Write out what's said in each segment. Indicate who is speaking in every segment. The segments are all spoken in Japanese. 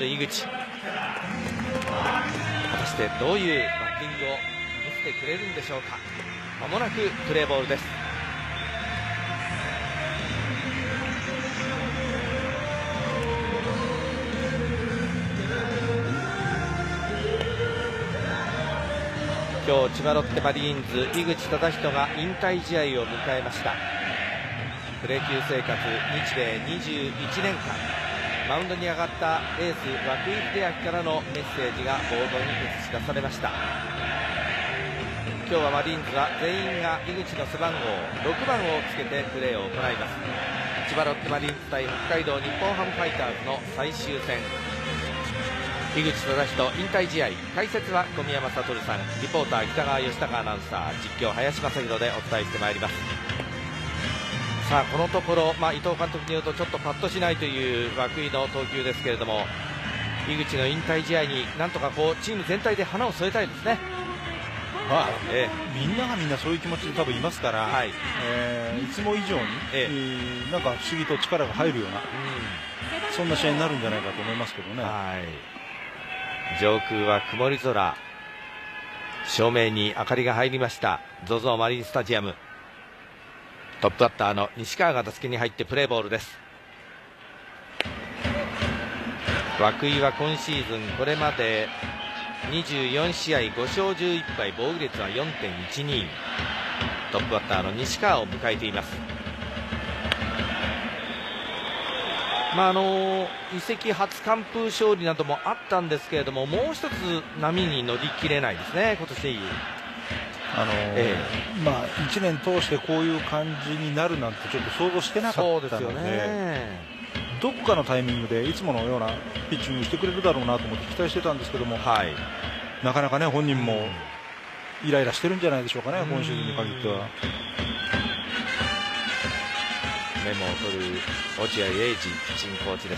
Speaker 1: る井口。果たしてどういうバッティングを見せてくれるんでしょうか。まもなくプレーボールです。今日千葉ロッテマリーンズ井口資仁が引退試合を迎えました。プロ野球生活日米21年間、マウンドに上がったエース涌井秀明からのメッセージがボードに映し出されました。今日はマリーンズは全員が井口の背番号6番をつけてプレーを行います。千葉ロッテマリーンズ対北海道日本ハムファイターズの最終戦、井口資仁引退試合、解説は小宮山悟さん、リポーター北川義孝アナウンサー、実況林正弘でお伝えしてまいります。さあこのところ、伊藤監督によるとちょっとパッとしないという涌井の投球ですけれども、井口の引退試合になんとかチーム全体で花を添えたいですね。
Speaker 2: みんながみんなそういう気持ちで多分いますから、いつも以上に、なんか不思議と力が入るような、そんな試合になるんじゃないかと思いますけどね。
Speaker 1: 上空は曇り空、照明に明かりが入りました ZOZO マリンスタジアム。トップバッターの西川が打席に入ってプレーボールです。涌井は今シーズンこれまで24試合5勝11敗、防御率は 4.12。 トップバッターの西川を迎えています。移籍初完封勝利などもあったんですけれども、もう一つ波に乗り切れないですね、今年。
Speaker 2: 1年通してこういう感じになるなんてちょっと想像してなかったので、どこかのタイミングでいつものようなピッチングしてくれるだろうなと思って期待してたんですけども、なかなかね、本人もイライラしてるんじゃないでしょうかね、今シーズンに限っては。
Speaker 1: メモを取る落合英二ピッチングコーチです。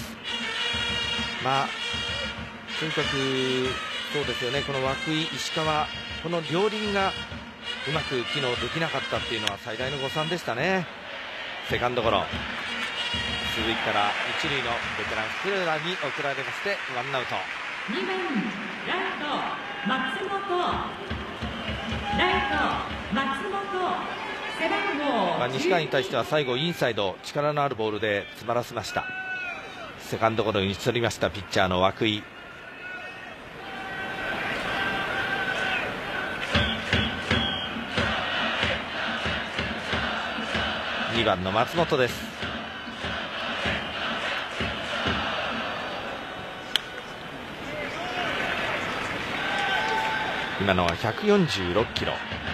Speaker 1: とにかくそうですよね、この涌井、石川、この両輪がうまく機能できなかったっていうのは最大の誤算でしたね。セカンドゴロ、鈴木から一塁のベテラン福浦に送られましてワンアウト。
Speaker 3: 2番ライト松本、ライト松本、
Speaker 1: 西川に対しては最後インサイド力のあるボールで詰まらせました。セカンドゴロに打ち取りましたピッチャーの涌井。2番の松本です。今のは146キロ。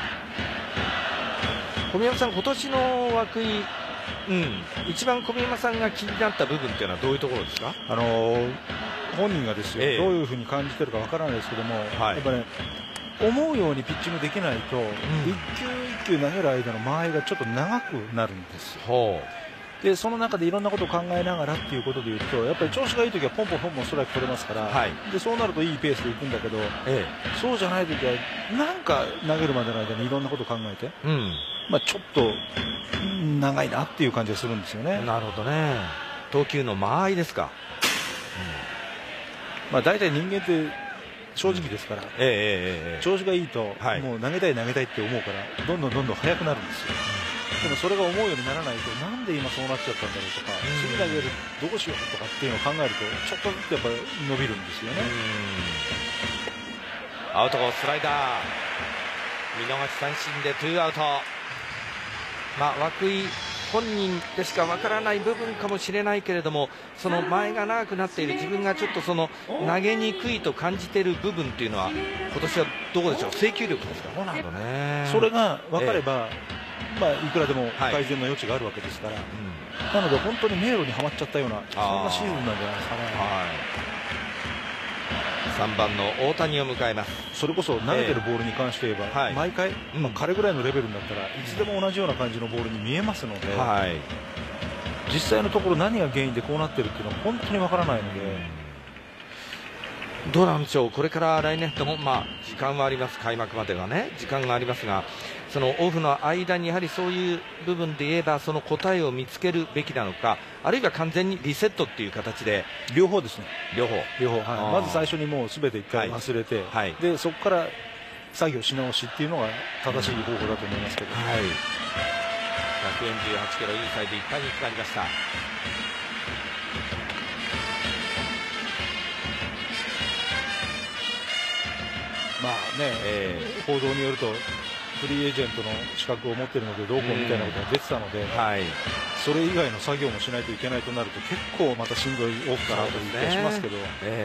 Speaker 1: 小宮山さん、今年の涌井、一番小宮山さんが気になった部分というのはどういうところですか？
Speaker 2: 本人がですよ、どういうふうに感じてるかわからないですけども、やっぱね、思うようにピッチングできないと、一球一球投げる間の間合いがちょっと長くなるんですよ。でその中でいろんなことを考えながらっていうことでいうと、やっぱり調子がいい時はポンポンポンポンストライク取れますから、でそうなるといいペースでいくんだけど、そうじゃない時はなんか投げるまでの間にいろんなことを考えて、ちょっと長いなっていう感じがするんですよね。
Speaker 1: なるほどね。投球の間合いですか。
Speaker 2: 大体人間って正直ですから、調子がいいと、もう投げたい投げたいって思うからどんどん速くなるんですよ。でもそれが思うようにならないと、なんで今そうなっちゃったんだろうとか、次投げるどうしようとかっていうのを考えるとちょっとずつやっぱり伸びるんですよね。
Speaker 1: アウトコーススライダー、見逃し三振でツーアウト。涌井本人でしかわからない部分かもしれないけれども、その前が長くなっている、自分がちょっとその投げにくいと感じている部分っていうのは今年はどうでしょう、制球力ですか？
Speaker 2: それが分かれば、いくらでも改善の余地があるわけですから、なので本当に迷路にはまっちゃったような、そんなシーズンなんじゃないですかね。
Speaker 1: 3番の大谷を迎えます。
Speaker 2: それこそ投げてるボールに関して言えば、毎回、彼ぐらいのレベルになったらいつでも同じような感じのボールに見えますので、実際のところ何が原因でこうなってるっていうのは本当にわからないので、
Speaker 1: どうなんでしょう。これから来年とも時間はあります、開幕まではね時間がありますが、 そのオフの間にやはりそういう部分で言えばその答えを見つけるべきなのか、あるいは完全にリセットっていう形で。
Speaker 2: 両方ですね。
Speaker 1: 両方、
Speaker 2: はい、まず最初にもう全て1回忘れて、はい、でそこから作業し直しっていうのが正しい方法だと思いますけど、はい、
Speaker 1: 148キロインサイドいっぱいに決まりました。
Speaker 2: まあね、報道によるとフリーエージェントの資格を持っているのでどうこうみたいなことが出てたので、はい、それ以外の作業もしないといけないとなると結構またしんどいオフかなという気がしますけど、ま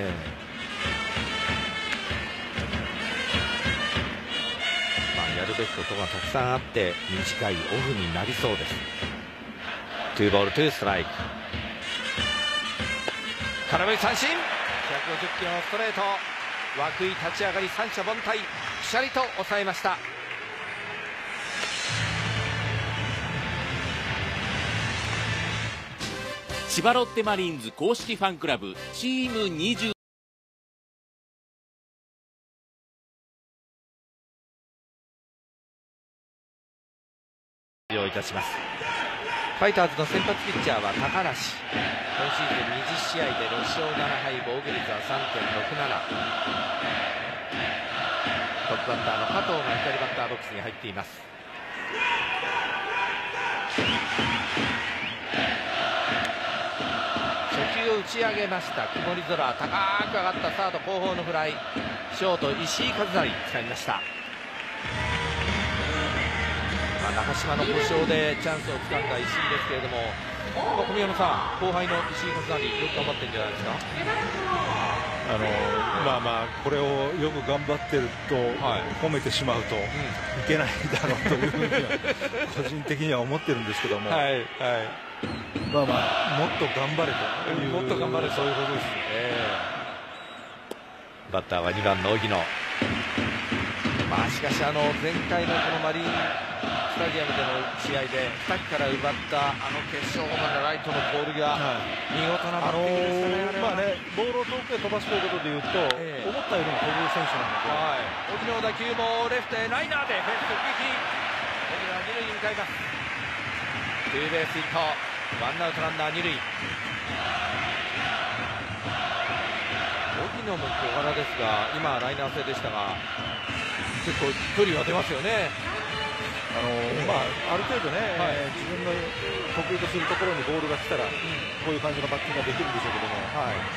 Speaker 1: あ、やるべきことがたくさんあって短いオフになりそうです。2ボール2ストライク、空振り三振、150キロのストレート、涌井立ち上がり三者凡退、ぴしゃりと抑えました。
Speaker 4: 千葉ロッテマリーンズ公式ファンクラブチーム20
Speaker 1: いたします。ファイターズの先発ピッチャーは高梨、今シーズン20試合で6勝7敗、防御率は 3.67。 トップバッターの加藤が左バッターボックスに入っています。初球を打ち上げました。曇り空、高く上がったサード後方のフライ、ショート石井和成掴みました。中島の故障でチャンスをつかんだ石井ですけれども、小宮山さん、後輩の石井和成よく頑張ってるんじゃないですか。
Speaker 2: これをよく頑張ってると褒めてしまうといけないだろうというふうには個人的には思ってるんですけども、もっと頑張れという、
Speaker 1: もっと頑張れ、そういうことです。バッターは2番の荻野。しかし前回のこのマリンスタジアムでの試合で2人から奪った決勝ホームランのライトのボールが見事なバッティングでしたね。
Speaker 2: ボールを遠くへ飛ばすということでいうと、思ったよりも飛ぶ選手なので、
Speaker 1: 荻野の打球もレフトへライナーでフェンス直撃、荻野は二塁に向かいます。ツーベースヒット、ワンアウトランナー二塁。荻野も小柄ですが、今ライナー性でしたが結構距離は出ますよね。
Speaker 2: ある程度ね、自分の得意とするところにボールが来たら、こういう感じのバッティングができるんでしょうけども、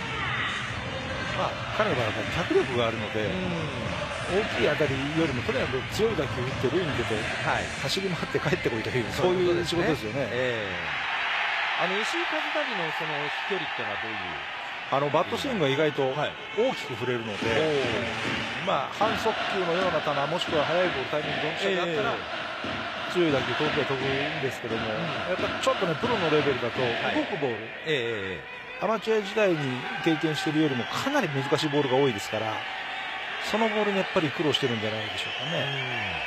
Speaker 2: 彼は脚力があるので、大きい当たりよりもとにかく強い打球打って塁に出て、走り回って帰ってこいという、そういう仕事ですよね。
Speaker 1: 石井和成のその飛距離っていうのはどういう？
Speaker 2: バットスイングが意外と大きく振れるので、半速球のような球、もしくは速いボール、タイミングドンピシャだったら、強い打球、遠くへ飛ぶんですけども、やっぱちょっとね、プロのレベルだと、動くボール、アマチュア時代に経験しているよりもかなり難しいボールが多いですから、そのボールにやっぱり苦労してるんじゃないでしょうかね。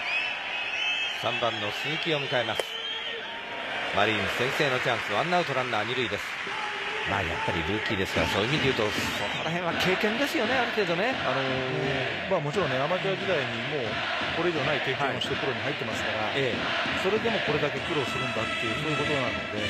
Speaker 1: 3番の鈴木を迎えます。マリーンズ先制のチャンス、ワンアウトランナー二塁です。やっぱりルーキーですから、そういう意味でいうとそこら辺は経験ですよね、ある程度ね。
Speaker 2: もちろんね、アマチュア時代にもうこれ以上ない経験をしてプロに入ってますから、それでもこれだけ苦労するんだっていう、そういうことなので。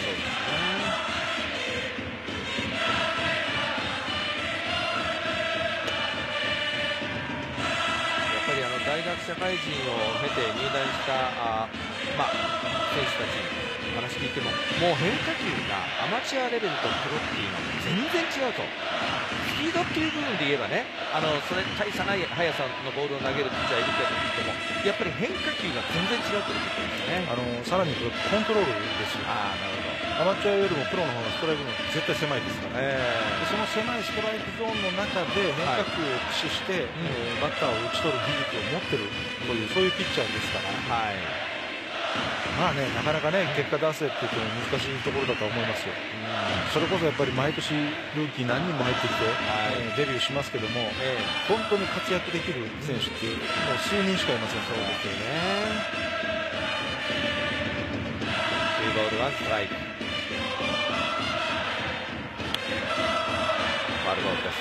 Speaker 1: やっぱり大学社会人を経て入団した選手たちに話聞いても、もう変化球がアマチュアレベルとプロっていうのは全然違うと。スピードっていう部分で言えばね、それ大差ない速さのボールを投げるピッチャーいるけども、やっぱり変化球が全然違うということですね。
Speaker 2: さらにこれコントロールですよ。
Speaker 1: なるほ
Speaker 2: ど。アマチュアよりもプロの方がストライクゾーン絶対狭いですから、その狭いストライクゾーンの中で変化球を駆使して、バッターを打ち取る技術を持ってるという、そういうピッチャーですから、なかなかね、結果出せって言っても難しいところだと思いますよ。それこそやっぱり毎年ルーキー何人も入ってきて、デビューしますけども、本当に活躍できる選手ってもう数人しかいません。
Speaker 1: そうですよね。2ボール1ストライク、ファウルボールです。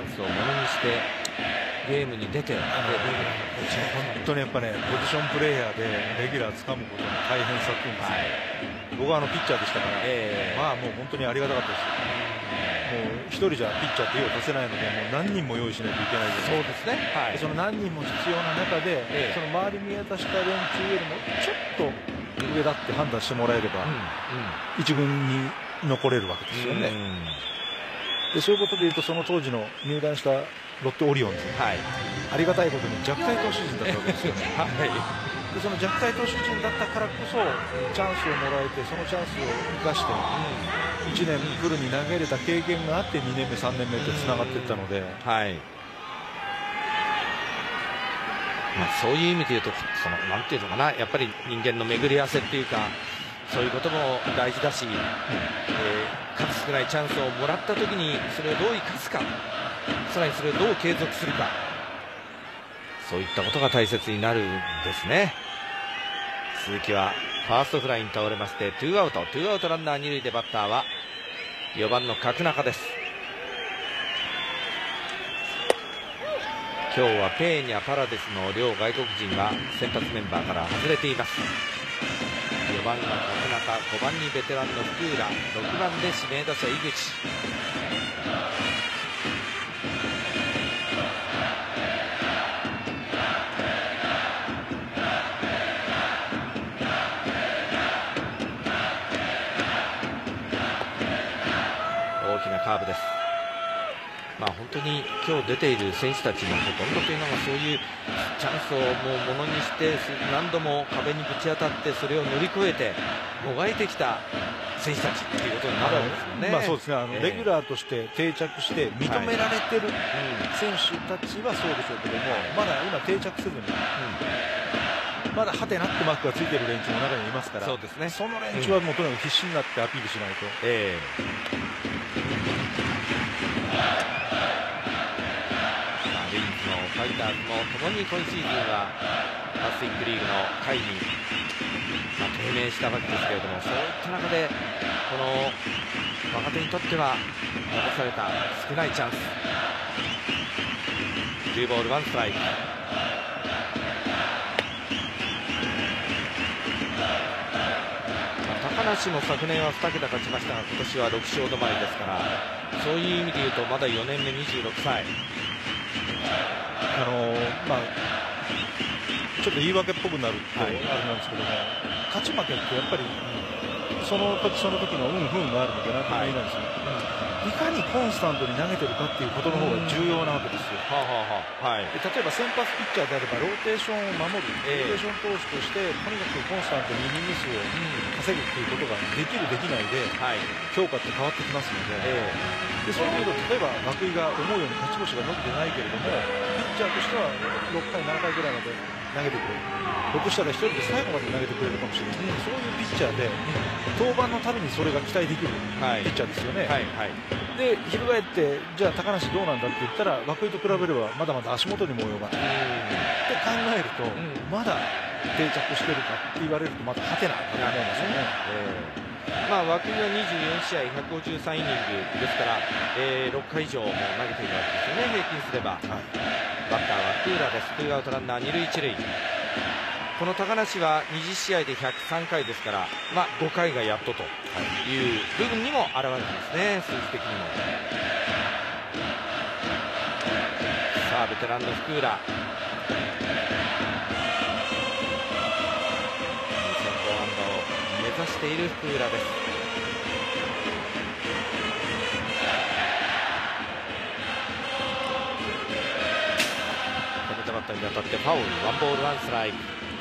Speaker 1: ンスをものにしてゲームに出て、
Speaker 2: 本当にやっぱね、ポジションプレーヤーでレギュラー掴むことの大変さっていうんですか、僕はピッチャーでしたから、まあもう本当にありがたかったですよ。もう一人じゃピッチャーって用を足せないので、もう何人も用意しないといけないです。
Speaker 1: そうですね、
Speaker 2: でその何人も必要な中で、その周り見渡した連中よりもちょっと上だって判断してもらえれば、一軍に残れるわけですよね。でそういうことでいうと、その当時の入団したロッテオリオンズ、ありがたいことに弱体投手陣だったわけですよね。でその弱体投手陣だったからこそチャンスをもらえて、そのチャンスを生かして、1年フルに投げれた経験があって2年目3年目ってつながっていったので、
Speaker 1: そういう意味でいうと、そのなんていうのかな、やっぱり人間の巡り合わせっていうか、そういうことも大事だし、数少ないチャンスをもらったときにそれをどう生かすか、さらにそれをどう継続するか、そういったことが大切になるんですね。鈴木はファーストフライに倒れましてツーアウトランナー2塁で、バッターは4番の角中です。今日はペーニャ、パラデスの両外国人が先発メンバーから外れています。4番が角中、5番にベテランの福浦、6番で指名打者井口。大きなカーブです。本当に今日出ている選手たちのほとんどというのが、そういうチャンスをものにして何度も壁にぶち当たって、それを乗り越えてもがいてきた選手たちということになるわけですよね。
Speaker 2: そうですね、レギュラーとして定着して認められてる選手たちはそうでしょうけども、まだ今定着せずに、まだハテナってマークがついてる連中の中にいますから、
Speaker 1: そうですね、
Speaker 2: その連中はもうとにかく必死になってアピールしないと。
Speaker 1: レインズのファイターズもともに今シーズンはパシフィックリーグの下位に、低迷したわけですけれども、そういった中でこの若手にとっては残された少ないチャンス。2ボール1ストライク。高梨も昨年は2桁勝ちましたが、今年は6勝止まりですから、そういう意味でいうとまだ4年目26歳。
Speaker 2: ちょっと言い訳っぽくなるとあれなんですけども、勝ち負けってやっぱりその時その時の運不運があるのでなんとも言えないですね。いかにコンスタントに投げてるかっていうことの方が重要なわけですよ。例えば先発ピッチャーであればローテーションを守る、ローテーション投手としてとにかくコンスタントにイニング数を稼ぐっていうことができるできないで、評価って変わってきますので、そういう意味で例えば涌井が思うように勝ち星が伸びてないけれども、ピッチャーとしては6回7回ぐらいまで投げてくれる、ひょっとしたら1人で最後まで投げてくれるかもしれない、そういうピッチャーで登板のたびにそれが期待できるピッチャーですよね。で翻ってじゃあ高梨どうなんだって言ったら、涌井と比べればまだまだ足元にも及ばないって考えると、まだ定着してるかって言われるとまだハテナだと思うんですよね。
Speaker 1: 涌井は24試合153イニングですから、6回以上も投げているわけですよね、平均すれば。バッターは福浦です。2アウトランナー2塁1塁。この高梨は20試合で103回ですから、5回がやっとという部分にも現れてますね、数字的にも。さあベテランの福浦、目指している福浦です。止めたバッターに当たってファウル、1ボール1ストライク。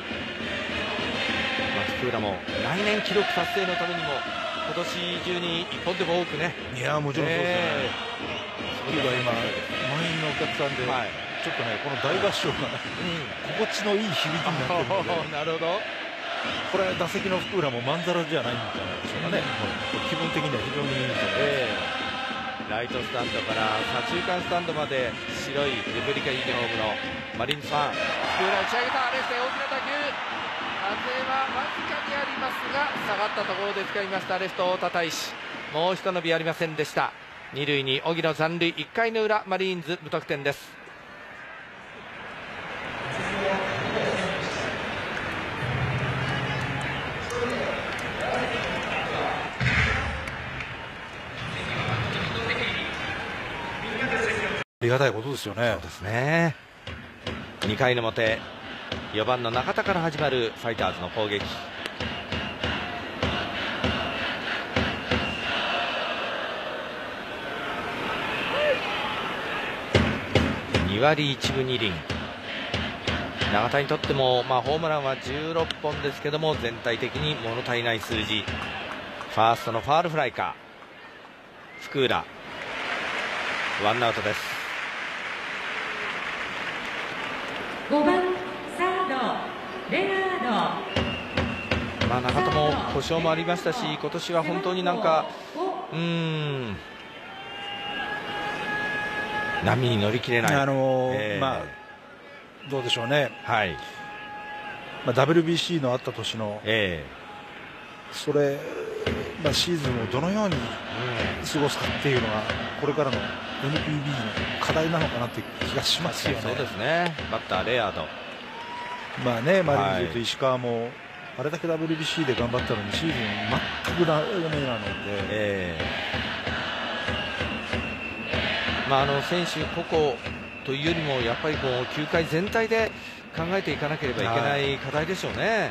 Speaker 1: 福浦も来年記録達成のためにも今年中に1本でも多くね。
Speaker 2: いやもちろんそうですね。福浦今満員のお客さんで、ちょっとねこの大合唱が心地のいい響きになってるのでなるほど、これ打席の福浦もまんざらじゃないんじゃないでしょうかね。気分的には非常にいいと思います。
Speaker 1: ライトスタンドから左中間スタンドまで白いレプリカユニフォームのマリンズファン。福浦打ち上げたレフトへ大きな打球、風はわずかにありますが下がったところで使いましたレフト太田大志、もう一伸びありませんでした。 2塁に荻野、残塁。1回の裏マリーンズ無得点です。
Speaker 2: ありがたいことですよね。
Speaker 1: そうですね。2回の表、4番の中田から始まるファイターズの攻撃。2割1分2厘。永田にとっても、ホームランは16本ですけども、全体的に物足りない数字。ファーストのファールフライか。福浦、ワンアウトです。
Speaker 3: 5番サードレアード。
Speaker 1: 中田も故障もありましたし、今年は本当になんか波に乗り切れない。
Speaker 2: どうでしょうね。
Speaker 1: はい。
Speaker 2: WBC のあった年の、それ、シーズンをどのように過ごすかっていうのがこれからの NPB の課題なのかなって気がしますよね。
Speaker 1: そうですね。バッターレアード。
Speaker 2: マリーンズと石川もあれだけ WBC で頑張ったのにシーズン全くダメなので、
Speaker 1: 選手個々というよりもやっぱり球界全体で考えていかなければいけない課題でしょうね。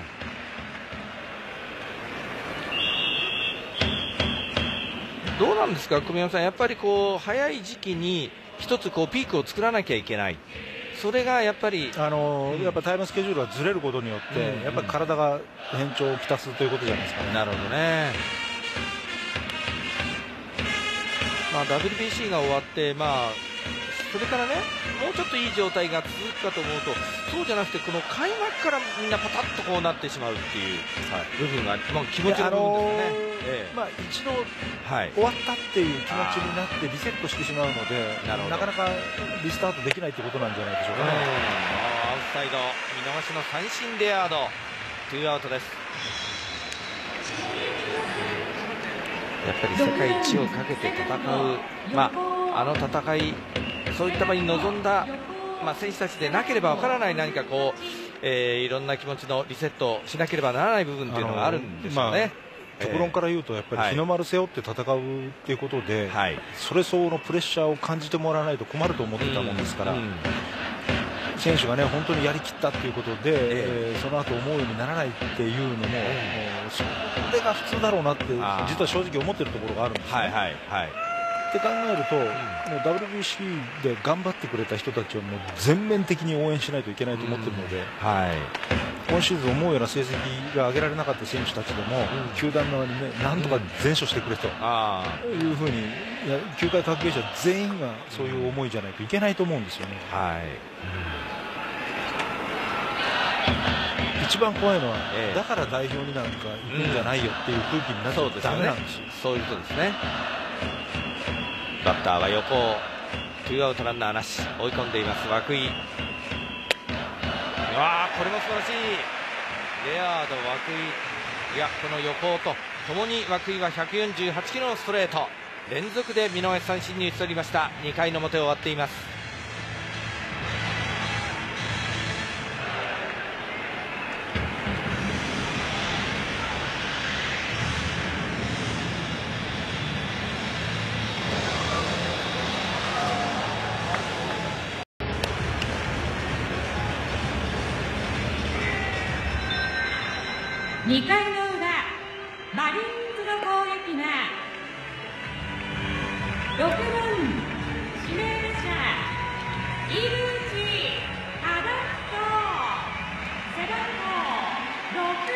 Speaker 1: どうなんですか、久米山さん、やっぱり早い時期に一つピークを作らなきゃいけない、それがやっぱり
Speaker 2: やっぱタイムスケジュールがずれることによって、やっぱり体が変調をきたすということじゃないですかね。
Speaker 1: なるほどね。WBC が終わって、それからね、もうちょっといい状態が続くかと思うと、そうじゃなくて、この開幕からみんなパタッとこうなってしまうっていう部分が、気持ちの部分ですね。
Speaker 2: 一度終わったっていう気持ちになってリセットしてしまうので、なかなかリスタートできないということなんじゃないでしょうかね。
Speaker 1: アウトサイド、見逃しの三振レアード、2アウトです。やっぱり世界一をかけて戦う、あの戦い、そういった場に臨んだ、選手たちでなければわからない何かいろんな気持ちのリセットをしなければならない部分というのがあるんでしょうね。
Speaker 2: 極論から言うとやっぱり日の丸背負って戦うっていうことで、それ相応のプレッシャーを感じてもらわないと困ると思ってたもんですから、選手が本当にやりきったということで、その後思うようにならないっていうのも、それが普通だろうなって実は正直思ってるところがあるんですね。って考えると、もう WBC で頑張ってくれた人たちをもう全面的に応援しないといけないと思っているので、今シーズン思うような成績が上げられなかった選手たちでも、球団側になんとか全勝してくれというふうに、球界関係者全員がそういう思いじゃないといけないと思うんですよね。一番怖いのは、だから代表になんか行くんじゃないよっていう空気になっちゃダメなんですよ。
Speaker 1: そういうことですね。バッターは横、2アウトランナーなし、追い込んでいます涌井。これも素晴らしい。レアード、涌井、この横とともに涌井は148キロのストレート、連続で見逃し三振に打ち取りました。2回の表終わっています。
Speaker 3: 2回の裏、マリーンズの攻撃が6番指名打者井口忠人、背番号6。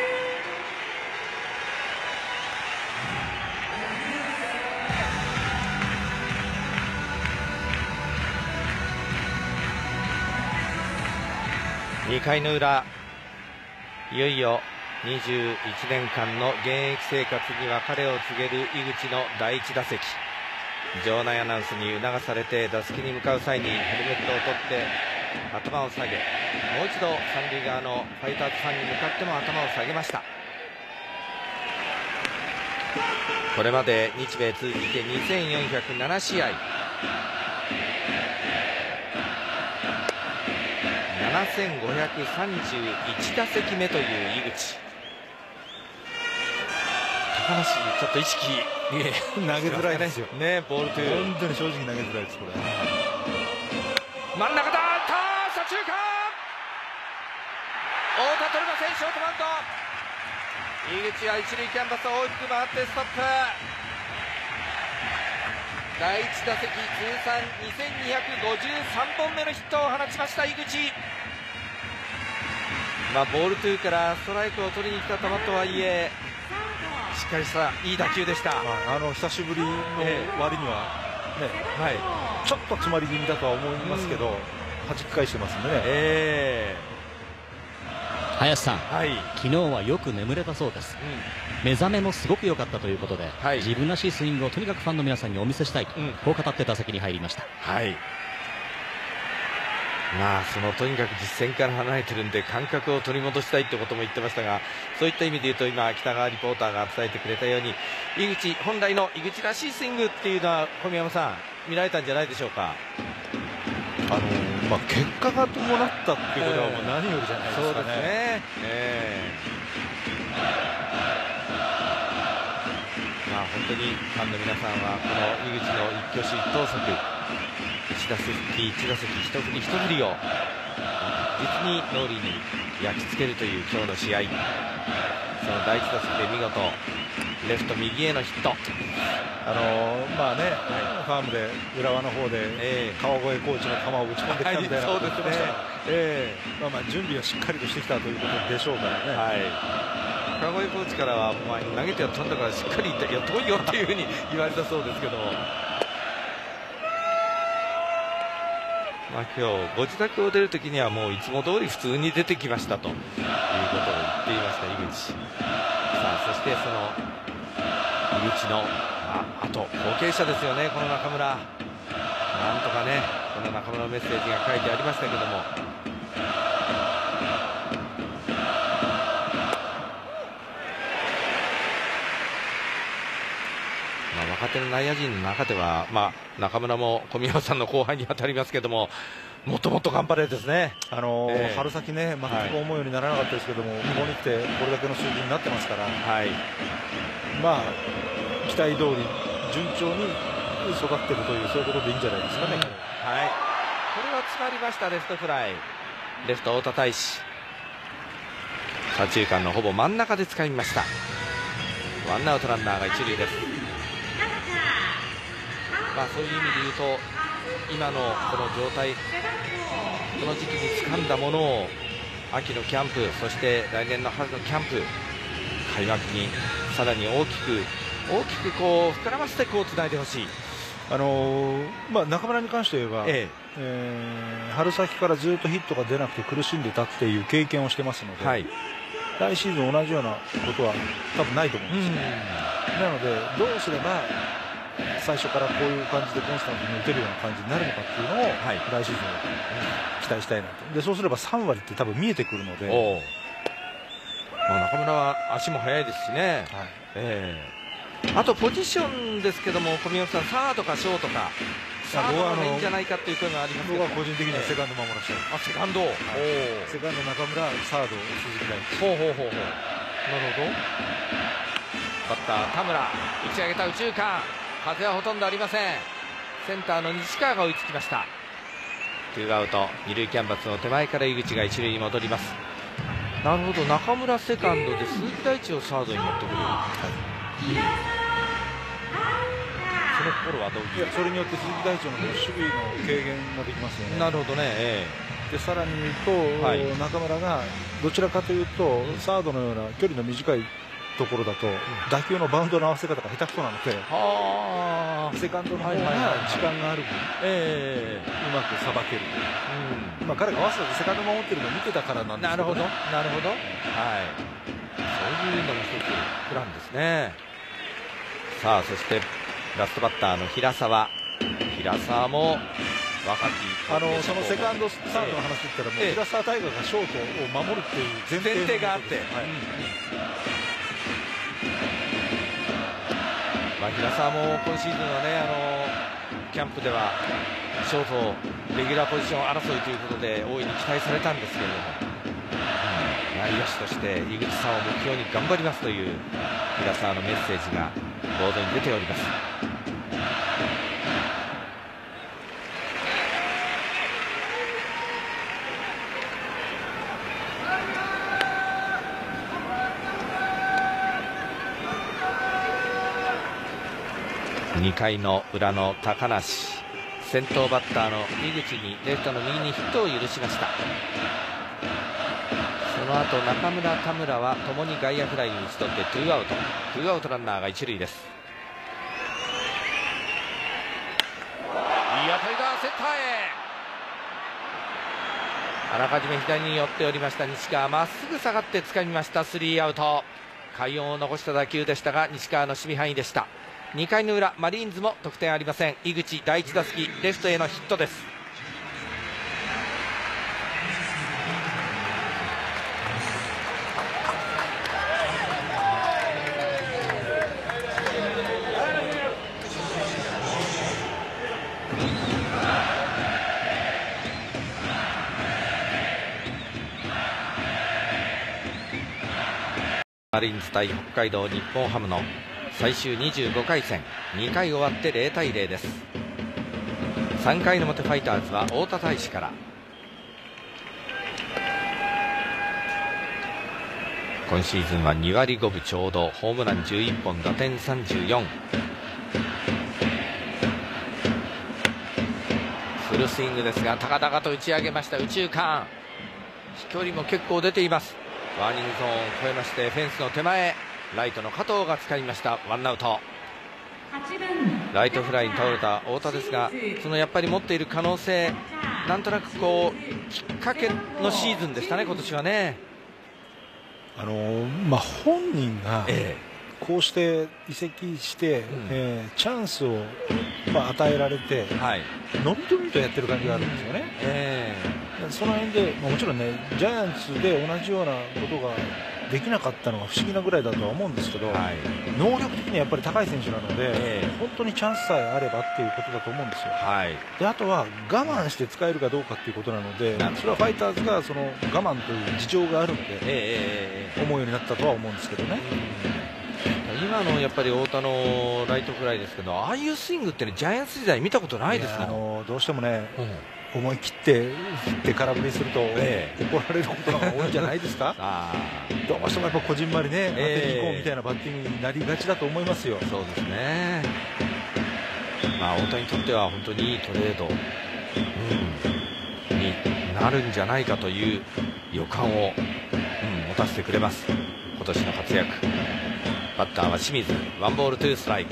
Speaker 1: 2回の裏、いよいよ21年間の現役生活に別れを告げる井口の第1打席。場内アナウンスに促されて打席に向かう際にヘルメットを取って頭を下げ、もう一度三塁側のファイターズファンに向かっても頭を下げました。ここれまで日米通じて2407試合、7531打席目という井口。高梨、ちょっと意識
Speaker 2: 投げづらいですよ
Speaker 1: ね、ボールという。
Speaker 2: 本当に正直投げづらいです、これ。
Speaker 1: 真ん中だ、左中間、太田取れません、ショートバウンド。井口は一塁キャンバスを大きく回ってストップ。第1打席通算2253本目のヒットを放ちました井口。ボールというからストライクを取りに来た球とはいえ、しっかりしたいい打球でした。
Speaker 2: 久しぶりの割には、ちょっと詰まり気味だとは思いますけど、弾き返してますんでね。
Speaker 5: 林さん、昨日はよく眠れたそうです、目覚めもすごく良かったということで、自分らしいスイングをとにかくファンの皆さんにお見せしたいと、こう語って打席に入りました。
Speaker 1: そのとにかく実戦から離れてるんで感覚を取り戻したいってことも言ってましたが、そういった意味で言うと今北川リポーターが伝えてくれたように、井口本来の井口らしいスイングっていうのは小宮山さん見られたんじゃないでしょうか。
Speaker 2: 結果が伴ったっていうことはもう何よりじゃないですかね。
Speaker 1: そうですね。本当にファンの皆さんはこの井口の一挙手一投足、1打席1打席一振り一振りを実に脳裏に焼き付けるという今日の試合。その第1打席で見事レフト右へのヒット。
Speaker 2: ファームで浦和の方で川越コーチの球を打ち込んできたみたいなことを言ってましたが、準備はしっかりとしてきたということでしょうからね。
Speaker 1: 川越コーチからは投げてやったんだからしっかりやってこいよっていうふうに言われたそうですけども、今日ご自宅を出るときにはもういつも通り普通に出てきましたということを言っていました井口。そしてその井口のあと後継者ですよね、この中村。なんとかね、この中村のメッセージが書いてありましたけども、若手の内野陣の中では、中村も小宮山さんの後輩に当たりますけども、もっともっと頑張れですね。
Speaker 2: 春先ね、全く思うようにならなかったですけども、ここに来てこれだけの数字になってますから、期待通り順調に育っているという、そういうことでいいんじゃないですかね。これ
Speaker 1: は詰まりました。レフトフライ、レフト太田大使、左中間のほぼ真ん中で掴みました。ワンアウトランナーが一塁です。そういう意味で言うと今のこの状態、この時期に掴んだものを秋のキャンプ、そして来年の春のキャンプ、開幕にさらに大きくこう膨らませてこうつないでほしい。
Speaker 2: 中村に関して言えば、春先からずっとヒットが出なくて苦しんでたっていう経験をしてますので、来シーズン同じようなことは多分ないと思うんですよ。なのでどうすれば最初からこういう感じでコンスタントに打てるような感じになるのかっていうのを、来シーズン期待したいなと。でそうすれば3割って多分見えてくるので、
Speaker 1: 中村は足も速いですしね。あとポジションですけども、小宮山さん、サードかショートかサードの方がいいんじゃないかという声がありますけど、
Speaker 2: 僕は個人的にはセカンド守らせたい。
Speaker 1: セカンド、
Speaker 2: セカンド中村、サード鈴木大地。
Speaker 1: なるほど。バッター田村、打ち上げた右中間、風はほとんどありません。センターの西川が追いつきました。ツーアウト、二塁キャンバスの手前から井口が一塁に戻ります。なるほど、中村セカンドで鈴木大地をサードに持ってくる。その心はどういう？
Speaker 2: それによって鈴木大地の守備の軽減ができますよね。
Speaker 1: なるほどね。
Speaker 2: でさらに言うと、中村がどちらかというと、サードのような距離の短いところだと、打球のバウンドの合わせ方が下手くそなので、セカンドの方が時間がある分、うまくさばける。彼が合わせてセカンド守ってるのを見てたからなんですけど、ね、
Speaker 1: なるほど。そういうのも一つプランですね。そしてラストバッターの平沢も若き
Speaker 2: そのセカンドサードの話で言ったら、もう平沢大河がショートを守るっていう前提
Speaker 1: があって、 平沢も今シーズンはね、キャンプではショートレギュラーポジション争いということで大いに期待されたんですけれども、内野手として井口さんを目標に頑張りますという平沢のメッセージがボードに出ております。2回の裏の高梨、先頭バッターの井口にレフトの右にヒットを許しました。その後中村、田村はともに外野フライに打ち取ってツーアウトランナーが一塁です。いい当たりだ、センターへ。あらかじめ左に寄っておりました西川、まっすぐ下がって掴みました。スリーアウト。快音を残した打球でしたが西川の守備範囲でした。2回の裏、マリーンズも得点ありません。井口第1打席レフトへのヒットです。マリーンズ対北海道日本ハムの最終25回戦、2回終わって0対0です。3回の表、ファイターズは大田大使から。今シーズンは2割5分ちょうど、ホームラン11本、打点34。フルスイングですが高々と打ち上げました。右中間、飛距離も結構出ています。ワーニングゾーンを越えましてフェンスの手前、ライトの加藤が使いました。ワンアウト。ライトフライに倒れた太田ですが、そのやっぱり持っている可能性、なんとなくこうきっかけのシーズンでしたね、今年はね。
Speaker 2: 本人がこうして移籍して、チャンスを、与えられて、のびのびとやってる感じがあるんですよね。その辺で、もちろんね、ジャイアンツで同じようなことができなかったのが不思議なぐらいだとは思うんですけど、能力的にはやっぱり高い選手なので、本当にチャンスさえあればっていうことだと思うんですよ。であとは我慢して使えるかどうかっていうことなので、それはファイターズがその我慢という事情があるので、思うようになったとは思うんですけどね。
Speaker 1: 今のやっぱり太田のライトフライですけど、ああいうスイングって、ね、ジャイアンツ時代見たことないです
Speaker 2: よ。どうしてもね、思い切って振って空振りすると、怒られることが多いんじゃないですか。どうしてもやっぱこじんまりね、当てに行こうみたいなバッティングになりがちだと思いますよ。
Speaker 1: そうですね。太田にとっては本当にいいトレード、になるんじゃないかという予感を、持たせてくれます、今年の活躍。バッターは清水。ワンボールツーストライク。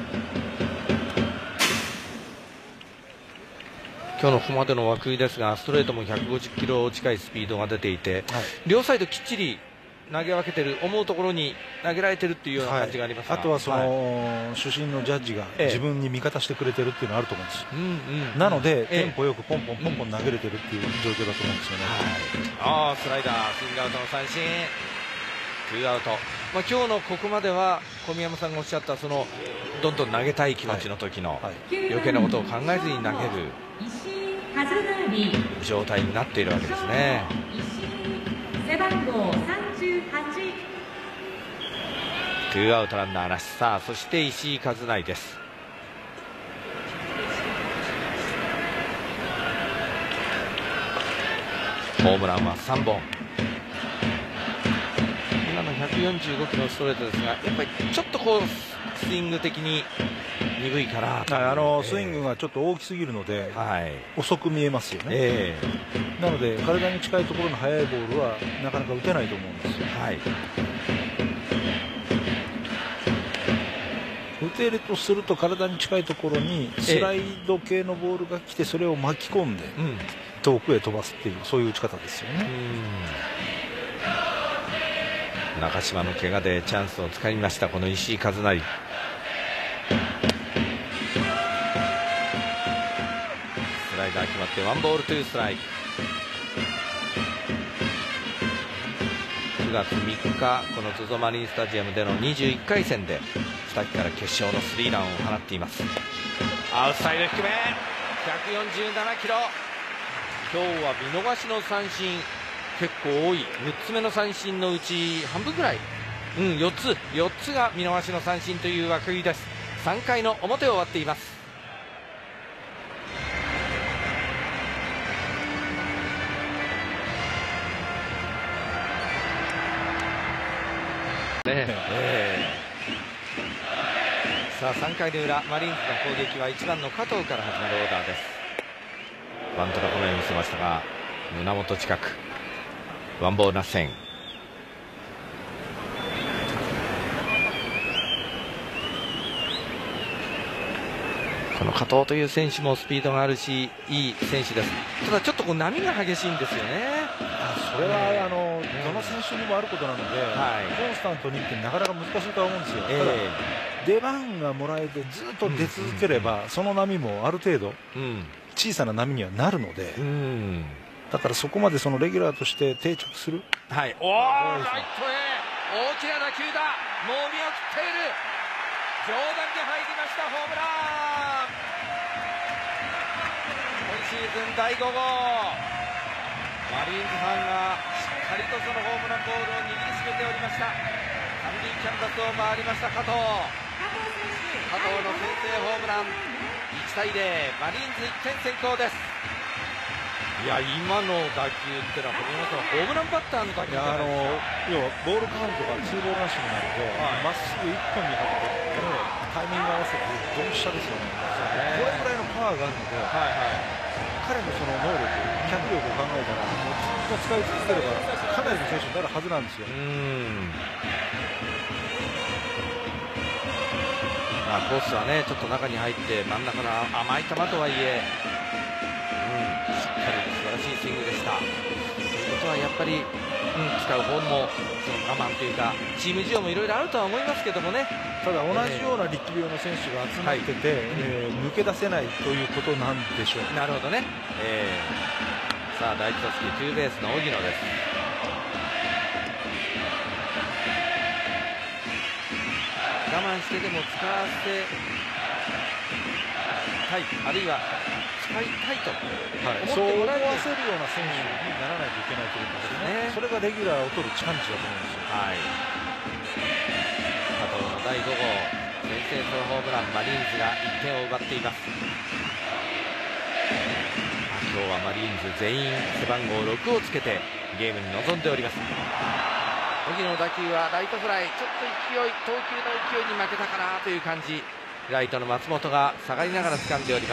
Speaker 1: 今日のここまでの涌井ですが、ストレートも150キロ近いスピードが出ていて、両サイドきっちり投げ分けてる、思うところに投げられてるっていうような感じがありますが、
Speaker 2: あとはその、主審のジャッジが自分に味方してくれてるっていうのがあると思うんですよ。なので、テンポよくポンポンポンポン投げれてるっていう状況だと思うんですよね。
Speaker 1: スライダー、スイングアウトの三振、ツーアウト。今日のここまでは小宮山さんがおっしゃった、そのどんどん投げたい気持ちの時の余計なことを考えずに投げる状態になっているわけですね。
Speaker 3: 背番号38。
Speaker 1: ツーアウトランナーなし。さあ、そして石井一成です。ホームランは3本。今の145キロのストレートですが、やっぱりちょっとこうスイング的に鈍いかな。
Speaker 2: スイングがちょっと大きすぎるので、遅く見えますよね。なので体に近いところの速いボールはなかなか打てないと思うんですよ。打てるとすると体に近いところにスライド系のボールが来て、それを巻き込んで遠くへ飛ばすっていう、そういう打ち方ですよね。
Speaker 1: 中島の怪我でチャンスをつかみました、この石井一成。スライダー決まってワンボールツーストライク。 9月3日この ZOZO マリンスタジアムでの21回戦で2人から決勝のスリーランを放っています。アウトサイド低め147キロ。今日は見逃しの三振結構多い。6つ目の三振のうち半分ぐらい、4つが見逃しの三振という枠組みです。3回の表を終わっています。さあ3回の裏、マリーンズの攻撃は1番の加藤から始まるオーダーです。バントの構えを見せましたが胸元近く、ワンボールナッセン。この加藤という選手もスピードがあるしいい選手です。ただちょっと波が激しいんですよね。
Speaker 2: それはどの選手にもあることなので、コンスタントにってなかなか難しいとは思うんですよ。ただ出番がもらえてずっと出続ければ、その波もある程度小さな波にはなるので、だからそこまでそのレギュラーとして定着する。
Speaker 1: ライトへ大きな打球だ。もう見送っている。上段に入りました。ホームラン。今シーズン第5号。マリーンズファンがしっかりとそのホームランボールを握りしめておりました。三塁キャンバスを回りました加藤の先制ホームラン。1対0、マリーンズ1点先行です。いや今の打球ってのはホームランバッターの打球じゃないですか。
Speaker 2: 要はボールカウントが2ボールラッシュになるとまっすぐ1本に張ってタイミング合わせてドンピシャですよね。これぐらいのパワーがあるので、彼のその能力、脚力を考えたらもうずっと使い続ければかなりの選手になるはずなんですよ。
Speaker 1: コースはねちょっと中に入って真ん中の甘い球とはいえ、しっかりと素晴らしいスイングでした。ということはやっぱり、使う方もその我慢というかチーム事情もいろいろあるとは思いますけどもね。
Speaker 2: ただ同じような力量の選手が集まってて、抜け出せないということなんでしょう。
Speaker 1: なるほどね。さあ第1打席ツーベースの荻野です。我慢してでも使わせたい、あるいは使いたいと
Speaker 2: そう思わせるような選手にならないといけないということですね。それがレギュラーを取るチャンスだと思うんですよ。
Speaker 1: 加藤の第5号先制ソロホームラン、マリーンズが1点を奪っています。今日はマリーンズ全員背番号6をつけてゲームに臨んでおります。荻野の打球はライトフライ、ちょっと投球の勢いに負けたかなという感じ。ライトの松本が下がりながら掴んでおります。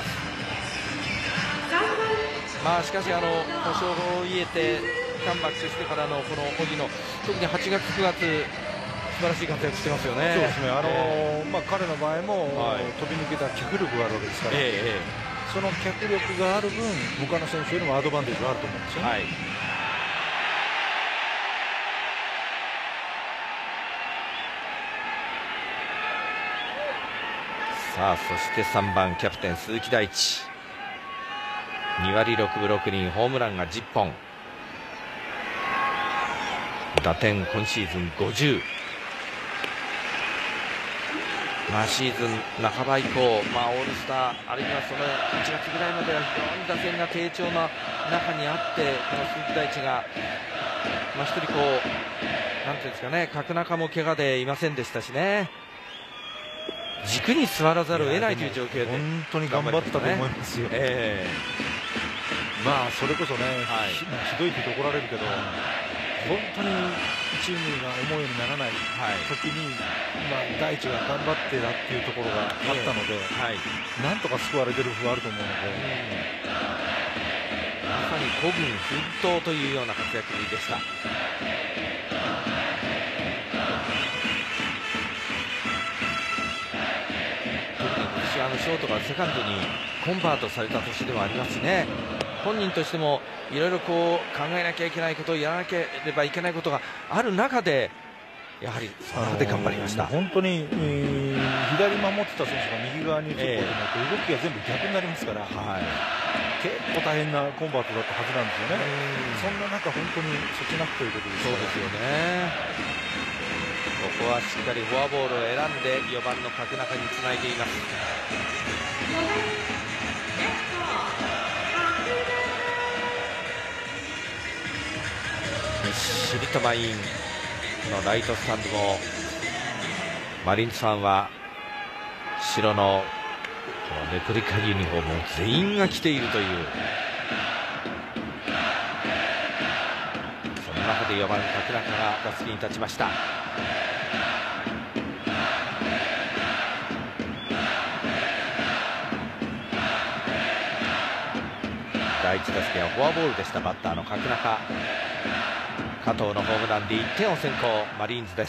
Speaker 1: しかし故障を癒えてカムバックしてからのこの荻野、特に8月9月素晴らしい活躍してますよね。
Speaker 2: そうですね。彼の場合も、飛び抜けた脚力があるわけですから、その脚力がある分他の選手よりもアドバンテージがあると思うんですよね。
Speaker 1: さあそして3番キャプテン鈴木大地、2割6分6厘、ホームランが10本、打点今シーズン50。シーズン半ば以降、オールスターあるいはその1月ぐらいまでは非常に打線が低調な中にあって、この鈴木大地が、一人なんていうんですかね、角中も怪我でいませんでしたしね、軸に座らざるを得ないという状況で
Speaker 2: 本当に頑張ったと思いますよ。それこそね、ひどいって怒られるけど、本当にチームが思うようにならない時に、大地が頑張ってたっていうところがあったので、なんとか救われてる部分はあると思うので、
Speaker 1: まさに孤軍奮闘というような活躍でした。ショートがセカンドにコンバートされた年ではありますしね、本人としてもいろいろ考えなきゃいけないこと、やらなければいけないことがある中で、やはりその中で頑張りました。
Speaker 2: 本当に、左守ってた選手が右側に移ることによって動きが全部逆になりますから、 結構大変なコンバートだったはずなんですよね。そんな中、本当にそちなくということです。
Speaker 1: そうですよね。ここはしっかりフォアボールを選んで4番の角中につないでいます。びっしりと満員のライトスタンドも、マリーンズファンは白のこのレプリカユニフォームを全員が着ているという、その中で4番角中が打席に立ちました。第1打席はフォアボールでした。バッターの角中、加藤のホームランで1点を先行、マリーンズです。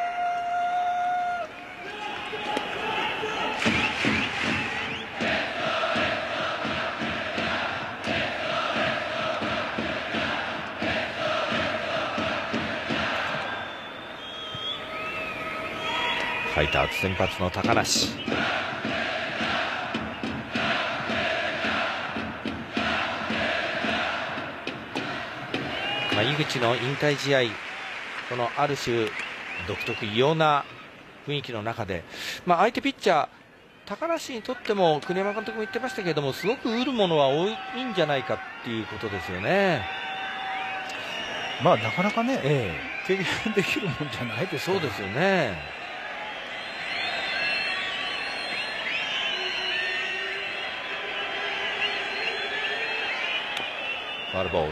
Speaker 1: ファイターズ先発の高梨、井口の引退試合、このある種独特異様な雰囲気の中で、相手ピッチャー高梨にとっても栗山監督も言ってましたけれども、すごく得るものは多いんじゃないかっていうことですよね。
Speaker 2: なかなかね、経験できるもんじゃないですか。
Speaker 1: そうですよね。ファウルボール。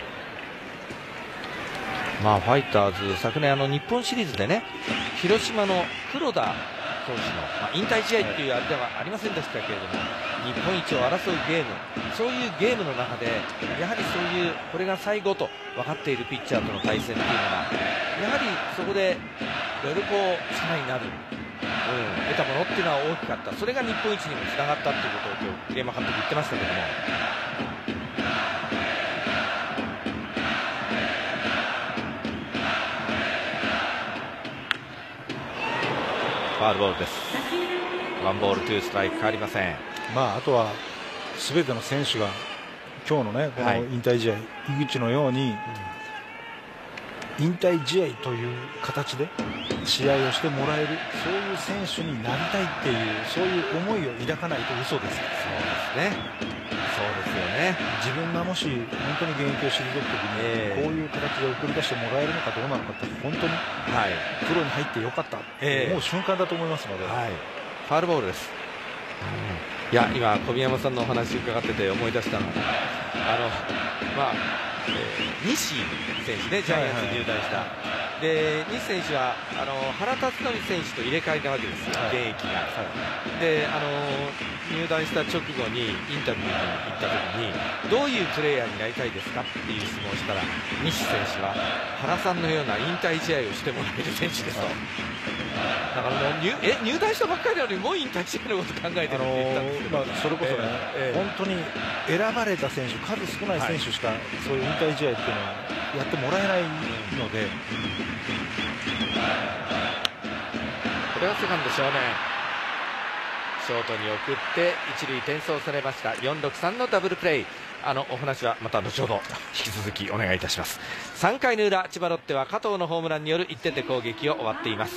Speaker 1: ファイターズ、昨年日本シリーズでね、広島の黒田投手の、引退試合っていうあれではありませんでしたけれども、日本一を争うゲーム、そういうゲームの中で、やはりそういうこれが最後と分かっているピッチャーとの対戦っていうのが、やはりそこでいろいろ差になる、得たものっていうのは大きかった。それが日本一にもつながったっていうことを今日栗山監督言ってましたけども。ファウルボールです。ワンボールツーストライク、変わりません。
Speaker 2: あとは全ての選手が今日のね、この引退試合、井口のように引退試合という形で試合をしてもらえる、そういう選手になりたいっていう、そういう思いを抱かないと嘘です。
Speaker 1: そうですね。そうですよね。
Speaker 2: 自分がもし本当に現役を退くときに、こういう形で送り出してもらえるのかどうなのかって、本当にプロに入ってよかったって思う瞬間だと思いますので、
Speaker 1: ファウルボールです。いや、今小宮山さんのお話伺ってて思い出したのは、西選手ね、ジャイアンツに入団した、で西選手は原辰徳選手と入れ替えたわけですよ、現役が。で入団した直後にインタビューに行った時に、どういうプレーヤーになりたいですかっていう質問をしたら、西選手は原さんのような引退試合をしてもらえる選手ですと。だからもう入団したばっかりなのに、もう引退試合のこと考えてるって言ったんですけど、
Speaker 2: それこそね、本当に選ばれた選手、数少ない選手しかそういう引退試合っていうのはやってもらえないので、
Speaker 1: これはセカンド正面、ショートに送って一塁転送されました。4-6-3のダブルプレー。お話はまた後ほど引き続きお願いいたします。3回の裏、千葉ロッテは加藤のホームランによる1点で攻撃を終わっています。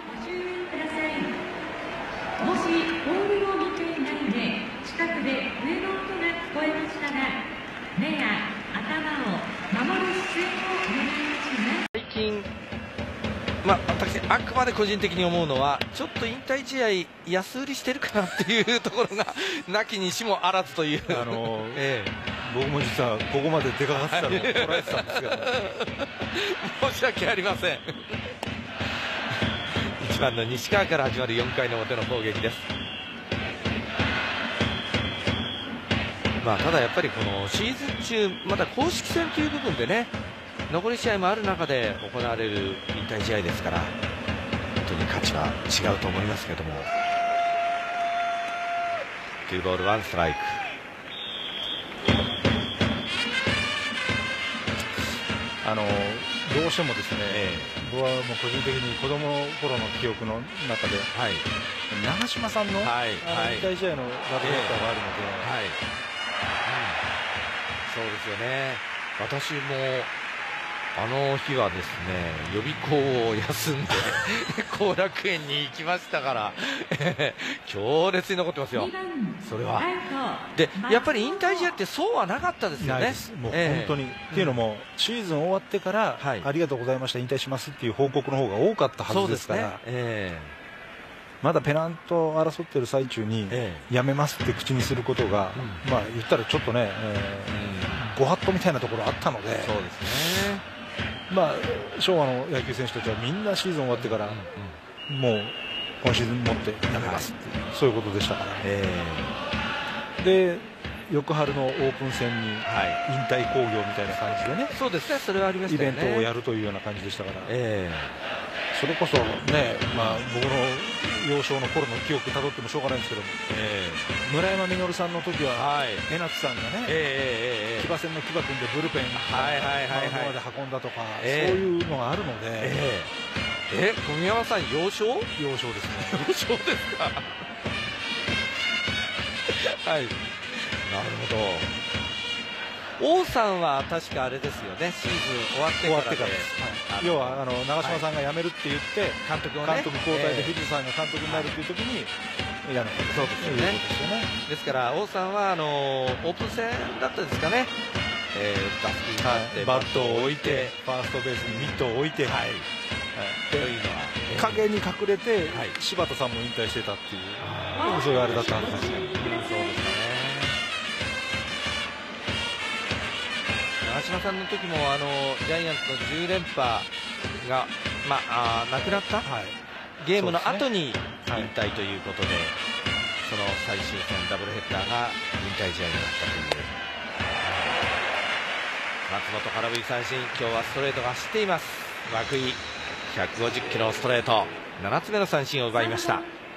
Speaker 3: もしボールを見ていないで近くで上の音が聞こえましたら、目や頭を守る姿勢をお願いします。
Speaker 1: 最近私あくまで個人的に思うのは、ちょっと引退試合安売りしてるかなっていうところがなきにしもあらずという、
Speaker 2: 僕も実はここまで出かかってたのを捉えてたんですけど
Speaker 1: 申し訳ありません1番の西川から始まる4回の表の攻撃です。ただやっぱりこのシーズン中、まだ公式戦という部分でね、残り試合もある中で行われる引退試合ですから、本当に価値は違うと思いますけども。2ボール1ストライク。
Speaker 2: どうしてもですね、僕はもう個人的に子供の頃の記憶の中で、長嶋さんの引退試合のラブレターがあるので、
Speaker 1: そうですよね。私もあの日はですね、予備校を休んで後楽園に行きましたから強烈に残ってますよ、それは。でやっぱり引退試合ってそうはなかったですよね。
Speaker 2: もう本当に、っていうのもシーズン終わってから、ありがとうございました引退しますっていう報告の方が多かったはずですから、まだペナント争ってる最中にやめますって口にすることが、まあ言ったらちょっとね、ご法度みたいなところあったので、
Speaker 1: そうですね。
Speaker 2: まあ昭和の野球選手たちはみんなシーズン終わってから、もう今シーズン持ってやめますっていう、そういうことでしたから、で翌春のオープン戦に引退興行みたいな感じでね、
Speaker 1: そうですね、それはありましたよね。
Speaker 2: イベントをやるというような感じでしたから、それこそね、まあ僕の幼少の頃の記憶たどってもしょうがないんですけども、村山実さんの時は江夏さんがね、騎馬戦の騎馬君でブルペンまで運んだとか、そういうのがあるので、
Speaker 1: 小宮山さん幼少？
Speaker 2: 幼少ですね。
Speaker 1: 幼少ですか。はい。なるほど。王さんは確かあれですよね、シーズン終わってからです。
Speaker 2: 要は長嶋さんが辞めるって言って監督交代で藤田さんが監督になるっていう時に辞めた。
Speaker 1: そうですよね。ですから王さんはオープン戦だったですかね、
Speaker 2: バットを置いてファーストベースにミットを置いて、というのは影に隠れて柴田さんも引退してたっていう、そういうあれだったはずですよ。
Speaker 1: そうですね。長嶋さんの時もジャイアンツの10連覇が、なくなった、ゲームの後に引退ということで、その最終戦ダブルヘッダーが引退試合になったという。松本空振り三振、今日はストレートが走っています。涌井150キロのストレート、7つ目の三振を奪いました。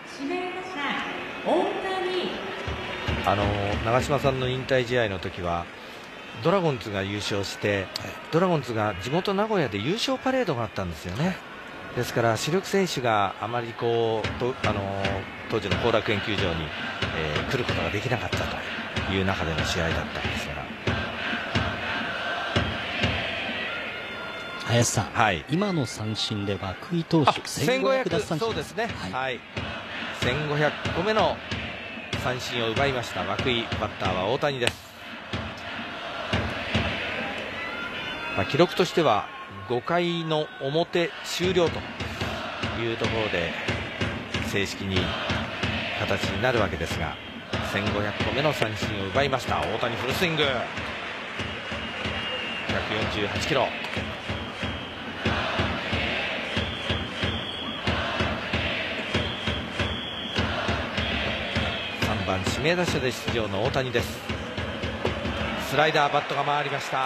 Speaker 1: 長嶋さんの引退試合の時はドラゴンズが優勝して、ドラゴンズが地元名古屋で優勝パレードがあったんですよね。ですから主力選手があまり当時の後楽園球場に、来ることができなかったという中での試合だったんですが、
Speaker 5: 林さん、今の三振で涌井投手1500奪三振、
Speaker 1: そうですね、1500個目の三振を奪いました涌井。バッターは大谷です。記録としては5回の表終了というところで正式に形になるわけですが、1500個目の三振を奪いました大谷。フルスイング148キロ。3番指名打者で出場の大谷です。スライダー、バットが回りました。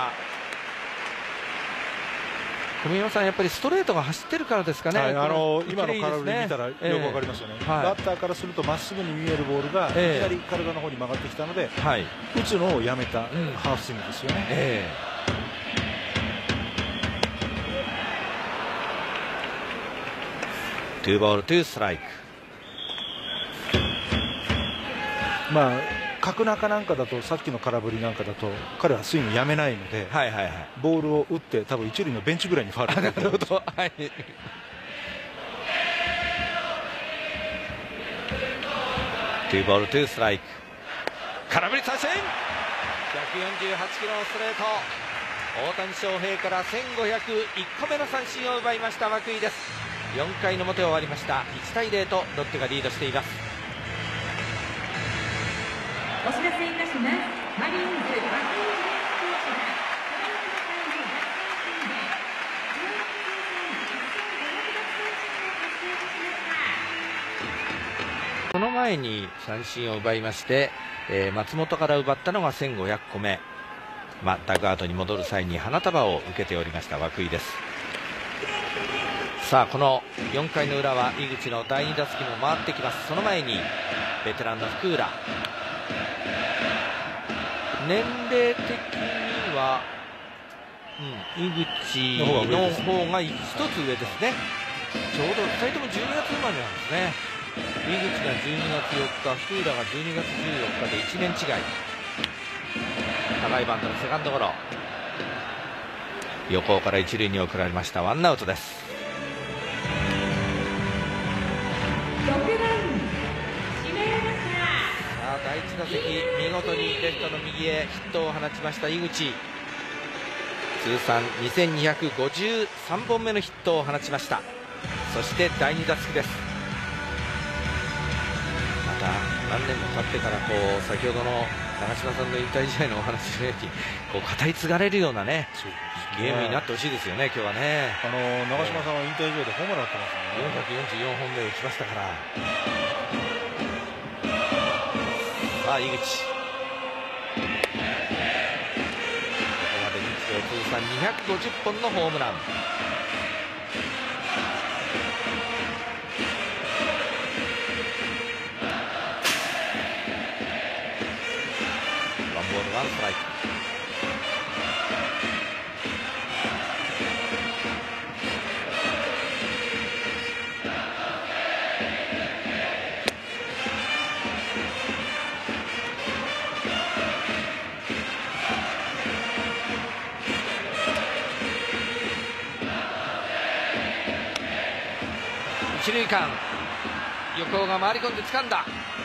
Speaker 1: 小宮山さん、やっぱりストレートが走ってるからですかね。
Speaker 2: 今の空振り見たらよくわかりますよね。バッターからするとまっすぐに見えるボールがいきなり体の方に曲がってきたので、打つのをやめたハーフスイングですよね。
Speaker 1: 2ボール2ストライク。
Speaker 2: 角中なんかだと、さっきの空振りなんかだと彼はスイングやめないので、ボールを打って多分一塁のベンチぐらいにファウルになる。なるほど。
Speaker 1: 2ボール2ストライク。空振り三振、148キロのストレート。大谷翔平から1501個目の三振を奪いました涌井です。4回の表終わりました。1対0とロッテがリードしています。
Speaker 3: お知らせいたします。マリーンズ涌井投手が
Speaker 1: その前に三振を奪いまして、松本から奪ったのが1500個目。ダグアウトに戻る際に花束を受けておりました涌井です。さあこの4回の裏は井口の第2打席も回ってきます。その前にベテランの福浦、年齢的には、井口の方が1つ上ですね。ちょうど2人とも12月生まれなんですね。井口が12月4日、福浦が12月14日で1年違い。 高いバントのセカンドゴロ、横から一塁に送られました。ワンアウトです。第1打席見事にレフトの右へヒットを放ちました井口、通算2253本目のヒットを放ちました。そして第2打席です。また何年も経ってから先ほどの長嶋さんの引退試合のお話のように語り継がれるようなねゲームになってほしいですよね。今日はね、
Speaker 2: 長嶋さんは引退試合でホームラン打ってますね。
Speaker 1: 444本目打ちましたから。さあ井口、ここまで日米通算250本のホームラン。ワンボールワンストライク。一塁間、横尾が回り込んで掴んだ。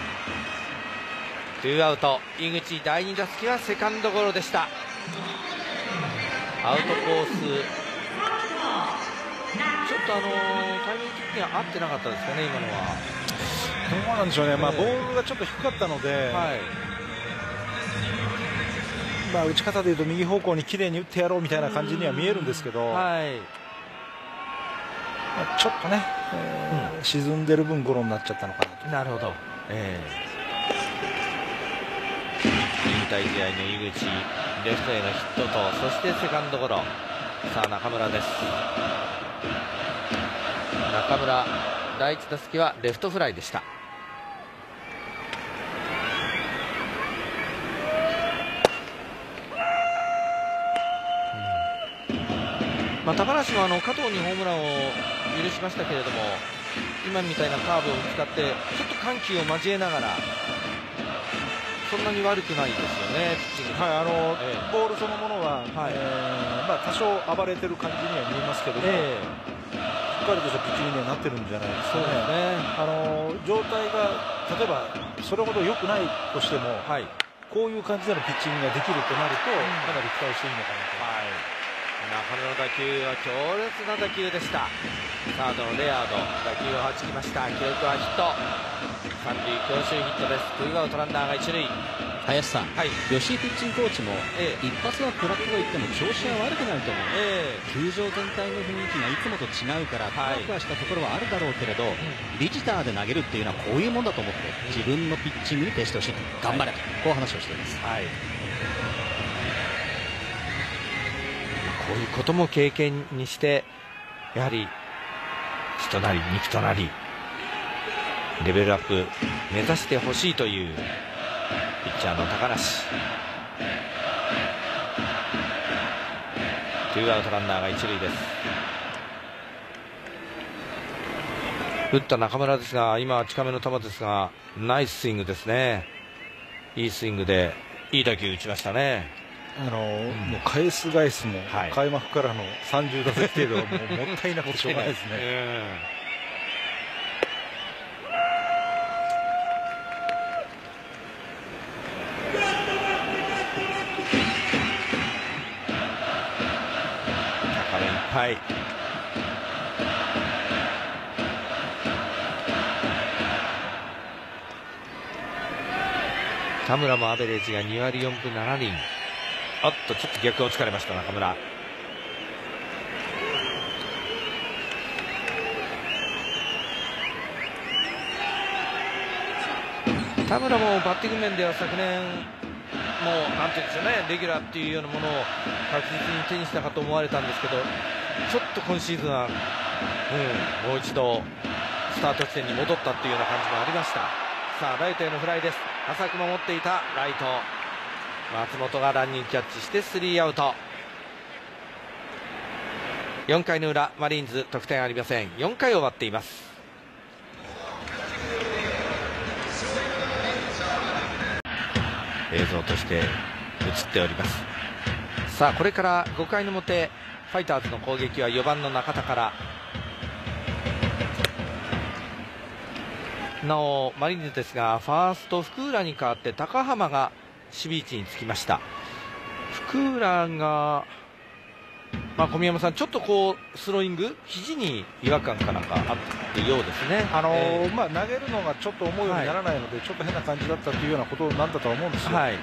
Speaker 1: ツーアウト。井口第2打席はセカンドゴロでした。アウトコース、ちょっとタイミング的には合ってなかったですかね、今のは。
Speaker 2: どうなんでしょうね、ボールがちょっと低かったので、打ち方でいうと右方向に綺麗に打ってやろうみたいな感じには見えるんですけど、ちょっとね、沈んでる分ゴロになっちゃったのかなと。
Speaker 1: なるほど、引退試合の井口、レフトへのヒットと、そしてセカンドゴロ。さあ中村です。中村第1打席はレフトフライでした。高梨も加藤にホームランを許しましたけれども、今みたいなカーブを使ってちょっと緩急を交えながら、そんなに悪くないですよね、ピッチング。
Speaker 2: ボールそのものは、多少暴れてる感じには見えますけども、しっかりとしたピッチングにはなってるんじゃないですかね。状態が例えばそれほど良くないとしても、こういう感じでのピッチングができるとなると、かなり期待していいのかなと。
Speaker 1: 中野の打球は強烈な打球でした。サードのレアード、打球をはじきました。記録はヒット、三塁強襲ヒットです。ツーアウトランナーが一塁。
Speaker 5: 林さん、吉井ピッチングコーチも、一発は暗くといっても調子は悪くないと思う、球場全体の雰囲気がいつもと違うから暗くはしたところはあるだろうけれど、ビジターで投げるっていうのはこういうもんだと思って自分のピッチングに徹してほしい、頑張れと、こう話をしています。
Speaker 1: こういうことも経験にして、やはり血となり肉となりレベルアップ目指してほしいというピッチャーの高梨。ツーアウトランナーが一塁です。打った中村ですが、今は近めの球ですが、ナイススイングですね。いいスイングでいい打球打ちましたね。
Speaker 2: もう返す返すも、開幕からの30打席程度はもうもったいなくてしょうがないですね。
Speaker 1: 高めいっぱい。田村もアベレージが2割4分7厘。ちょっと逆を突かれました中村。田村もバッティング面では昨年もなんていうんですよね、レギュラーっていうようなものを確実に手にしたかと思われたんですけど、ちょっと今シーズンは、もう一度スタート地点に戻ったっていうような感じもありました。さあライトへのフライです。浅く守っていたライト松本がランニングキャッチしてスリーアウト。4回の裏マリーンズ得点ありません。4回終わっています。映像としてっております。さあこれから5回の表ファイターズの攻撃は4番の中田から。なおマリーンズですがファースト福浦に代わって高浜が守備位置につきました。福浦が、小宮山さん、ちょっとこうスローイング肘に違和感かなんかあったようですね。
Speaker 2: 投げるのがちょっと思うようにならないので、ちょっと変な感じだったというようなことなんだとは思うんですよ。なので、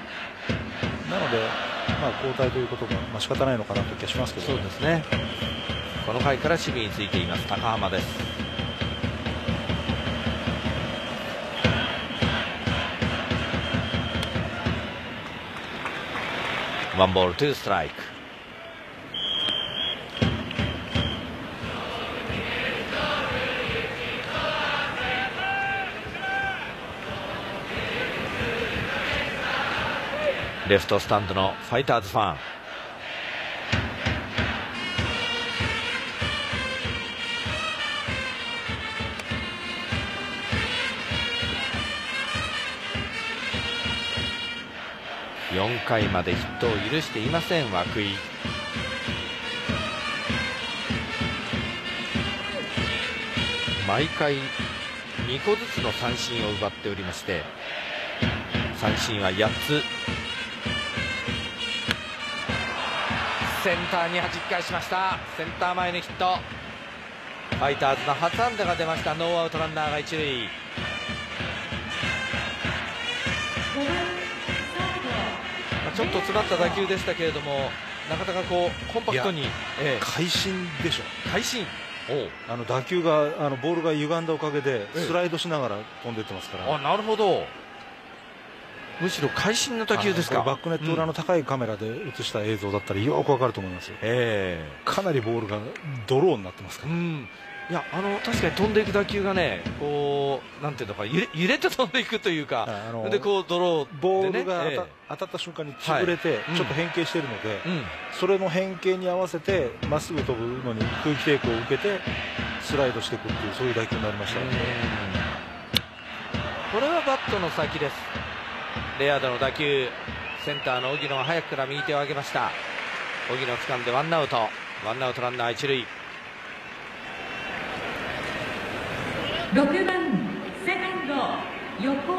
Speaker 2: 交代ということが、仕方ないのかなという気がしますけど、
Speaker 1: そうですね。この回から守備についています高浜です。ワンボールツーストライク。レフトスタンドのファイターズファン。4回までヒットを許していません涌井。毎回2個ずつの三振を奪っておりまして、三振は8つ。センターに弾き返しました。センター前のヒット。ファイターズの初安打が出ました。ノーアウトランナーが一塁。ちょっと詰まった打球でしたけれども、中田がコンパクトに、
Speaker 2: 会心でしょ。
Speaker 1: 会心。
Speaker 2: 打球がボールが歪んだおかげでスライドしながら飛んでいってますから。
Speaker 1: なるほど。むしろ会心の打球ですか。
Speaker 2: バックネット裏の高いカメラで映した映像だったらよくわかると思いますよ。かなりボールがドローになってますから。
Speaker 1: いや確かに飛んでいく打球がね、なんていうのか、揺れて飛んでいくというか、でドローで、
Speaker 2: ボールが当たった瞬間に潰れて、ちょっと変形しているので、それの変形に合わせてまっすぐ飛ぶのに空気抵抗を受けてスライドしていくっていう、そういう打球になりました。
Speaker 1: これはバットの先です。レアードの打球、センターの荻野が早くから右手を上げました。荻野掴んでワンアウトランナー一塁。
Speaker 3: 6番セカンド横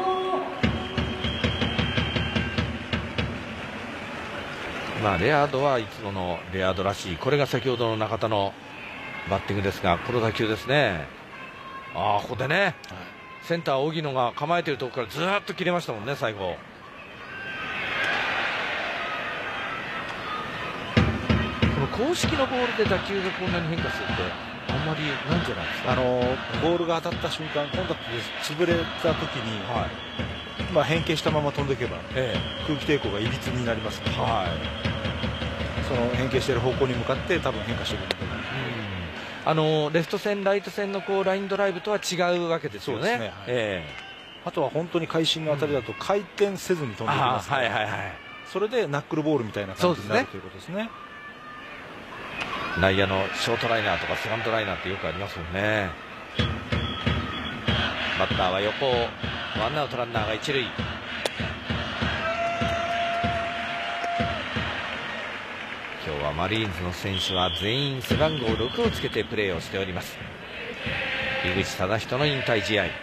Speaker 3: 尾。
Speaker 1: レアードはいつものレアードらしい、これが先ほどの中田のバッティングですが、この打球ですね。ここでね、センター荻野が構えているところからずーっと切れましたもんね、最後。この公式のボールで打球がこんなに変化するってあんまりないんじゃないですか。
Speaker 2: ボールが当たった瞬間、コンタクトで潰れた時に、変形したまま飛んでいけば、空気抵抗がいびつになりますので、その変形している方向に向かって多分変化してくるので、
Speaker 1: レフト線ライト線のラインドライブとは違うわけですよね。
Speaker 2: あとは本当に会心の当たりだと回転せずに飛んでいきますから、それでナックルボールみたいな感じになるということですね。
Speaker 1: 内野のショートライナーとかセカンドライナーってよくありますもんね。バッターは横尾、ワンアウトランナーが一塁。今日はマリーンズの選手は全員背番号6をつけてプレーをしております。井口忠人の引退試合。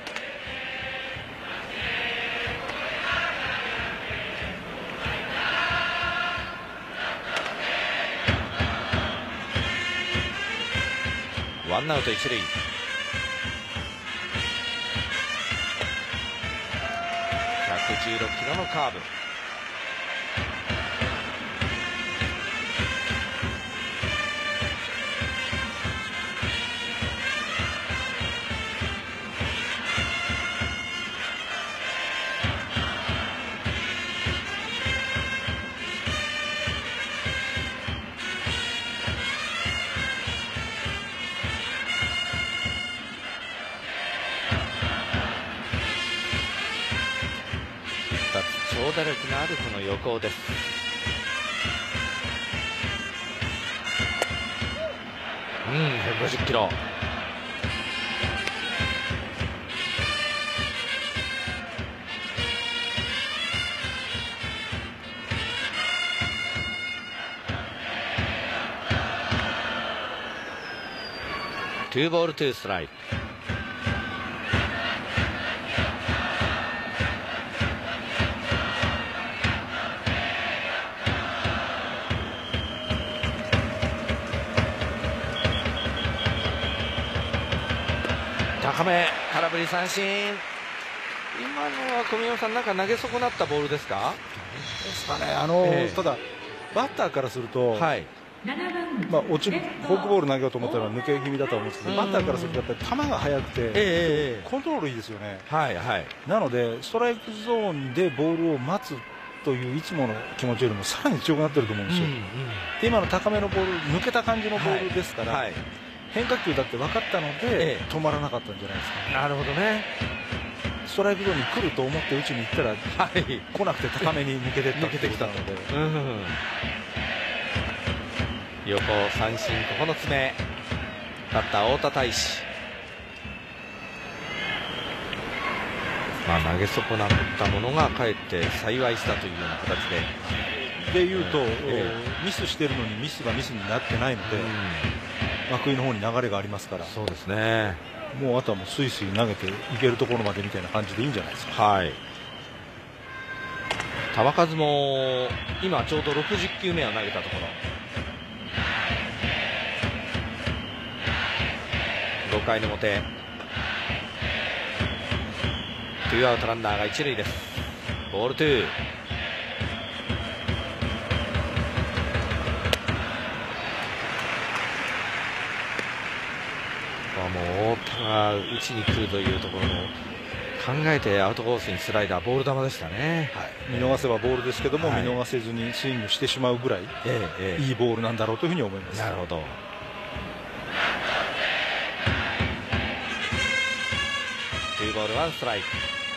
Speaker 1: ワンアウト一塁。116キロのカーブ。長打力のあるこの横尾です。150キロ。 2ボール2ストライク。高め、空振り三振。今のは小宮山さん、なんか投げ損なったボールですか？
Speaker 2: ですかね。ただバッターからすると、はい、落ちるフォークボール投げようと思ったら抜け気味だと思うんですけど、バッターからするとやっぱり球が速くて、コントロールいいですよね。はいはい。なのでストライクゾーンでボールを待つといういつもの気持ちよりもさらに強くなってると思うんですよ。で今の高めのボール、抜けた感じのボールですから、変化球だって分かったので、止まらなかったんじゃないですか。なるほどね。ストライクゾーンに来ると思って打ちに行ったら、来なくて高めに抜けてったってことなので、
Speaker 1: 横三振9つ目。バッター太田大志。投げ損なったものがかえって幸いしたというような形
Speaker 2: でいうと、ミスしてるのにミスがミスになってないので、涌井の方に流れがありますから、
Speaker 1: そうですね。
Speaker 2: もうあとはもうスイスイ投げていけるところまでみたいな感じでいいんじゃないですか。はい。
Speaker 1: 球数も今ちょうど60球目を投げたところ。5回の表、2アウトランナーが1塁です。ボール2。もう太田が打ちに来るというところも考えてアウトコースにスライダー、ボール球でしたね。
Speaker 2: 見逃せばボールですけども、見逃せずにスイングしてしまうぐらい、いいボールなんだろうというふうに思います。なるほど。2ボール1ストライク。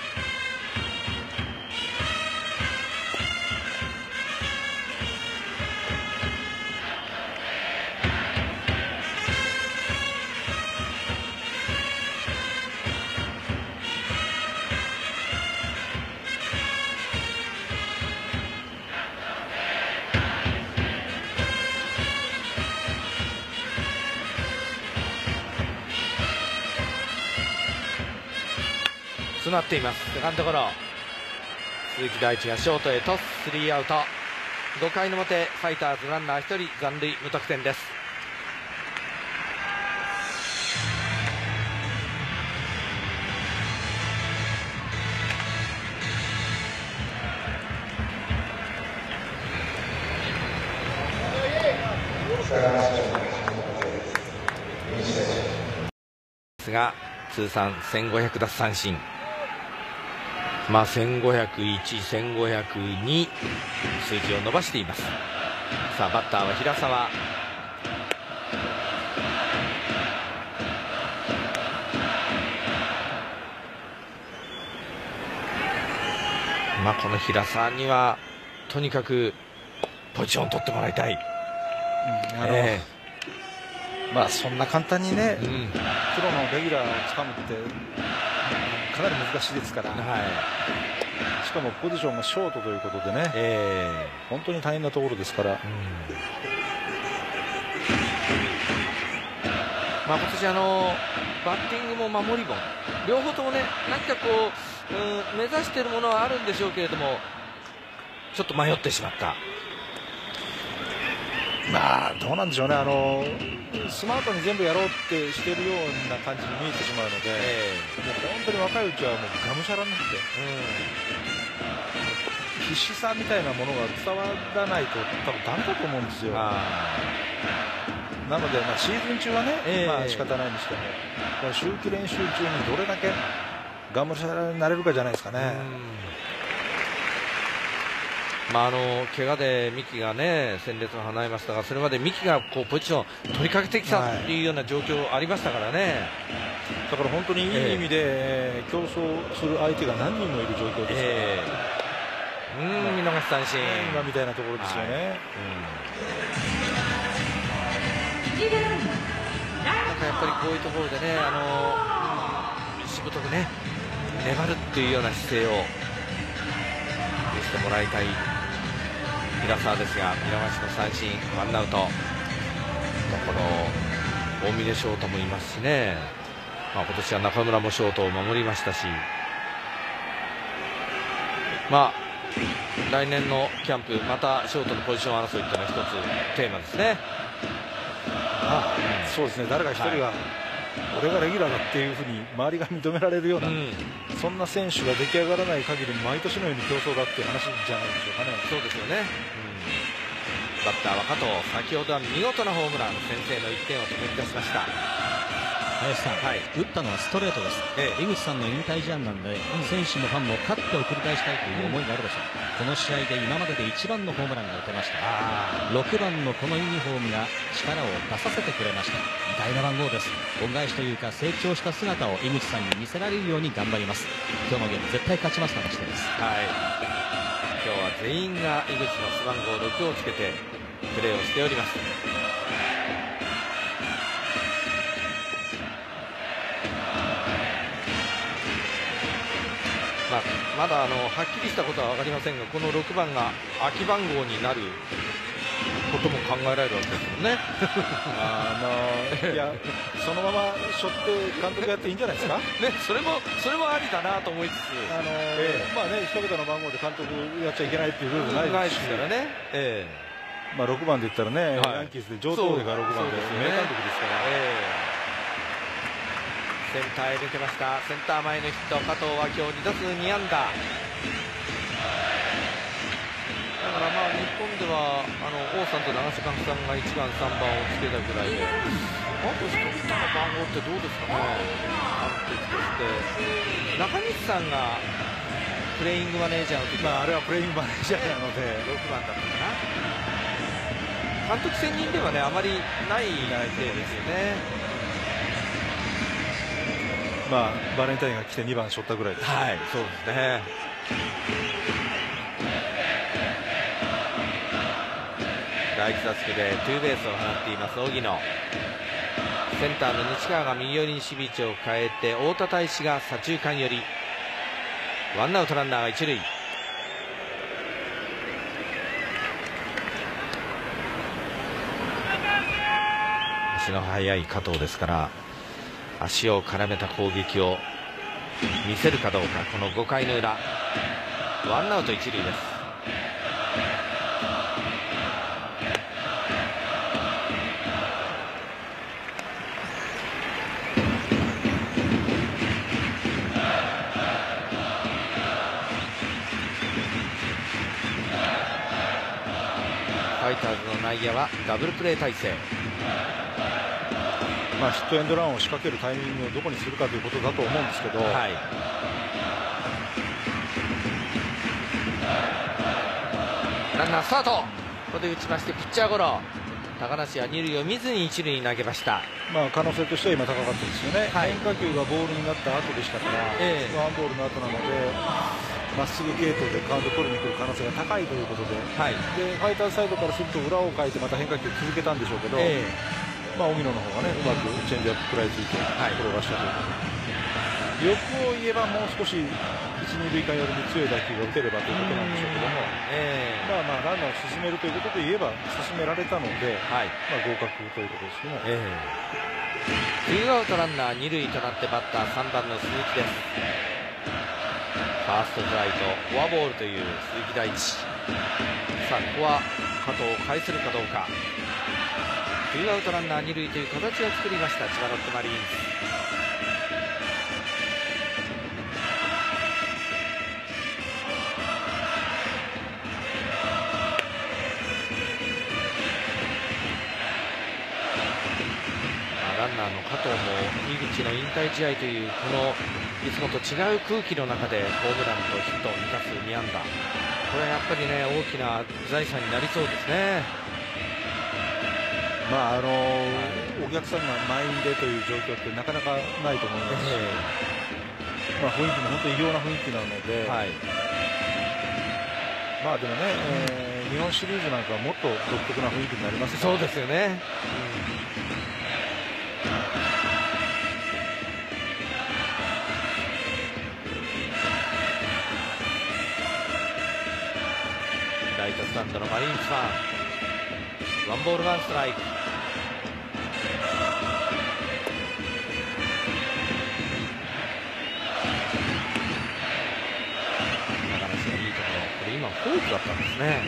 Speaker 2: 詰まっています。セカンドゴロ。鈴木大地がショートへトス、3アウト。5回の表、ファイターズランナー1人残塁、無得点です。ですが通算1500奪三振、1501、1502数字を伸ばしています。さあバッターは平沢。この平沢にはとにかくポジションを取ってもらいたい。そんな簡単にね、プロのレギュラーをつかむってかなり難しいですから、しかもポジションがショートということでね、本当に大変なところですから、
Speaker 1: 今年バッティングも守りも両方ともね、何かこう、目指しているものはあるんでしょうけれども、ちょっと迷ってしまった。
Speaker 2: どうなんでしょうね、スマートに全部やろうってしているような感じに見えてしまうので、本当に若いうちはもうがむしゃらになって、必死さみたいなものが伝わらないと多分ダメだと思うんですよ。なので、シーズン中はね、仕方ないにしても、秋季練習中にどれだけがむしゃらになれるかじゃないですかね。
Speaker 1: 怪我で三木がね戦列を離れましたが、それまで三木がこうポジションを取りかけてきたというような状況ありましたからね。
Speaker 2: だから本当にいい意味で競争する相手が何人もいる状況ですから、
Speaker 1: 見逃し三振
Speaker 2: 今みたいなところですよね。
Speaker 1: なんかやっぱりこういうところでね、しぶとくね粘るっていうような姿勢を見せてもらいたい平沢ですが、見逃しの三振、ワンアウト。この大峰翔太もいますしね、今年は中村もショートを守りましたし、来年のキャンプまたショートのポジション争いというのは一つテーマですね。
Speaker 2: そうですね、誰か一人が、俺がレギュラーだっていうふうに周りが認められるような、そんな選手が出来上がらない限り毎年のように競争だっていう話じゃないでしょうかね。
Speaker 1: そうですよね、バッターは加藤、先ほどは見事なホームラン、先制の1点を決め出しました。
Speaker 5: 林さん、打ったのはストレートです、井口さんの引退試合なんで、選手もファンも勝って送り返したいという思いがあるでしょう。この試合で今までで一番のホームランが打てました。6番のこのユニフォームが力を出させてくれました。偉大な番号です。恩返しというか成長した姿を井口さんに見せられるように頑張ります。今日のゲーム絶対勝ちますと話しています。
Speaker 1: 今日は全員が井口の背番号6をつけてプレーをしております。まだはっきりしたことは分かりませんが、この6番が空き番号になることも考えられるわけですもんね。
Speaker 2: いや、そのまま背負って監督やっていいんじゃないですか。
Speaker 1: それもありだなと思いつつ、
Speaker 2: 一桁の番号で監督やっちゃいけないっていうルールないですからね。6番で言ったらね、ヤンキースで上等が6番で名監督ですから。
Speaker 1: センターへ抜けました。センター前のヒット、加藤は今日2打数2安打。だから日本では王さんと長嶋さんが1番3番をつけたぐらいで、あと1桁の番号ってどうですかね。監督として中西さんがプレイングマネージャーの時
Speaker 2: あれはプレイングマネージャーなので
Speaker 1: 6番だったかな。監督専任ではねあまりない例ですよね。
Speaker 2: バレンタインが来て2番背負ったぐらいです。
Speaker 1: そうですね。第1打席でツーベースを放っています荻野。センターの西川が右寄りに守備位置を変えて、太田大志が左中間寄り。ワンアウトランナーが一塁。足の速い加藤ですから、足を絡めた攻撃を見せるかどうか。この5回の裏、ワンアウト一塁です。ファイターズの内野はダブルプレー体制。
Speaker 2: ヒットエンドランを仕掛けるタイミングをどこにするかということだと思うんですけど、
Speaker 1: ランナースタート。ここで打ちましてピッチャーゴロ。高梨は二塁を見ずに一塁に投げました。
Speaker 2: 可能性としては今高かったですよね。変化球がボールになった後でしたから、ワンボールの後なのでまっすぐ系統でカウント取りに来る可能性が高いということで、でファイターズサイドからすると裏をかいてまた変化球続けたんでしょうけど、荻野の方がねうまくチェンジアップ食らいついて転がしたという、欲を言えばもう少し一、二塁間寄りに強い打球が打てればということなんでしょうけども、ランナーを進めるということで言えば進められたので、合格ということですけども、
Speaker 1: ツーアウトランナー二塁となってバッター3番の鈴木です。ファーストフライとフォアボールという鈴木大地。さあここは加藤を返せるかどうか。ツーアウトランナー二塁という形を作りました千葉ロッテマリーンズ。ランナーの加藤も井口の引退試合というこのいつもと違う空気の中でホームランとヒット2打数2安打、これはやっぱりね大きな財産になりそうですね。
Speaker 2: お客さんが満員でという状況ってなかなかないと思いますし、雰囲気も本当に異様な雰囲気なので、でもね、日本シリーズなんかはもっと独特な雰囲気になりますから。
Speaker 1: そうですよね。ライトスタンドのマリーンズファン、ワンボールワンストライク。 フォークだったんですね。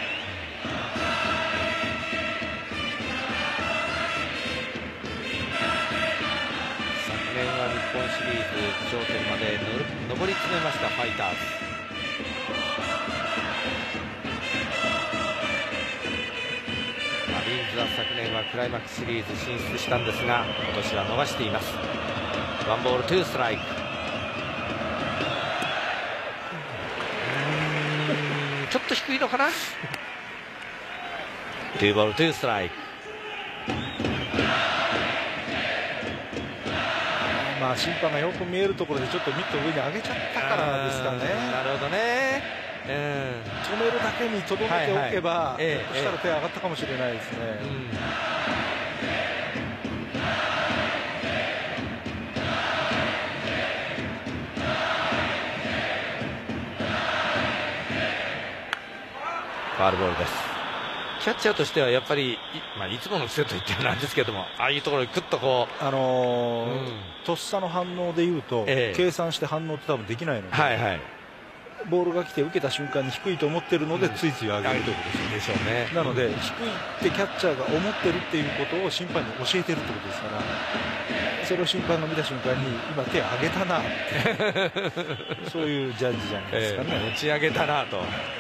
Speaker 1: 昨年は日本シリーズ頂点まで上り詰めましたファイターズ。マリーンズは昨年はクライマックスシリーズ進出したんですが、今年は逃しています。ワンボールツーストライク。ちょっと低いのかな。ツーボールツーストライク。
Speaker 2: まあ審判がよく見えるところでちょっとミットを上に上げちゃったからですかね。
Speaker 1: なるほどね。
Speaker 2: 止めるだけにとどめておけば、そしたら手上がったかもしれないですね。
Speaker 1: ファウルボールです。キャッチャーとしてはやっぱり いつもの癖と言ってはなんですけども、ああいうところにクッとこう、
Speaker 2: とっさの反応でいうと、計算して反応って多分できないので、ボールが来て受けた瞬間に低いと思ってるので、ついつい上げるということでしょうね。なので低いってキャッチャーが思ってるっていうことを審判に教えてるってことですから、それを審判が見た瞬間に今手上げたなってそういうジャッジじゃないですかね。
Speaker 1: 持ち上げたなと。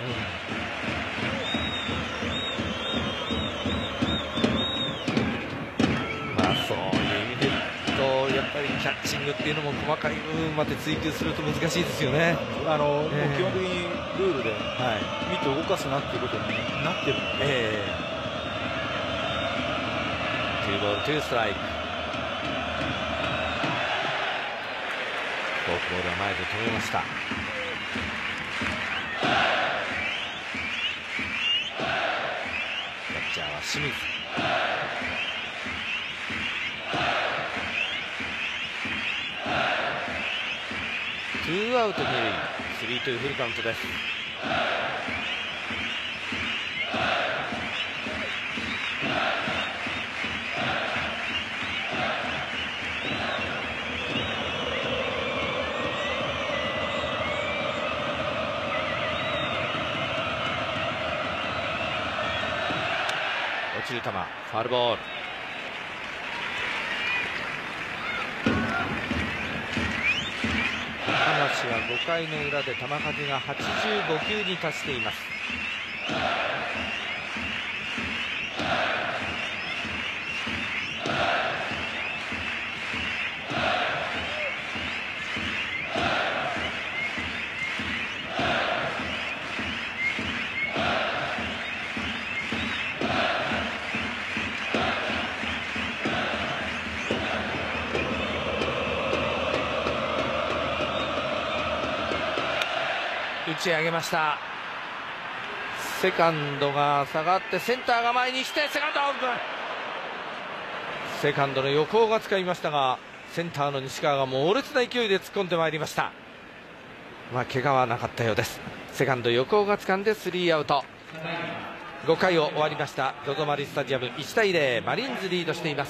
Speaker 1: そういう意味で言うと、やっぱりキャッチングっていうのも細かい部分まで追求すると難しいですよね。
Speaker 2: もう基本的にルールで、ミットを動かすなっていうことになってるので、
Speaker 1: ツーボールツーストライク。フォークボールは前で止めました。キャッチャーは清水。ツーアウト2塁、3-2フルカウントです。落ちる球、ファウルボール。は5回の裏で球数が85球に達しています。打ち上げました。セカンドが下がってセンターが前に来てセカンドオープン。セカンドの横尾が使いましたが、センターの西川が猛烈な勢いで突っ込んでまいりました。怪我はなかったようです。セカンド横尾が掴んで3アウト。5回を終わりました。ZOZOマリンスタジアム1対0、マリーンズリードしています。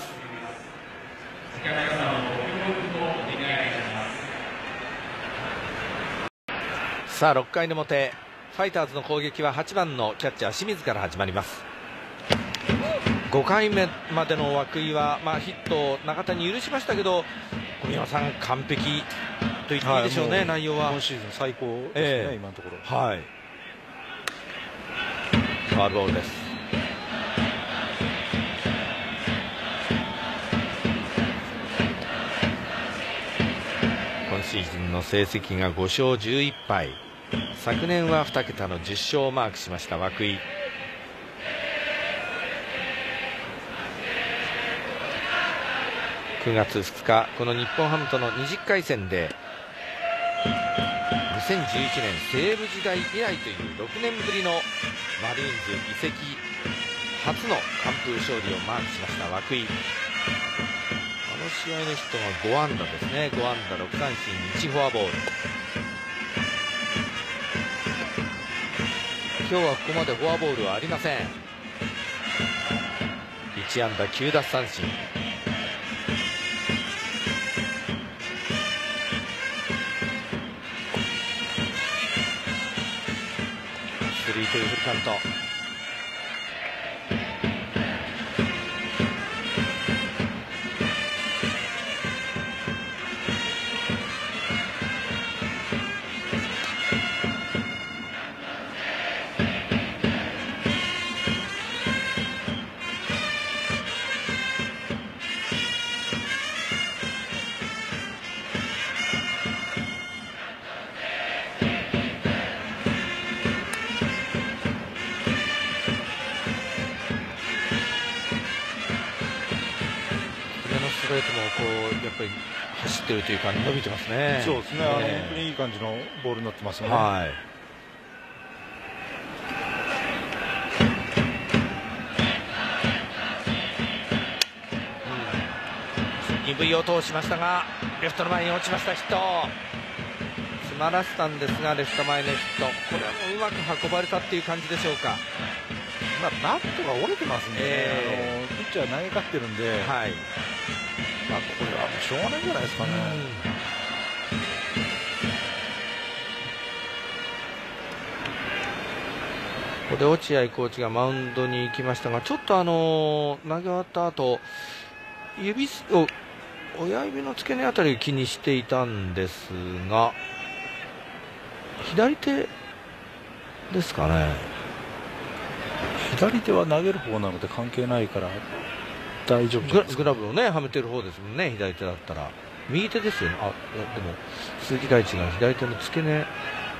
Speaker 1: さあ6回の表、ファイターズの攻撃は8番のキャッチャー清水から始まります。5回目までの涌井は、ヒットを中田に許しましたけど、小宮山さん完璧と言っていいでしょうね。内容は
Speaker 2: 今シーズン最高ですね、今のところ。
Speaker 1: ファウルボールです。今シーズンの成績が5勝11敗。昨年は2桁の10勝をマークしました涌井。9月2日、この日本ハムとの20回戦で2011年西武時代以来という6年ぶりのマリーンズ移籍初の完封勝利をマークしました涌井。あの試合のヒットが5安打ですね。5安打6三振1フォアボール。今日はここまでフォアボールはありません。1安打9奪三振。 3というフルカウント。ストレートもこうやっぱり走ってるというか伸びてますね。
Speaker 2: そうですね、本当にいい感じのボールになってますよね。
Speaker 1: はい、鈍い音をしましたがレフトの前に落ちました。ヒット詰まらせたんですがレフト前のヒット、これはもううまく運ばれたっていう感じでしょうか。
Speaker 2: バットが折れてますんで、ピッチャー投げ勝ってるんで、はい、これはもうしょうがないんじゃないですかね。
Speaker 1: ここで落合コーチがマウンドに行きましたが、ちょっと投げ終わった後親指の付け根あたりを気にしていたんですが、左手ですかね。
Speaker 2: 左手は投げる方なので関係ないから大丈夫じゃないですか。
Speaker 1: グラブをねはめてる方ですもんね、左手だったら。右手ですよね。でも鈴木大地が左手の付け根、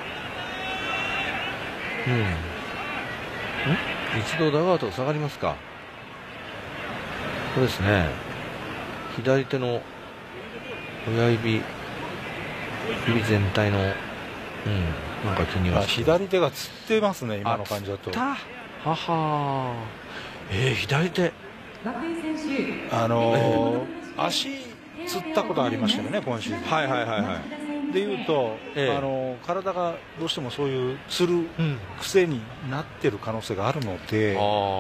Speaker 1: 一度ダグアウト下がりますか。そうですね、左手の親指全体のなんか気には
Speaker 2: 左手がつってますね、今の感じだと。
Speaker 1: はは左手
Speaker 2: 足つったことありましたよね、今シーズン。でいうと、体がどうしてもそういうつる癖になってる可能性があるので、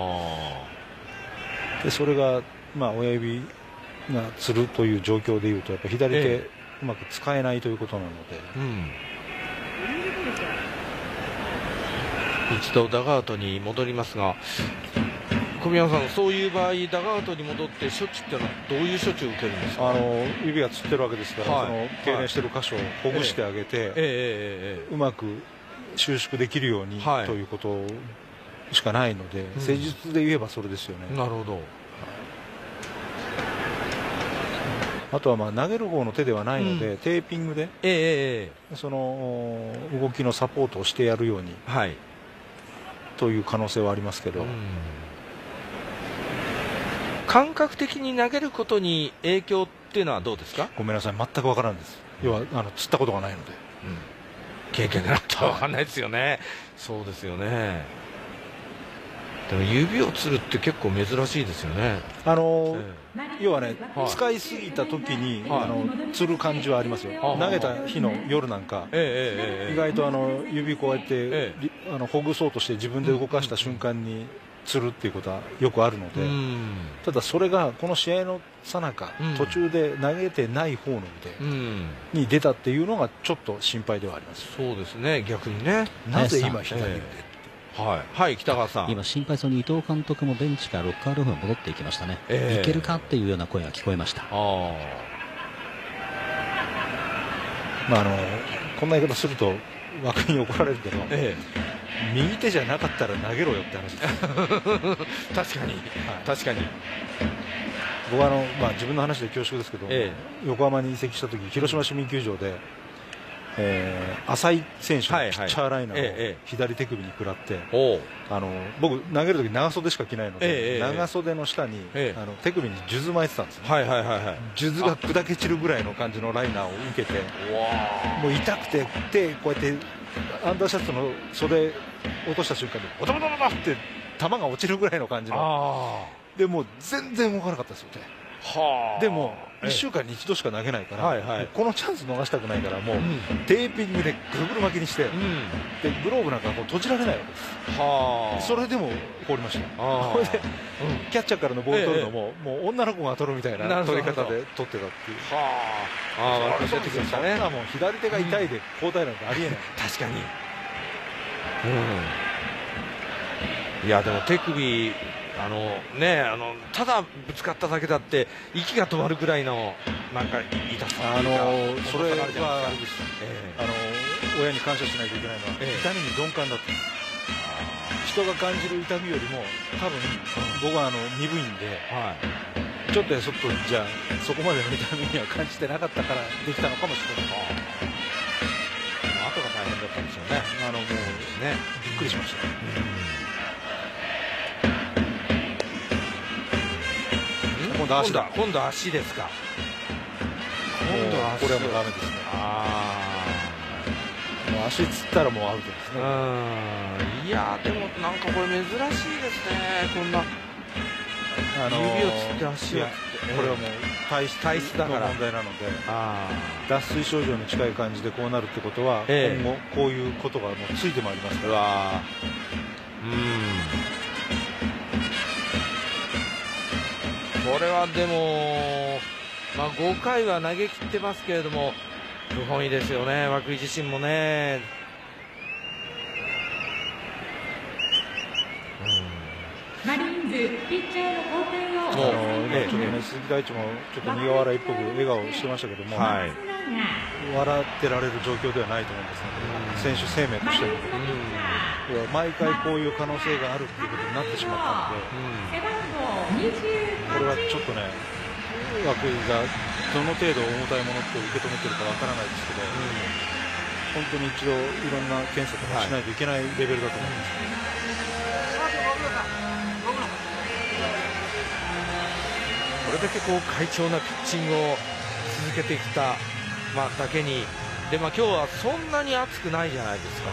Speaker 2: それが、親指がつるという状況でいうとやっぱ左手、うまく使えないということなので。
Speaker 1: 一度ダグアウトに戻りますが、小宮山さん、そういう場合ダグアウトに戻って処置っていうのはどういう処置を受けるんですか。
Speaker 2: 指がつってるわけですから、その痙攣してる箇所をほぐしてあげて、うまく収縮できるように、ということしかないので、施術で言えばそれですよね。
Speaker 1: なるほど。
Speaker 2: あとは投げる方の手ではないので、テーピングで、その動きのサポートをしてやるように、という可能性はありますけど、
Speaker 1: 感覚的に投げることに影響っていうのはどうですか。
Speaker 2: ごめんなさい、全く分からんです。要は釣ったことがないので、
Speaker 1: 経験がなくて分かんないですよね。そうですよね。でも指をつるって結構珍しいですよね。
Speaker 2: 要はね、使いすぎた時につる感じはありますよ。投げた日の夜なんか、意外と指こうやってほぐそうとして自分で動かした瞬間につるっていうことはよくあるので、ただそれがこの試合の最中、途中で投げてない方の腕に出たっていうのがちょっと心配ではあります。
Speaker 1: そうですね、逆にね。
Speaker 2: なぜ今左腕。
Speaker 1: 北川さん、
Speaker 5: 今心配そうに伊藤監督もベンチからロッカールームに戻っていきましたね。いけるかっていうような声が聞こえました。
Speaker 2: こんな言い方すると枠に怒られるけど、右手じゃなかったら投げろよって話です。
Speaker 1: 確かに、確かに。
Speaker 2: 僕は自分の話で恐縮ですけど、横浜に移籍した時、広島市民球場で浅井選手のピッチャーライナーを左手首に食らって、僕投げる時長袖しか着ないので、長袖の下に手首に数珠巻いてたんです。数珠が砕け散るぐらいの感じのライナーを受けて、もう痛くて手こうやってアンダーシャツの袖落とした瞬間にボタボタボタって球が落ちるぐらいの感じの、でもう全然動かなかったですよね。でも1週間に1度しか投げないから、このチャンス逃したくないから、もうテーピングでぐるぐる巻きにして、でグローブなんか閉じられないわけです。それでも放りました。これでキャッチャーからのボール取るのも、もう女の子が取るみたいな取り方で取ってたっていう。そんなもう左手が痛いで交代なんてありえない。
Speaker 1: 確かに。 いやでも手首ただぶつかっただけだって息が止まるくらいのなんか痛さ、
Speaker 2: それは親に感謝しないといけないのは、痛みに鈍感だと。人が感じる痛みよりも多分僕は鈍いんで、ちょっとじゃあそこまでの痛みには感じてなかったからできたのかもしれない。
Speaker 1: 後が大変だったんでしょうね。
Speaker 2: もうね、びっくりしました。今度足だ。
Speaker 1: 今度足ですか。
Speaker 2: 今度は足。これはもうダメですね。もう足つったらもうアウトですね。
Speaker 1: いやでもなんかこれ珍しいですね。こんな指をつって足をつって、
Speaker 2: これはもう体質の問題なので、脱水症状に近い感じでこうなるってことは、今後こういうことがもうついてまいりますから。
Speaker 1: これはでも、5回は投げ切ってますけれども不本意ですよね、涌井自身もね。
Speaker 3: マリーンズピッチャーの交代を
Speaker 2: ちょっとね、鈴木大地もちょっと苦笑いっぽく笑顔してましたけども、笑ってられる状況ではないと思うんですね、選手生命としても。毎回こういう可能性があるっていうことになってしまったので、これはちょっとね、涌井がどの程度重たいものって受け止めてるかわからないですけど、本当に一度いろんな検査とかしないといけないレベルだと思います。
Speaker 1: これだけこう快調なピッチングを続けてきた、だけにで、今日はそんなに暑くないじゃないですか。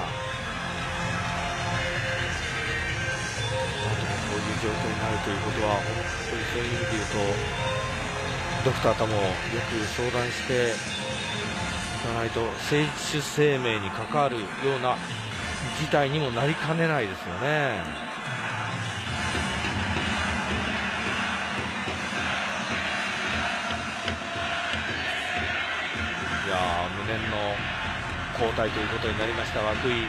Speaker 1: こういう状況になるということは本当にそういう意味で言うとドクターともよく相談していかないと選手生命に関わるような事態にもなりかねないですよね。無念の交代ということになりました涌井。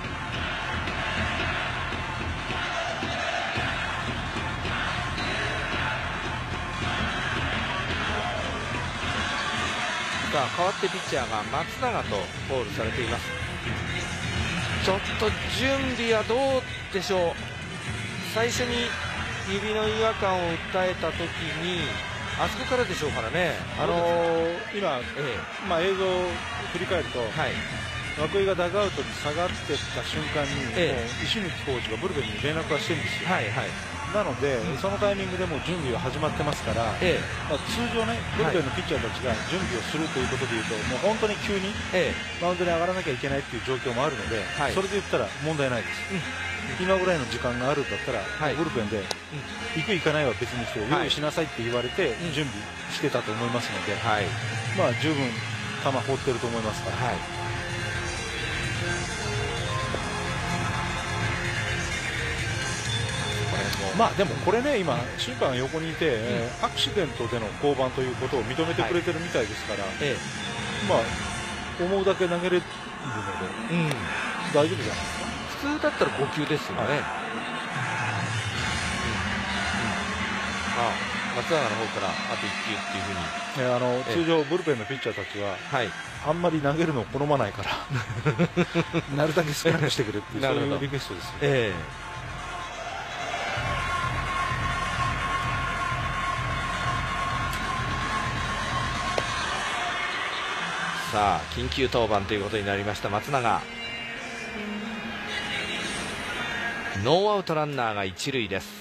Speaker 1: さあ代わってピッチャーが松永とコールされています。ちょっと準備はどうでしょう。最初に指の違和感を訴えた時にあそこからでしょうからね。
Speaker 2: 今、映像を振り返ると、涌井がダグアウトに下がっていった瞬間に、もう石貫コーチがブルペンに連絡はしてるんですよ。なので、そのタイミングでもう準備は始まってますから、通常ね、ブルペンのピッチャーたちが準備をするということでいうと、もう本当に急にマウンドに上がらなきゃいけないという状況もあるので、それで言ったら問題ないです。今ぐらいの時間があるんだったら、ブルペンで行く行かないは別にして用意しなさいって言われて準備してたと思いますので、十分球放ってると思いますから。でもこれね、今審判が横にいて、アクシデントでの降板ということを認めてくれてるみたいですから、思うだけ投げれるので、大丈夫じゃないですか。
Speaker 1: 普通だったら5球ですよね。松永の方からあと1球っていうふうに、
Speaker 2: 通常ブルペンのピッチャーたちは、あんまり投げるのを好まないからなるだけ少なくしてくれっていうそういうリクエストですよ。
Speaker 1: さあ緊急登板ということになりました松永。ノーアウトランナーが一塁です。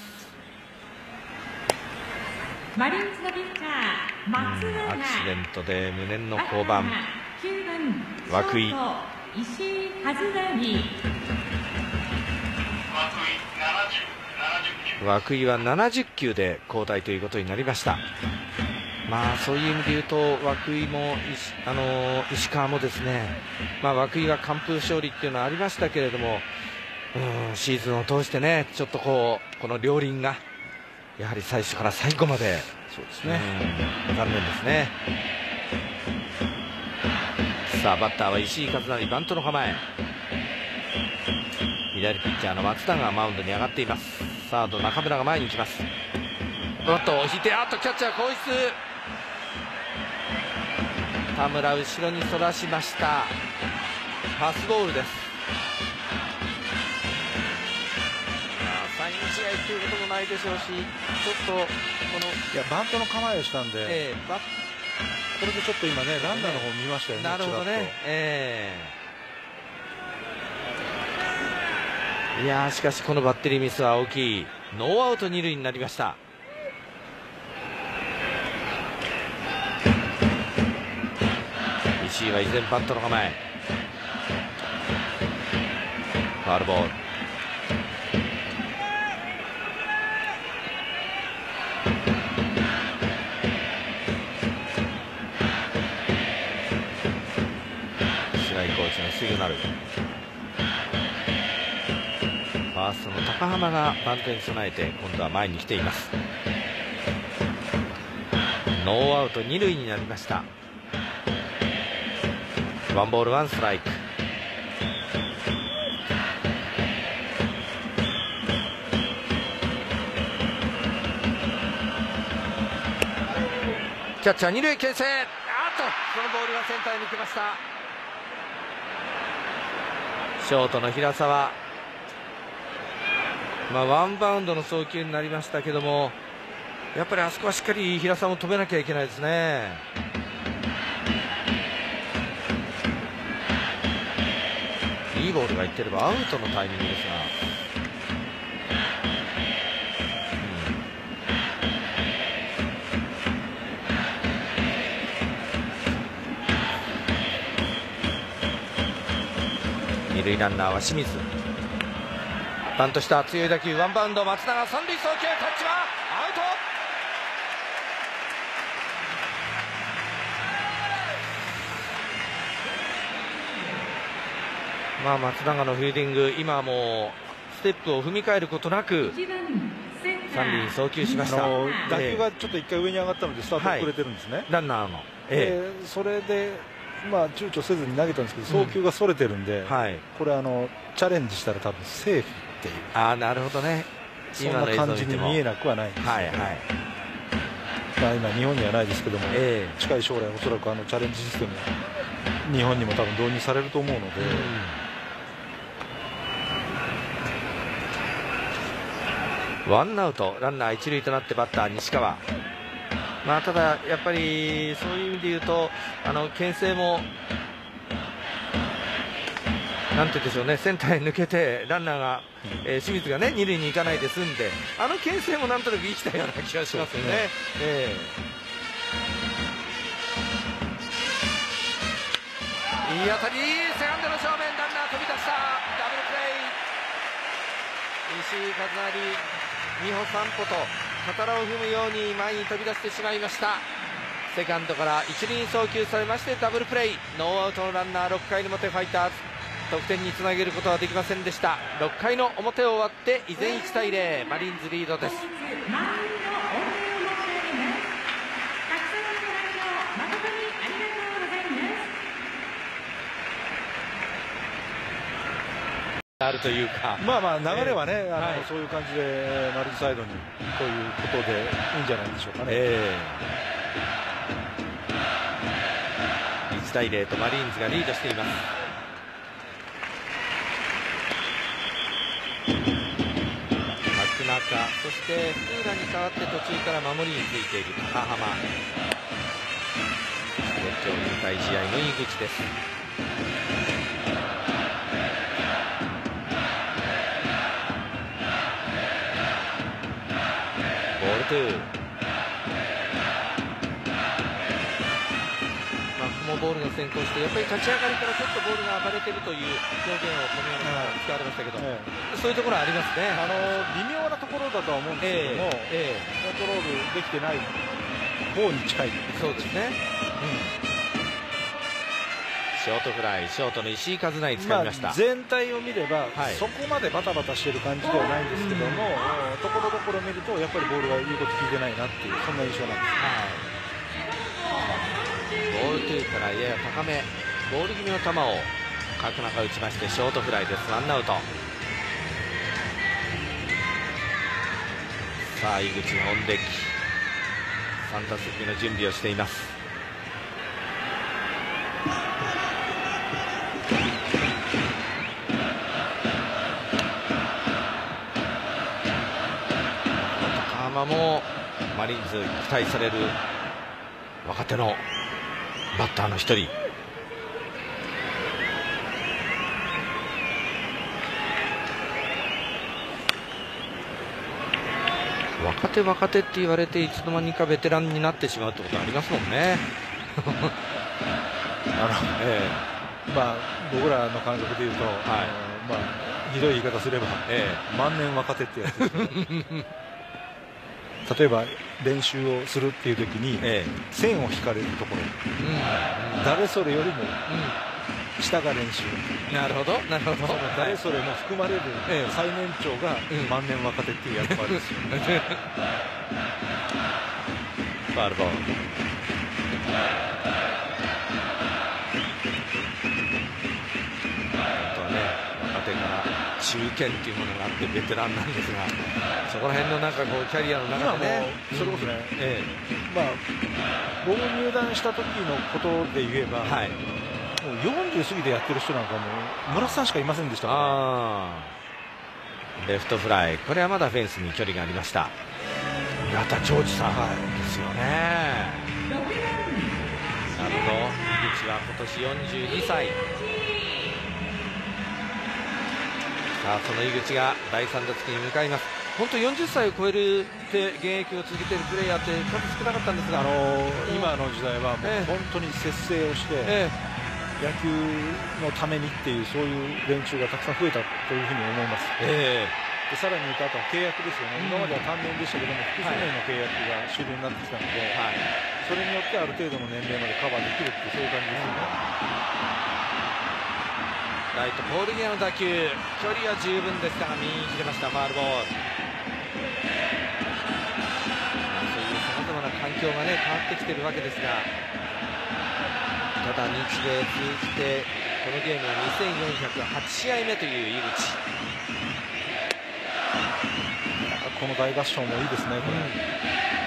Speaker 3: マリーンズのピッチャー松永、
Speaker 1: アクシデントで無念の降板。涌井、
Speaker 3: 石井一成。
Speaker 1: 涌井は70球で交代ということになりました。そういう意味で言うと涌井も石川もですね、涌井は完封勝利っていうのはありましたけれども、シーズンを通してね、ちょっとこの両輪がやはり最初から最後まで、そうですね、残念ですね。さあバッターは石井一成、バントの構え。 左ピッチャーの松田がマウンドに上がっています。サード中村が前に行きます。おっと引いて、あっとキャッチャー後逸、田村後ろにそらしました。パスボールです。サイン試合ということもないでしょうし、ちょっとこの
Speaker 2: バントの構えをしたんで、これでちょっと今ねランナーの方見ましたよね。
Speaker 1: なるほどね。いやー、しかしこのバッテリーミスは大きい。ノーアウト2塁になりました。石井は依然バントの構え、ファウルボール。白井コーチのシグナル。ファーストの高浜がバントに備えて今度は前に来ています。ノーアウト2塁になりました。ワンボールワンストライク。キャッチャー二塁牽制、そのボールがセンターに抜けました。ショートの平沢、ワンバウンドの送球になりましたけども、やっぱりあそこはしっかり平沢も止めなきゃいけないですね。いいボールがいってればアウトのタイミングですが、二塁ランナーは清水。バントした強い打球、ワンバウンド、松田が三塁送球、タッチはアウト。松永のフィールディング、今はもうステップを踏み替えることなく三塁に送球しました。
Speaker 2: 打球がちょっと一回上に上がったのでスタート遅れてるんですね、
Speaker 1: ランナーの、
Speaker 2: それで躊躇せずに投げたんですけど、送球がそれてるんで、これチャレンジしたら多分セーフっていう、
Speaker 1: なるほどね、
Speaker 2: そんな感じに見えなくはないんですよ。今日本にはないですけども、近い将来おそらくチャレンジシステム日本にも多分導入されると思うので、
Speaker 1: ワンアウトランナー一塁となってバッター西川。ただやっぱりそういう意味で言うと牽制もなんて言うんでしょうね、センターへ抜けてランナーが、清水がね二塁に行かないで済んで、牽制もなんとなく生きたような気がしますよね。いい当たり、セカンドの正面、ランナー飛び出した、ダブルプレー。石井一成2歩3歩と刀を踏むように前に飛び出してしまいました。セカンドから一塁に送球されましてダブルプレー。ノーアウトのランナー、6回の表ファイターズ得点につなげることはできませんでした。6回の表を終わって依然1対0、マリーンズリードです。あるというか、
Speaker 2: 流れはね、そういう感じでマリーンズサイドにということでいいんじゃないでしょうかね。
Speaker 1: 1対0とマリーンズがリードしています。角中、そして福浦に代わって途中から守りについている高浜、絶頂引退試合の井口です。ボール2、ここもボールが先行して、やっぱり立ち上がりからちょっとボールが暴れているという表現をこのような使われましたけど、そういうところはありますね。
Speaker 2: 微妙なところだとは思うんですけども、コントロールできてない方に近い。
Speaker 1: そうですね、ショートフライ、ショートの石井一成につかみました。
Speaker 2: 全体を見れば、そこまでバタバタしている感じではないんですけども、ところどころ見るとやっぱりボールが言うこと聞いてないなっていう、そんな印象なんです。
Speaker 1: ボール2からやや高め、ボール気味の球を角中打ちましてショートフライです。ワンアウト。 さあ井口がオンデッキ、3打席目の準備をしています。高濱もマリーンズ期待される若手のバッターの一人。若手って言われていつの間にかベテランになってしまうってことありますもんね。
Speaker 2: まあ僕らの感覚でいうと、まあひどい言い方すれば、万年若手ってやつです。例えば練習をするっていう時に、線を引かれるところ、誰それよりも下が練習。
Speaker 1: なるほどなるほど。
Speaker 2: その誰それも含まれる最年長が万年若手っていう役割ですよ。
Speaker 1: ファウルボール。若手から中堅っていうものがあってベテランなんですが、そこら辺のなんかこうキャリアの中でね、
Speaker 2: それこそね、まあ僕入団した時のことで言えば、もう40過ぎてやってる人なんかもう村瀬さんしかいませんでしたから、
Speaker 1: レフトフライ、これはまだフェンスに距離がありました。岩田長司さんですよね。なるほど。井口は今年42歳。さあその井口が第3打席に向かいます。本当40歳を超えるって現役を続けているプレイヤーって数少なかったんですが、
Speaker 2: 今の時代はもう本当に節制をして、野球のためにっていうそういう連中がたくさん増えたというふうに思います。でさらに言うとあとは契約ですよね。今までは単年でしたけども複数年の契約が主流になってきたので、それによってある程度の年齢までカバーできるってそういう感じですよね。
Speaker 1: ライトポール際の打球、距離は十分ですが右に切れました。ファウルボール。そういうさまざまな環境がね変わってきてるわけですが、ただ日米通じてこのゲームは2408試合目という井口。
Speaker 2: この大合唱もいいですね、これ。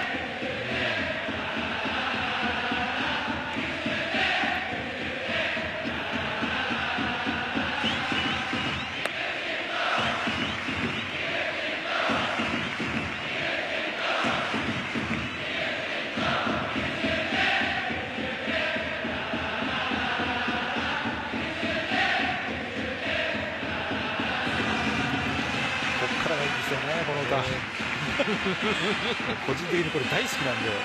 Speaker 2: 個人的にこれ大好きなんで、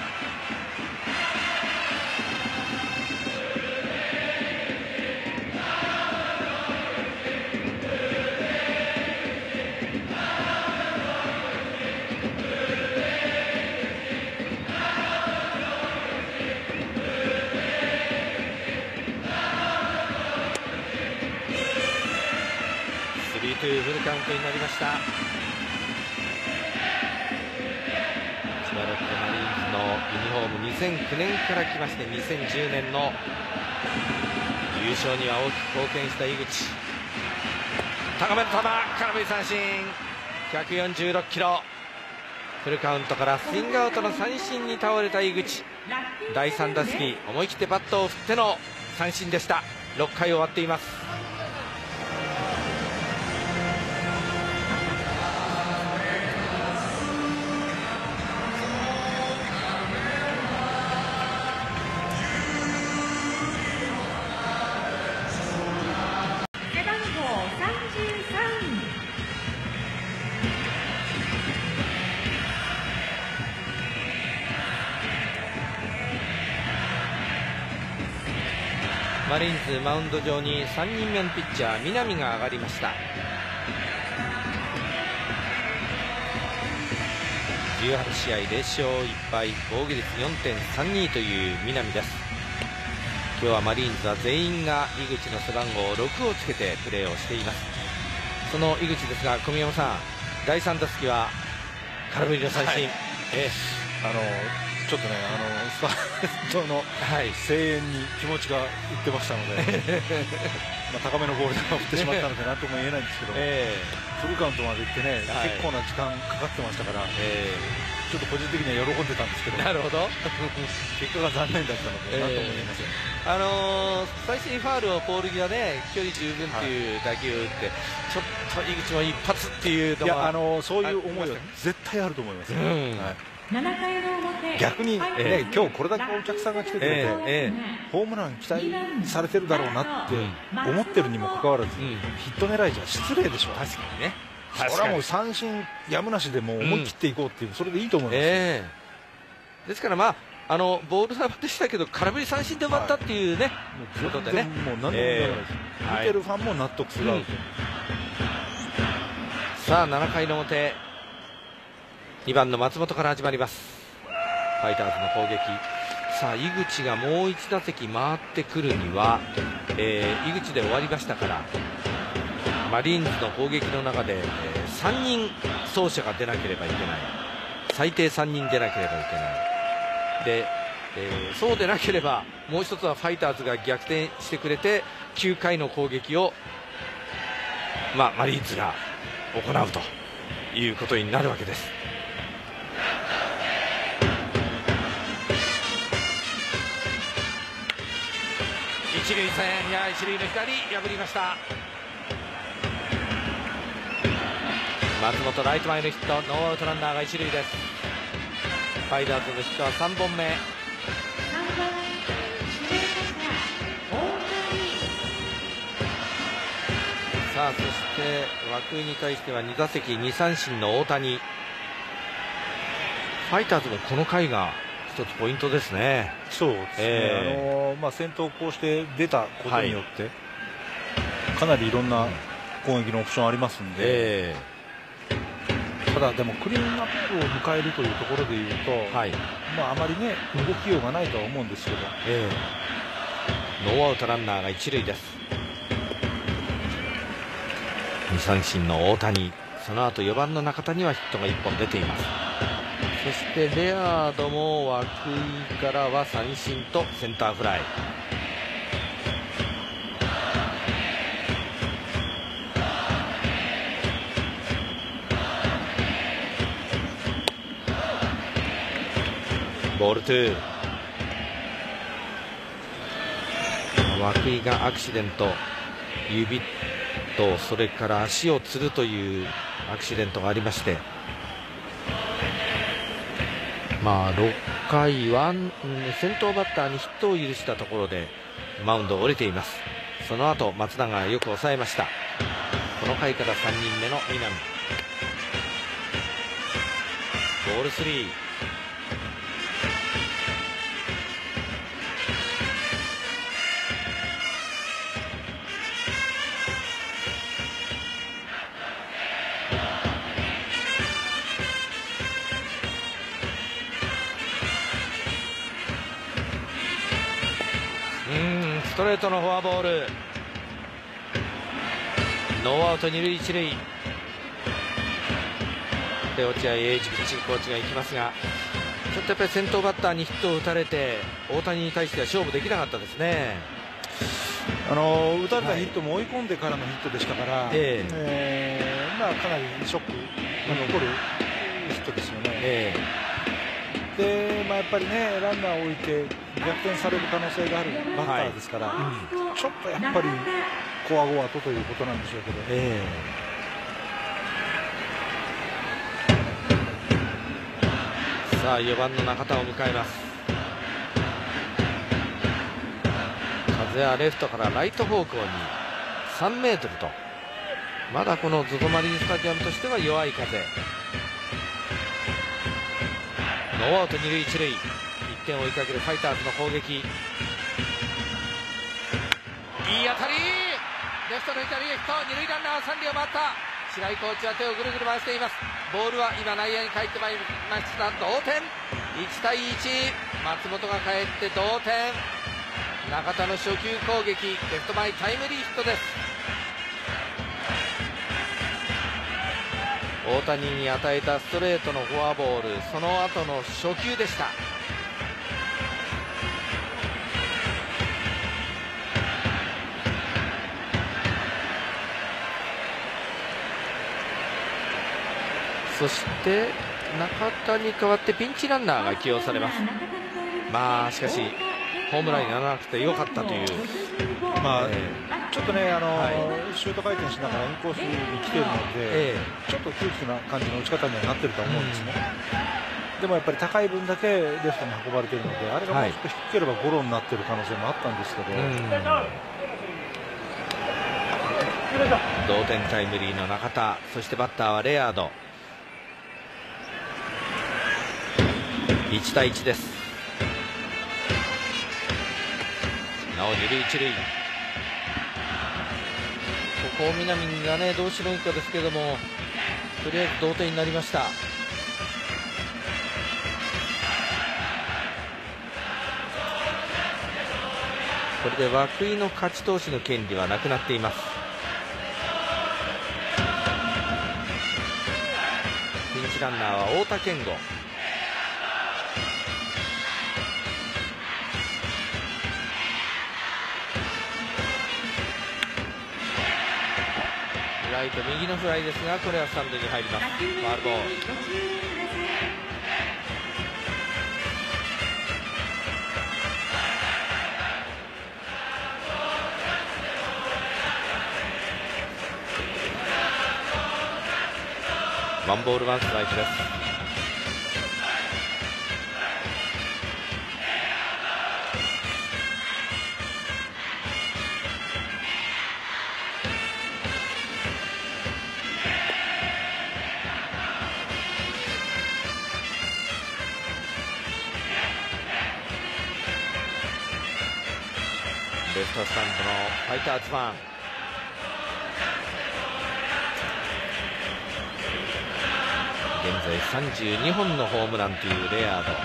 Speaker 1: 3-2フルカウントになりました。千葉ロッテマリーンズのユニフォーム2009年から来まして2010年の優勝には大きく貢献した井口。高めの球、空振り三振、146キロ。フルカウントからスイングアウトの三振に倒れた井口。第3打席思い切ってバットを振っての三振でした。6回終わっています。マリーンズマウンド上に3人目のピッチャー南が上がりました。18試合0勝1敗、防御率 4.32 という南です。今日はマリーンズは全員が井口の背番号6をつけてプレーをしています。その井口ですが、小宮山さん、第3打席は空振りの三振、
Speaker 2: ちょっとね、スタンドの声援に気持ちがいってましたので高めのボールで振ってしまったので何とも言えないんですけど、フルカウントまでいってね、結構な時間かかってましたから、ちょっと個人的には喜んでたんですけど、
Speaker 1: なるほど
Speaker 2: 結果が残念だったので何とも言えません。
Speaker 1: 最初にファウルをポール際で距離十分っていう打球を打って、ちょっと井口も一発っていうのは、
Speaker 2: そういう思いは絶対あると思います。逆に、今日これだけお客さんが来てくれて、ホームラン期待されてるだろうなって思ってるにもかかわらず、ヒット狙いじゃ失礼でしょ。
Speaker 1: 確かにね。
Speaker 2: それはもう三振やむなしでもう思い切っていこうっていう、それでいいと思います。
Speaker 1: ですからボール球でしたけど空振り三振で奪ったっていうね、ことでね、
Speaker 2: もう何でも言わないです。見てるファンも納得するアウト。
Speaker 1: さあ7回の表、2番の松本から始まります。ファイターズの攻撃。さあ井口がもう1打席回ってくるには、井口で終わりましたから、マリーンズの攻撃の中で、3人走者が出なければいけない、最低3人出なければいけないで、そうでなければもう一つはファイターズが逆転してくれて9回の攻撃を、マリーンズが行うということになるわけです。一塁線や一塁の左破りました。松本ライト前のヒット、ノーアウトランナーが一塁です。ファイターズのヒットは3本目。さあそして涌井に対しては2打席2三振の大谷。ファイターズもこの回が一つポイントですね。
Speaker 2: そうですね、先頭こうして出たことによって、かなりいろんな攻撃のオプションありますんで、ただでもクリーンアップを迎えるというところでいうと、あまりね動きようがないとは思うんですけど、
Speaker 1: ノーアウトランナーが一塁です。2三振の大谷、その後4番の中田にはヒットが1本出ています。そしてレアードも涌井からは三振とセンターフライ。ボール2。涌井がアクシデント、指とそれから足をつるというアクシデントがありまして、6回は先頭バッターにヒットを許したところでマウンドを降りています。その後松田がよく抑えました。この回から3人目の南。ボール3。ストレートのフォアボール。ノーアウト二塁一塁で落合英二ピッチングコーチが行きますが、ちょっとやっぱり先頭バッターにヒットを打たれて大谷に対しては勝負できなかったですね。
Speaker 2: 打たれたヒットも追い込んでからのヒットでしたから、かなりショックが残るヒットですよね。でやっぱりねランナーを置いて逆転される可能性があるバッターですから、ちょっとやっぱりこわごわということなんでしょうけど、
Speaker 1: さあ4番の中田を迎えます。風はレフトからライト方向に3メートルと、まだこのZOZOマリンスタジアムとしては弱い風。ノーアウト二塁一塁、1点を追いかけるファイターズの攻撃。いい当たり、レフトの左へヒット、二塁ランナーは三塁を回った。白井コーチは手をぐるぐる回しています。ボールは今内野に帰ってまいりました。同点、1対1、松本が帰って同点。中田の初球攻撃、レフト前タイムリーヒットです。大谷に与えたストレートのフォアボール、その後の初球でした。 そして中田に代わってピンチランナーが起用されます。しかしホームランにならなくてよかったという、ちょ
Speaker 2: っとね、シュート回転しながらインコースに来ているので、ちょっと窮屈な感じの打ち方にはなってると思うんですね。でもやっぱり高い分だけレフトに運ばれているので、あれがもうちょっと低ければゴロになっている可能性もあったんですけど、
Speaker 1: 同点タイムリーの中田、そしてバッターはレアード。1対1です。なお2塁1塁、ここを南がねどうしのぎかですけども、とりあえず同点になりました。これで涌井の勝ち投手の権利はなくなっています。ピンチランナーは太田健吾。ライト右のフライですが、これはスタンドに入ります。ファウルボール。ワンボールワンストライクです。レフトスタンドのファイターズファン、現在32本のホームランというレアード。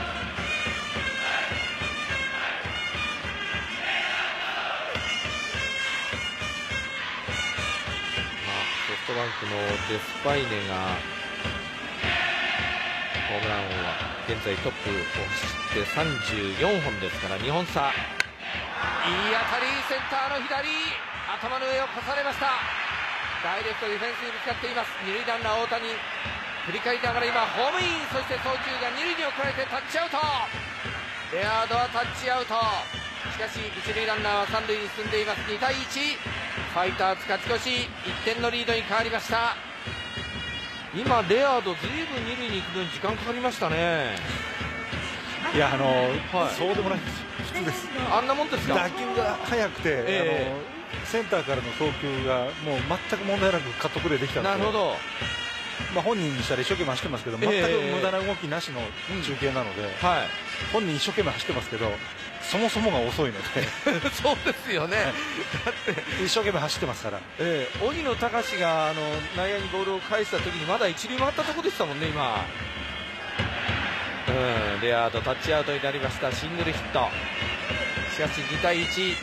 Speaker 1: ソフトバンクのデスパイネがホームラン王は現在トップを走って34本ですから2本差。いい当たり、センターの左、頭の上を越されました。ダイレクトディフェンスにぶつかっています。二塁ランナー大谷振り返りながら今ホームイン、そして送球が二塁に送られてタッチアウト。レアードはタッチアウト。しかし一塁ランナーは三塁に進んでいます。2対1、ファイターズ勝ち越し、1点のリードに変わりました。今レアードずいぶん二塁に行くのに時間かかりましたね。
Speaker 2: いやそうでもないです。普通です。
Speaker 1: あんなもんですか。
Speaker 2: 打球が速くて、センターからの送球がもう全く問題なくカットプレーできたので。
Speaker 1: なるほど。
Speaker 2: 本人にしたら一生懸命走ってますけど、全く無駄な動きなしの中継なので、本人一生懸命走ってますけど、そもそもが遅いので
Speaker 1: そうですよね。だって
Speaker 2: 一生懸命走ってますから。
Speaker 1: 荻野貴司が内野にボールを返した時にまだ一塁回ったところでしたもんね今。レアードタッチアウトになりました。シングルヒット。しかし2対1、セン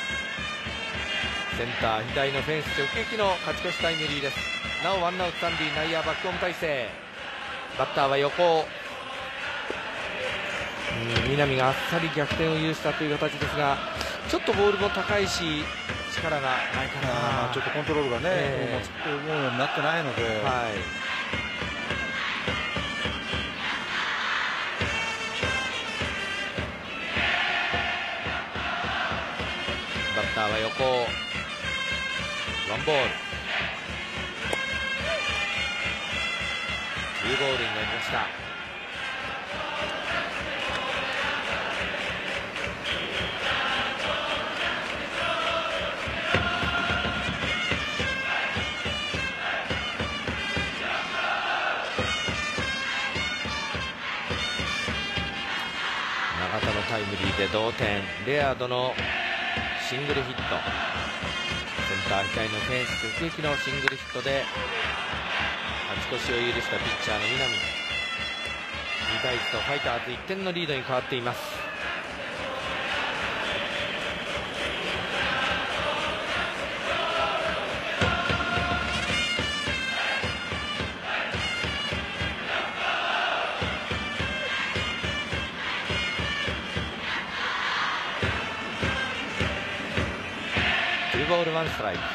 Speaker 1: ター左のフェンス直撃の勝ち越しタイムリーです。なおワンアウト三塁、内野バックホーム体勢。バッターは横。南があっさり逆転を許したという形ですが、ちょっとボールも高いし力がないかな。
Speaker 2: ちょっとコントロールがね、思うようになってないので、
Speaker 1: バッターは横。ワンボール、2ボールになりました。中田のタイムリーで同点。レアードのシングルヒット、センター左のフェンス直撃のシングルヒットで勝ち越しを許したピッチャーの南。2対1とファイターズ1点のリードに変わっています。2ボール1ストライク。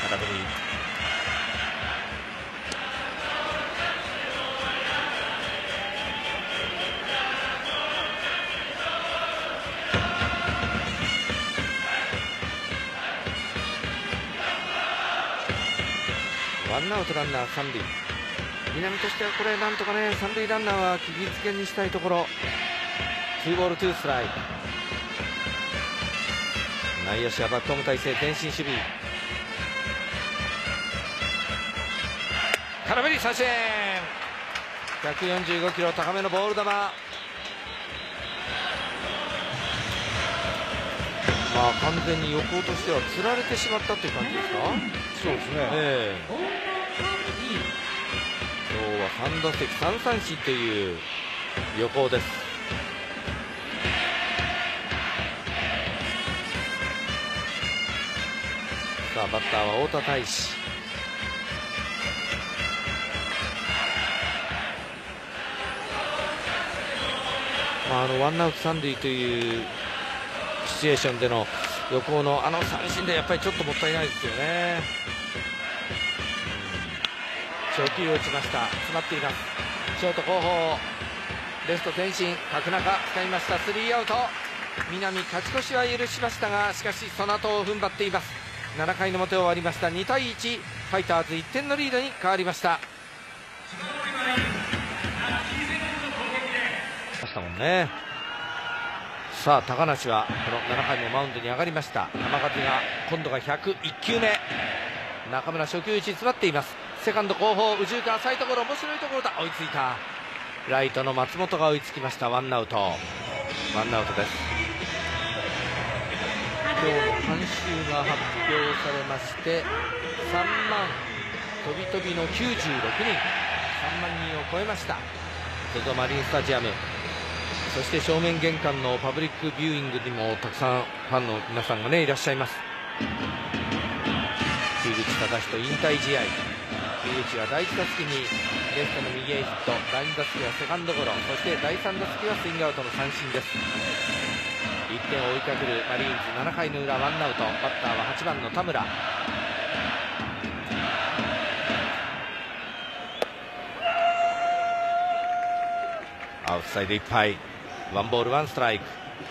Speaker 2: 空振り。
Speaker 1: ワンアウトランナー三塁。南としてはこれなんとかね、三塁ランナーは釘付けにしたいところ。2ボール2ストライク。内野手はバックホーム体勢、前進守備。空振り三振。145キロ高めのボール球。完全に横としては釣られてしまったという感じですか。
Speaker 2: そうですね、
Speaker 1: 今日は3打席3三振という横です。さあバッターは太田大志。ワンアウト三塁というシチュエーションでの横の三振でやっぱりちょっともったいないですよね。初球を打ちました。詰まっています。ショート後方、レフト前進、角中使いました。スリーアウト。南勝ち越しは許しましたが、しかしその後を踏ん張っています。7回の表終わりました。2対1、ファイターズ1点のリードに変わりました。ましたもんね。さあ高梨はこの7回もマウンドに上がりました。球数が今度が101球目。中村初球打ち詰まっています。セカンド後方、右中間サイドゴロ、面白いところだ。追いついた。ライトの松本が追いつきました。ワンアウト。ワンアウトです。今日の観衆が発表されまして、3万飛び飛びの96人、3万人を超えました。ZOZOマリンスタジアム。そして正面玄関のパブリックビューイングにもたくさんファンの皆さんがねいらっしゃいます。樋口忠人引退試合。樋口は第1打席にレフトの右へヒット、第2打席はセカンドゴロ、そして第3打席はスイングアウトの三振です。1点を追いかけるマリーンズ、7回の裏ワンアウト。バッターは8番の田村。アウトサイドいっぱい。ワンボールワンストライク。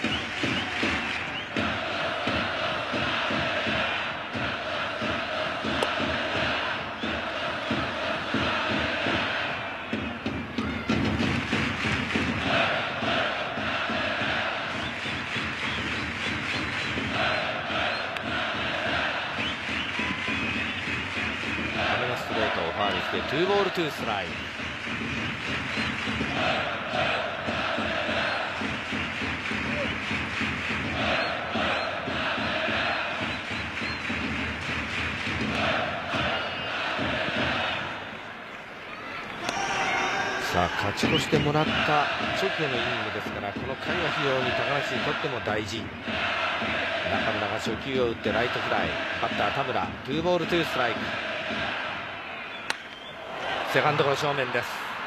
Speaker 1: ストレートをファウルして2ボール2ストライク。さあ勝ち越してもらった直後のイニングですから、この回は非常に高梨にとっても大事。中村が初球を打ってライトフライ。バッター田村、2ボール2ストライク。セカンドゴロ正面です。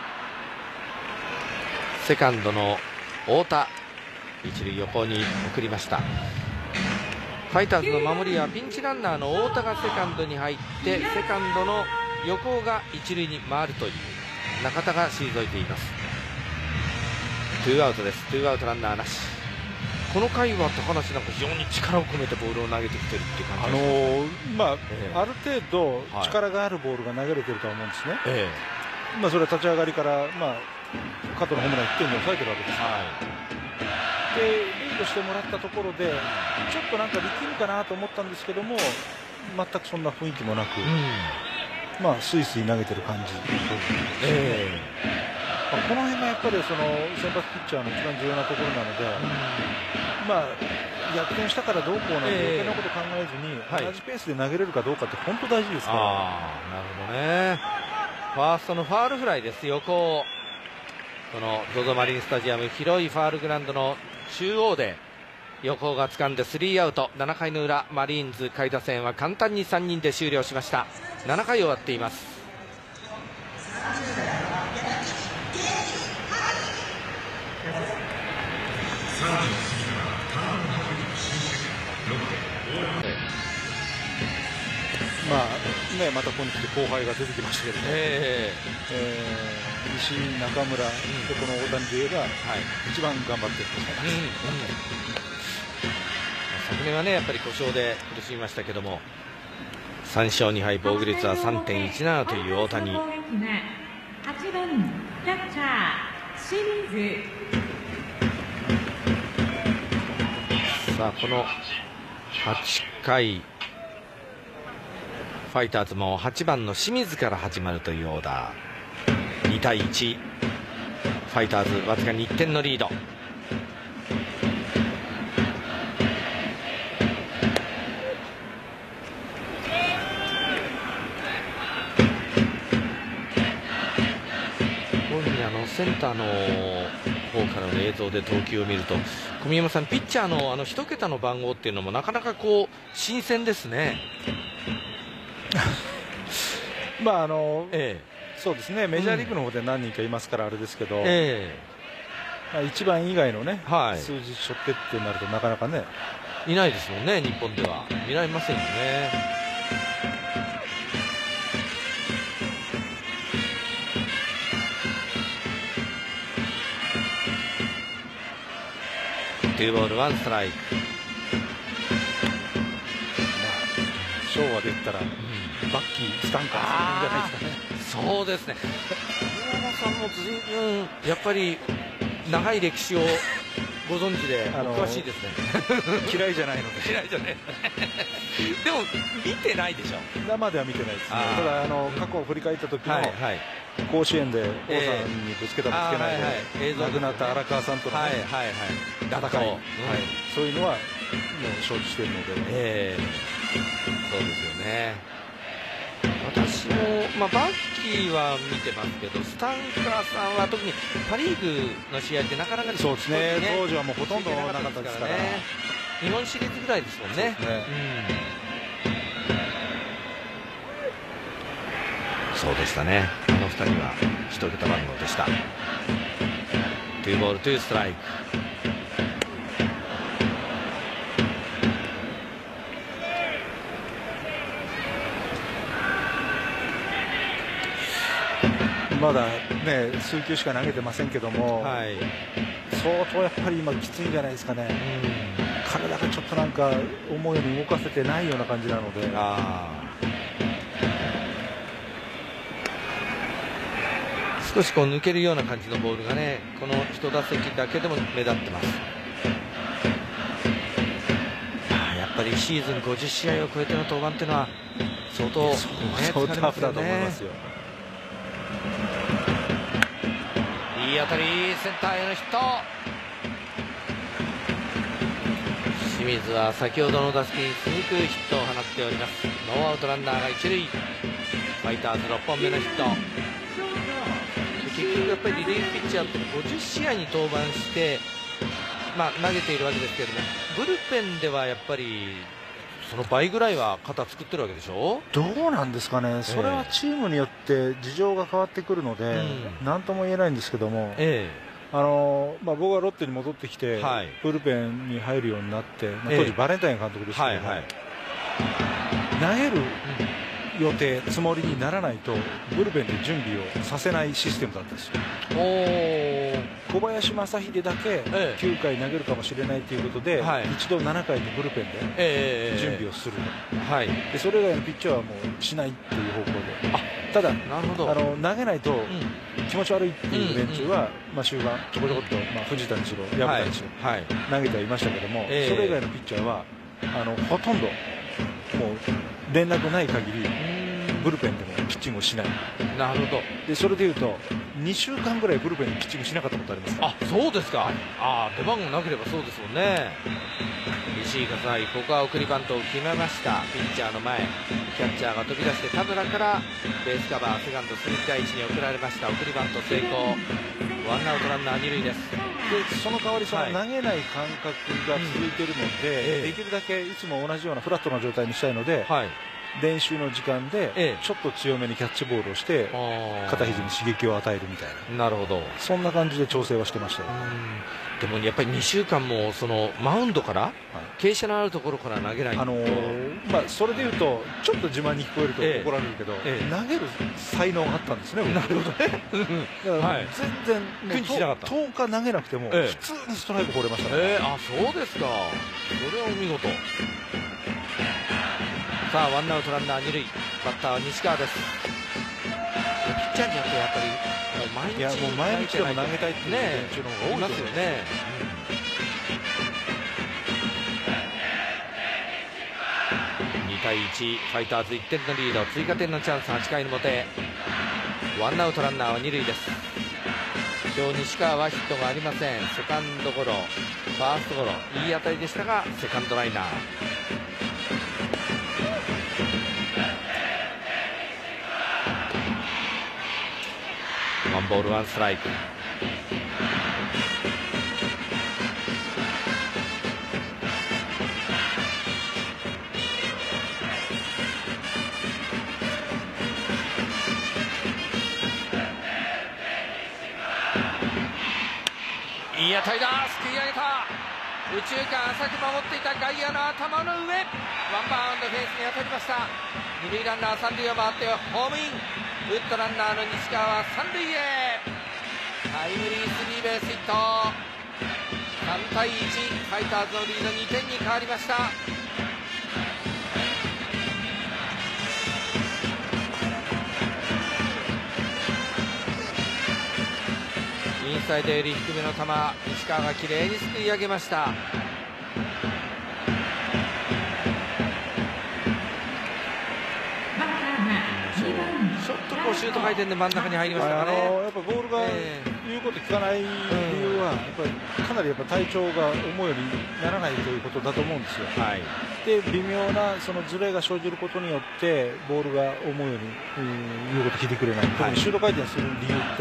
Speaker 1: セカンドの太田、一塁横に送りました。ファイターズの守りはピンチランナーの太田がセカンドに入って、セカンドの横尾が一塁に回るという中田が退いています。2アウトです。2アウトランナーなし。この回は高梨なんか非常に力を込めてボールを投げてきてるっていう感じですか。
Speaker 2: ある程度力があるボールが投げれてるとは思うんですね。それは立ち上がりから、加藤のホームラン1点に抑えてるわけです。でリードしてもらったところでちょっとなんか力むかなと思ったんですけども、全くそんな雰囲気もなく、スイスイ投げてる感じ。この辺がやっぱりその先発ピッチャーの一番重要なところなので、逆転したからどうこうなんて余計なこと考えずに、同じペースで投げれるかどうかって本当大事ですから。
Speaker 1: なるほどね。ファーストのファールフライです。横をこの ZOZO マリンスタジアム広いファールグラウンドの中央で横尾が掴んで3アウト。7回の裏マリーンズ下位打線は簡単に3人で終了しました。7回終わっています。
Speaker 2: またここに来て後輩が出てきましたけども、石井、中村、でこの大谷で言えば、一番頑張ってると思います。
Speaker 1: 昨年はねやっぱり故障で苦しみましたけども、3勝2敗、防御率は 3.17 という大谷。
Speaker 3: 8番キャッチャー清水。
Speaker 1: さあこの8回ファイターズも8番の清水から始まるというオーダー。2対1、ファイターズわずかに1点のリード。センターの方からの映像で投球を見ると、小宮山さん、ピッチャーの1桁の番号っていうのもなかなかこう新鮮ですね。
Speaker 2: そうですね、メジャーリーグの方で何人かいますからあれですけど、1番以外のね、数字しょってってなるとなかなかね
Speaker 1: いないですもんね、日本では見られませんよね。2ボール1ストライク。
Speaker 2: 昭和で言ったら、バッキー、スタンカーじゃないですかね。
Speaker 1: そうですね。小山さんも随分やっぱり長い歴史をご存知でお詳しいですね。
Speaker 2: 嫌いじゃないので。
Speaker 1: 嫌いじゃない。でも見てないでしょ。
Speaker 2: 生では見てないですね。ただ過去を振り返った時の甲子園で王さんにぶつけたぶつけないで亡くなった荒川さんとの戦い、そういうのはもう承知しているので。
Speaker 1: そうですよね。私も、バッキーは見てますけど、スタンカーさんは特にパ・リーグの試合ってなかなか
Speaker 2: そうですね、当時はもうほとんどなかったですからね。
Speaker 1: 日本シリーズぐらいですもんね。そうでしたね。あの2人は1桁番号でした。2ボール2ストライク。
Speaker 2: まだね数球しか投げてませんけども、相当やっぱり今きついんじゃないですかね。体がちょっとなんか思うように動かせてないような感じなので。
Speaker 1: 少しこう抜けるような感じのボールがね、この1打席だけでも目立ってます。やっぱりシーズン50試合を超えての登板っていうのは相当
Speaker 2: タフだと思いますよ。
Speaker 1: いい当たり、センターへのヒット。清水は先ほどの打席に続くヒットを放っております。ノーアウトランナーが一塁。ファイターズ6本目のヒット。結局やっぱりリリーフピッチャーって50試合に登板して、投げているわけですけれども、ブルペンではやっぱりその倍ぐらいは肩作ってるわけでしょ。
Speaker 2: どうなんですかね、それはチームによって事情が変わってくるので、何とも言えないんですけども、僕はロッテに戻ってきて、ブルペンに入るようになって、当時バレンタイン監督でしたけど、投げる予定、つもりにならないとブルペンで準備をさせないシステムだったんですよ。小林正秀だけ9回投げるかもしれないということで、一度7回にブルペンで準備をする、でそれ以外のピッチャーはもうしないっていう方向で、ただ投げないと気持ち悪いっていう連中は、終盤ちょこちょこっと、藤田にしろ薮田にしろ投げてはいましたけども、それ以外のピッチャーはほとんどもう連絡ない限りブルペンでもピッチングをしない。
Speaker 1: なるほど。
Speaker 2: でそれでいうと2週間ぐらいブルペンにピッチングしなかったことありますか。
Speaker 1: そうですか。出番がなければそうですもんね。石井勝成、ここは送りバントを決めました。ピッチャーの前、キャッチャーが飛び出して田村からベースカバー、セカンド鈴木大地に送られました。送りバント成功。ワンアウトランナー2塁です。
Speaker 2: でその代わり投げない感覚が続いているので、できるだけいつも同じようなフラットな状態にしたいので、練習の時間でちょっと強めにキャッチボールをして肩肘に刺激を与えるみたいな。
Speaker 1: なるほど。
Speaker 2: そんな感じで調整はしてましたよ。
Speaker 1: でもやっぱり2週間もそのマウンドから、傾斜のあるところから投げないと、
Speaker 2: それでいうとちょっと自慢に聞こえると怒られるけど、投げる才能があったんですね。
Speaker 1: なるほどね。
Speaker 2: 全然10日投げなくても普通にストライク放れましたね。
Speaker 1: あ、そうですか。それはお見事。さあワンアウトランナー2塁、バッターは西川です。ピッチャーによってやっぱり毎
Speaker 2: 日でも投げたいっていう連中の方が多いですよね。
Speaker 1: 2対1、ファイターズ1点のリード、追加点のチャンス、8回の表、ワンアウトランナーは2塁です。今日西川はヒットがありません。セカンドゴロ、ファーストゴロ、いい当たりでしたがセカンドライナー。ワンボールワンストライク。いい当たりだ、すくい上げた。右中間浅く守っていた外野の頭の上、ワンバウンドフェンスに当たりました。二塁ランナー三塁を回ってホームイン。打ったランナーの西川は三塁へ。タイムリースリーベースヒット。3対1、ファイターズのリード2点に変わりました。インサイドより低めの球、西川がきれいにすくい上げました。ちょっとこうシュート回転で真ん中に入りましたかね。
Speaker 2: やっぱボールが言うこと聞かない理由は、やっぱりかなり体調が思うようにならないということだと思うんですよ。で微妙なそのズレが生じることによってボールが思うように言うこと聞いてくれない。特にシュート回転する理由って、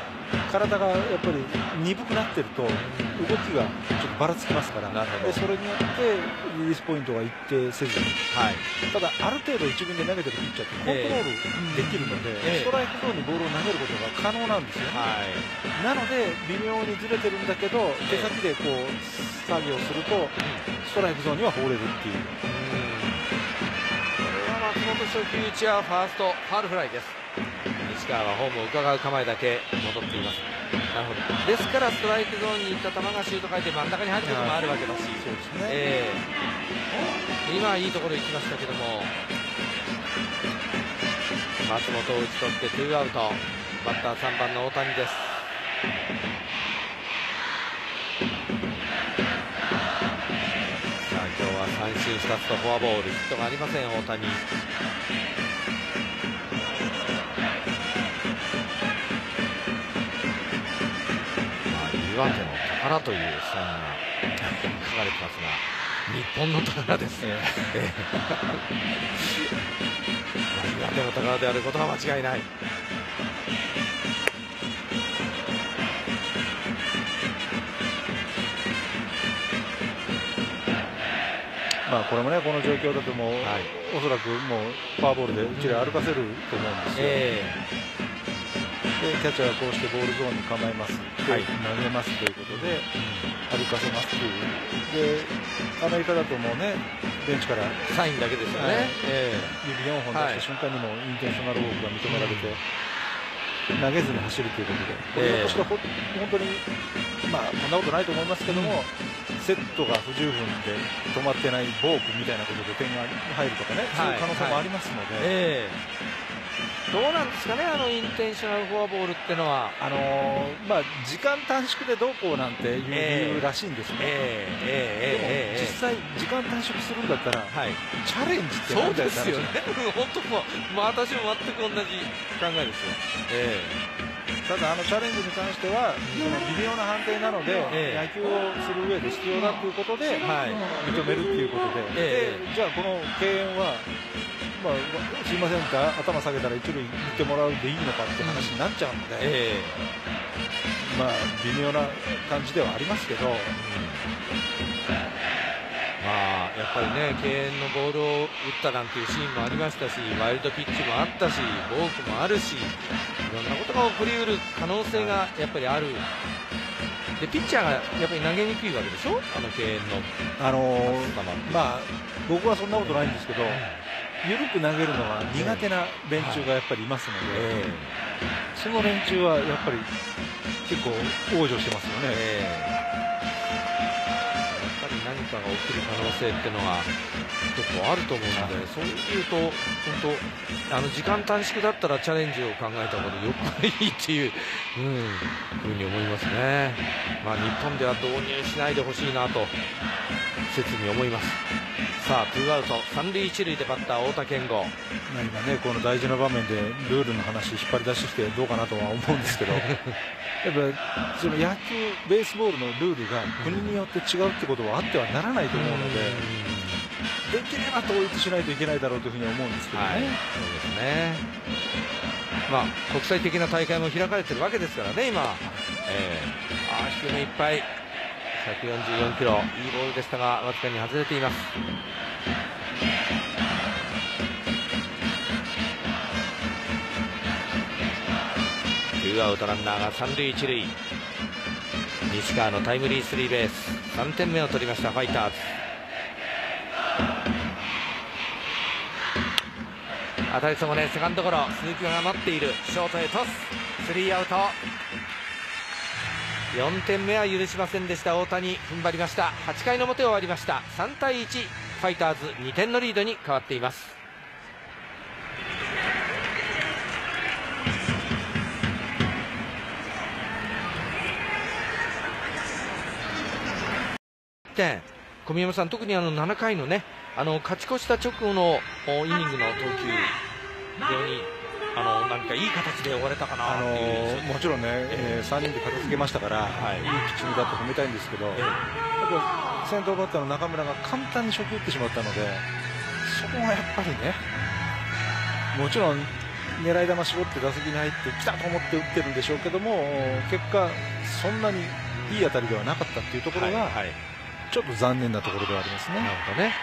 Speaker 2: 体がやっぱり鈍くなってると動きがちょっとばらつきますから、でそれによってリリースポイントが一定せずに、ただある程度一軍で投げてるピッチャーってコントロールできるので、ストライクゾーンにボールを投げることが可能なんですよね。なので微妙にずれてるんだけど手先でこう作業するとストライクゾーンには放れるっていう。これは
Speaker 1: 松本初球打ちはファーストファウルフライです。西川はホームを伺う構えだけ戻っています。なるほど。ですからストライクゾーンに行った球がシュート回転真ん中に入ることもあるわけだし、今はいいところ行きましたけども、松本を打ち取ってツーアウト。バッター3番の大谷です。さあ今日は三振2つとフォアボール、ヒットがありません大谷。岩手の宝というサインが書かれてますが、日本の宝ですね。岩手の宝であることは間違いない。
Speaker 2: これもね、この状況だともう、おそらくもうフォアボールで一塁歩かせると思うんですよ。でキャッチャーがこうしてボールゾーンに構えます、投げますということで歩かせますという。でアメリカだともうね、ベンチから
Speaker 1: サインだけですよね。
Speaker 2: 指4本出した瞬間にもインテンショナルウォークが認められて、投げずに走るということで、これは本当にこんなことないと思いますけども、セットが不十分で止まってないボークみたいなことで点が入るとかね、そういう可能性もありますので。
Speaker 1: どうなんですかね、インテンショナルフォアボールってのは。
Speaker 2: 時間短縮でどうこうなんていう理由らしいんですね。でも実際時間短縮するんだったら、チャレンジって
Speaker 1: そうですよね。本当もう、私も全く同じ考えですよ。
Speaker 2: ただチャレンジに関してはその微妙な判定なので、野球をする上で必要だということで、認めるということで、じゃあこの敬遠はすいませんって頭下げたら一塁に行ってもらうでいいのかって話になっちゃうので、微妙な感じではありますけど、
Speaker 1: やっぱりね、敬遠のボールを打ったなんていうシーンもありましたし、ワイルドピッチもあったし、ボークもあるし、いろんなことが起こりうる可能性がやっぱりあるでピッチャーがやっぱり投げにくいわけでしょ、敬遠の
Speaker 2: まあ僕はそんなことないんですけど、緩く投げるのは苦手な連中がやっぱりいますので、その連中はやっぱり結構往生してますよね。
Speaker 1: やっぱり何かが起きる可能性っていうのは結構あると思うので、そういうと本当時間短縮だったらチャレンジを考えた方がよくいいっていう、ふうに思いますね。まあ、日本では導入しないでほしいなと切に思います。さあツーアウト三塁一塁でバッター太田健吾。
Speaker 2: 今ねこの大事な場面でルールの話引っ張り出してきてどうかなとは思うんですけどやっぱその野球ベースボールのルールが国によって違うってことはあってはならないと思うので、できれば統一しないといけないだろうというふうに思うんですけどね。
Speaker 1: そうですね。まあ国際的な大会も開かれてるわけですからね今。低めいっぱい144キロ、いいボールでしたがわずかに外れています。ツーアウトランナーが三塁一塁、西川のタイムリースリーベース、3点目を取りましたファイターズ。当たりそこね、セカンドゴロ、鈴木が待っている、ショートへトス、スリーアウト。4点目は許しませんでした大谷、踏ん張りました。8回の表終わりました。3対1、ファイターズ2点のリードに変わっています。小宮山さん、特に7回のね勝ち越した直後のイニングの投球、非常になんかいい形で終われたかなっていう、
Speaker 2: もちろんね、3人で片付けましたから、いいピッチングだと褒めたいんですけど、やっぱ先頭バッターの中村が簡単に初球打ってしまったので、そこがやっぱりね、もちろん狙い球絞って打席に入ってきたと思って打ってるんでしょうけども、結果そんなにいい当たりではなかったっていうところが、ちょっと残念なところではありますね。
Speaker 1: なるほどね。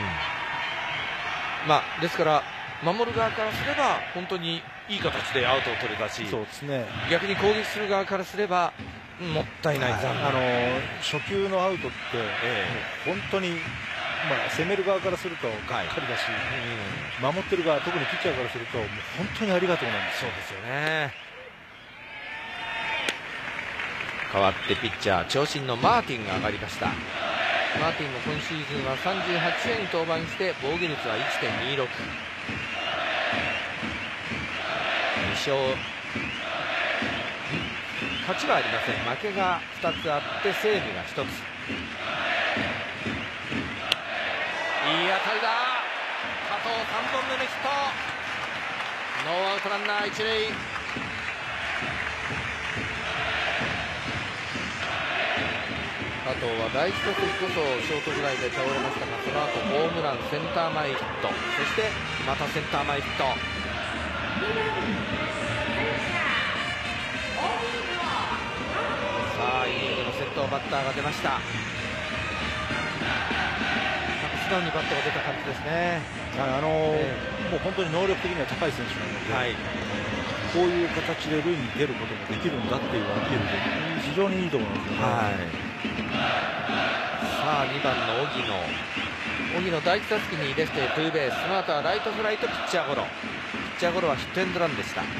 Speaker 1: まあですから守る側からすれば本当にいい形でアウトを取れたし、
Speaker 2: そうですね、
Speaker 1: 逆に攻撃する側からすればもったいない、
Speaker 2: 初球のアウトって、本当に、攻める側からするとがっかりだし、守ってる側、特にピッチャーからするともう本当にありがとうなんです。
Speaker 1: そうですよね。代わってピッチャー長身のマーティンが上がりました。マーティンも今シーズンは38試合に登板して防御率は 1.26、 2勝、勝ちはありません。負けが2つあってセーブが1つ。いい当たりだ、加藤3本目のヒット、ノーアウトランナー一塁。加藤は第1打席こそショートフライで倒れましたが、その後ホームラン、センター前ヒット、そしてまたセンター前ヒット。さあイニングの先頭バッターが出ました。素直にバットが出た感じですね。
Speaker 2: もう本当に能力的には高い選手なので、こういう形で塁に出ることもできるんだっていうアピールで非常にいいと思いますね。
Speaker 1: さあ2番の荻野第1打席にレフトへツーベース、その後はライトフライとピッチャーゴロ、ピッチャーゴロはヒットエンドランでした。ノ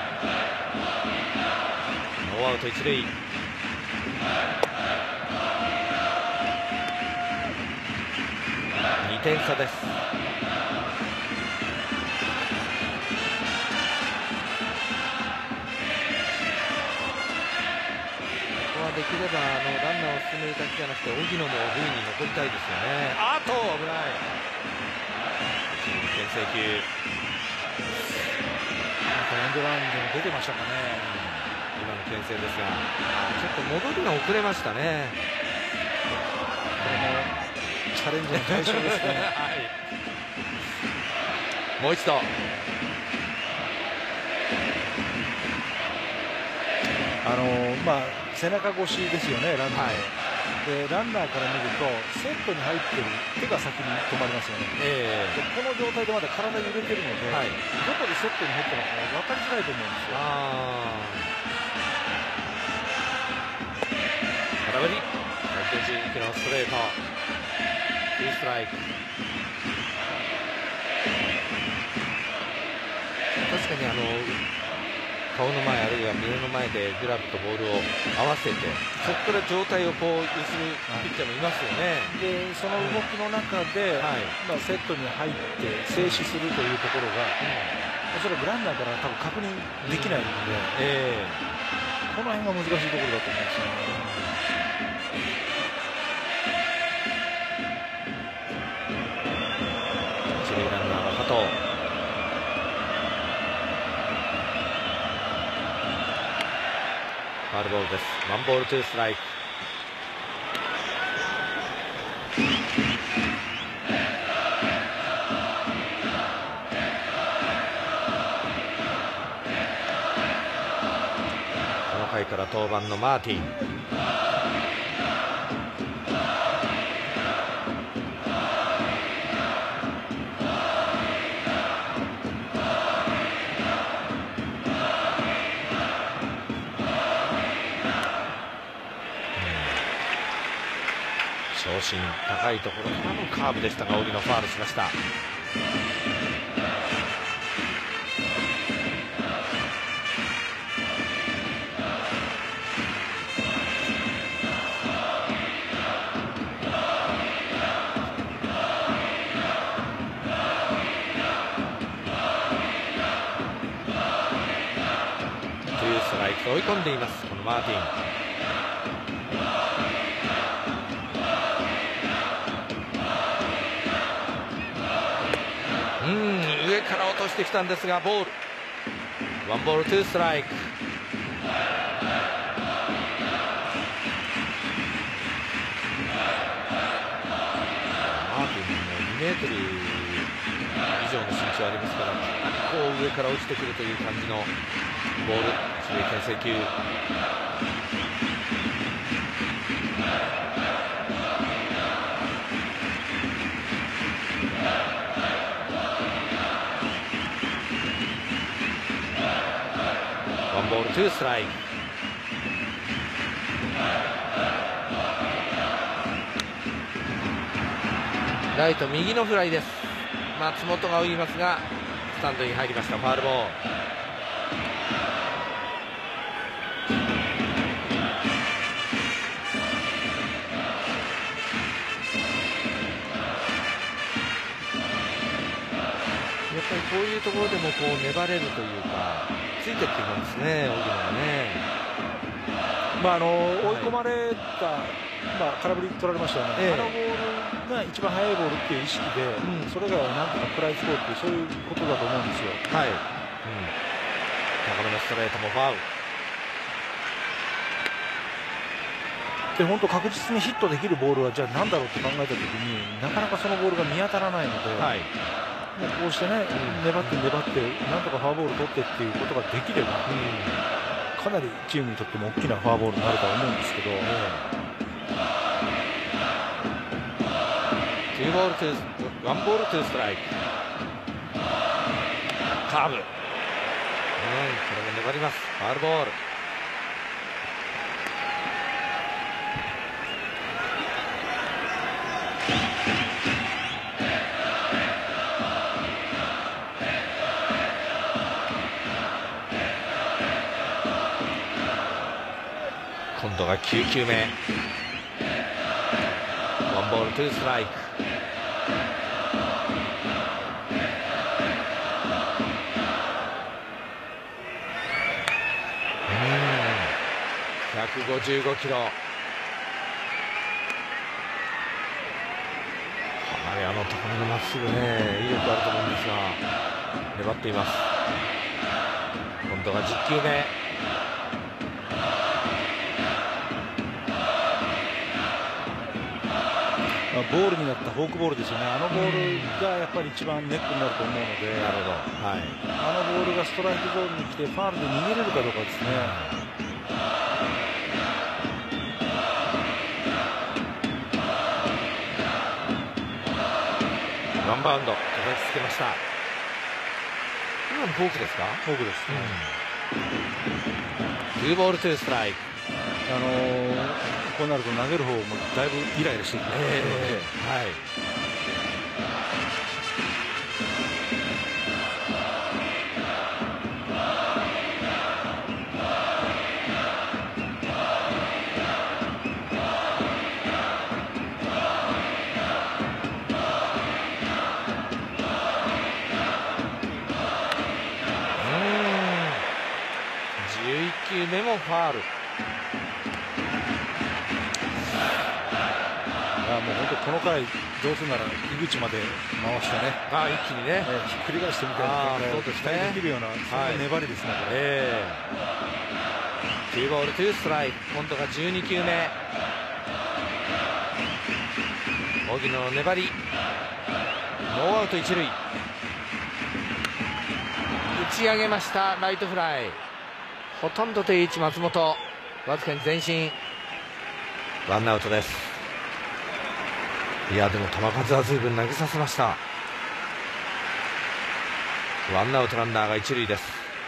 Speaker 1: ーアウト一塁。2点差です。できればランナーを進めるだけじゃなくて荻野も塁に残りたいですよね。あと危ない、牽制球。
Speaker 2: エンドランでも出てましたかね、
Speaker 1: 今の牽制ですが、ちょっと戻りが遅れましたね。
Speaker 2: これもチャレンジの対象ですね。
Speaker 1: もう一度。
Speaker 2: 背中越しですよね、ランナー、でランナーから見るとセットに入ってる手が先に止まりますよね、でこの状態でまだ体揺れてるので、どこでセットに入ったのか分かりづらいと思うんですよ。
Speaker 1: 振り111キロのストレート、ツーストライク。確かに顔の前あるいは胸の前でグラブとボールを合わせて、そこから状態をこう揺するピッチャーもいますよね。
Speaker 2: でその動きの中で、セットに入って静止するというところが、おそらくランナーから多分確認できないので、この辺が難しいところだと思うんですよね。
Speaker 1: 一塁ランナーは加藤。ファウルボールです。ワンボールツーストライク。この回から登板のマーティン。長身高いところからのカーブでしたが、荻野ファウルしました。ツーストライクと追い込んでいます、このマーティン。上から落としてきたんですが、ボール。ワンボールツーストライク。マーティンも2メートル以上の身長ありますから、こう上から落ちてくるという感じのボール。一塁牽制球。ワンボールツーストライク。ライト右のフライです。松本が追いますがスタンドに入りました。ファウルボール。やっぱりこういうところでもこう粘れるというか、ついてっていくんですね、荻野がね。
Speaker 2: 追い込まれた、空振り取られましたよね、あのボールが一番速いボールっていう意識で、それがなんとか食らいつこうっていう、そういうことだと思うんですよ。
Speaker 1: はい、高めのストレートもファウル
Speaker 2: で、本当確実にヒットできるボールはじゃあ何だろうって考えたときに、なかなかそのボールが見当たらないので、もうこうしてね、粘って粘ってなんとかフォアボール取ってっていうことができれば、かなりチームにとっても大きなフォアボールになるとは思うんですけど、
Speaker 1: ワンボールツーストライク。カーブ、これも粘ります。ファウルボール。今度が9球目。ワンボールツーストライク。155キロ。かなり高めのまっすぐね、威力あると思うんですが粘っています。今度が10球目。
Speaker 2: ボールになったフォークボールですよね。あのボールがやっぱり一番ネックになると思うので、
Speaker 1: なるほど、はい、
Speaker 2: あのボールがストライクゾーンに来てファウルで逃げれるかどうかですね。
Speaker 1: ワンバウンド叩きつけました。今のフォークですか？
Speaker 2: フォークです、
Speaker 1: ツーボールツーストライク。
Speaker 2: こうなると投げる方もだいぶイライラしてきます。
Speaker 1: 11球目もファール。
Speaker 2: もう本当この回どうするなら井口まで回してね、
Speaker 1: 一気にね、
Speaker 2: ひっくり返してみたいな期待できるようなそんな粘りですね。
Speaker 1: 2ボール2ストライク。今度が12球目。荻野の粘り。ノーアウト一塁。打ち上げました。ライトフライ。ほとんど定位置松本、わずかに前進。ワンアウトです。いやでも球数は随分投げさせました。ワンアウトランナーが一塁です。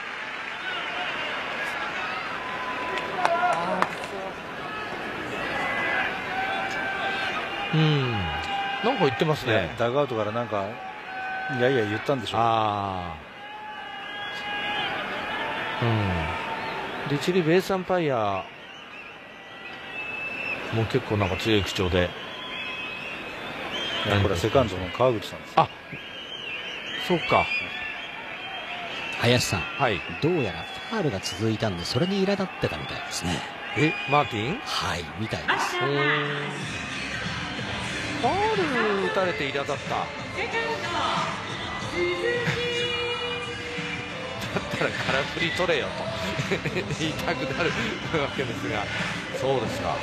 Speaker 1: なんか言ってますね。
Speaker 2: ダグアウトからなんかいやいや言ったんでしょう。
Speaker 1: で一塁ベースアンパイアもう結構なんか強い口調で、
Speaker 2: これはセカンドの川口さんです。
Speaker 1: そうか。
Speaker 5: 林さん、どうやらファールが続いたんでそれに苛立ってたみたいですね。
Speaker 1: マーティン？
Speaker 5: はい、みたいです。
Speaker 1: ファール打たれて苛立った。だったら空振り取れよと言いたくなるわけですが、そうですか。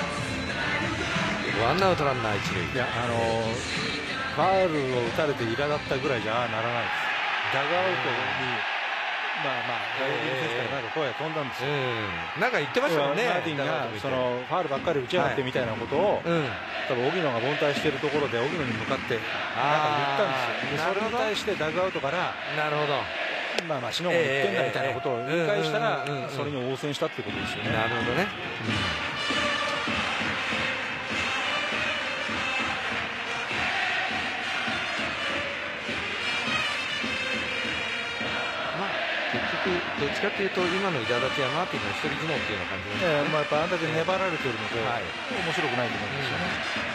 Speaker 1: ワンアウトランナー一塁。
Speaker 2: いやファールを打たれて苛立ったぐらいじゃならないです。ダグアウトに外野ですからなんか声が飛んだんですよ。
Speaker 1: なんか言ってましたもんね。
Speaker 2: マーティンがそのファールばっかり打ち上がってみたいなことを、多分荻野が凡退しているところで荻野に向かってなんか言ったんですよ。それに対してダグアウトから、
Speaker 1: なるほど。
Speaker 2: シノが言ってんだみたいなことを言い返したら、それに応戦したってことですよね。
Speaker 1: なるほどね。どっちかというと今の苛立ちはマーティンの一人相撲っていうような感じで、
Speaker 2: やっぱあんだけ粘られてるので、面白くないと思うんですよね。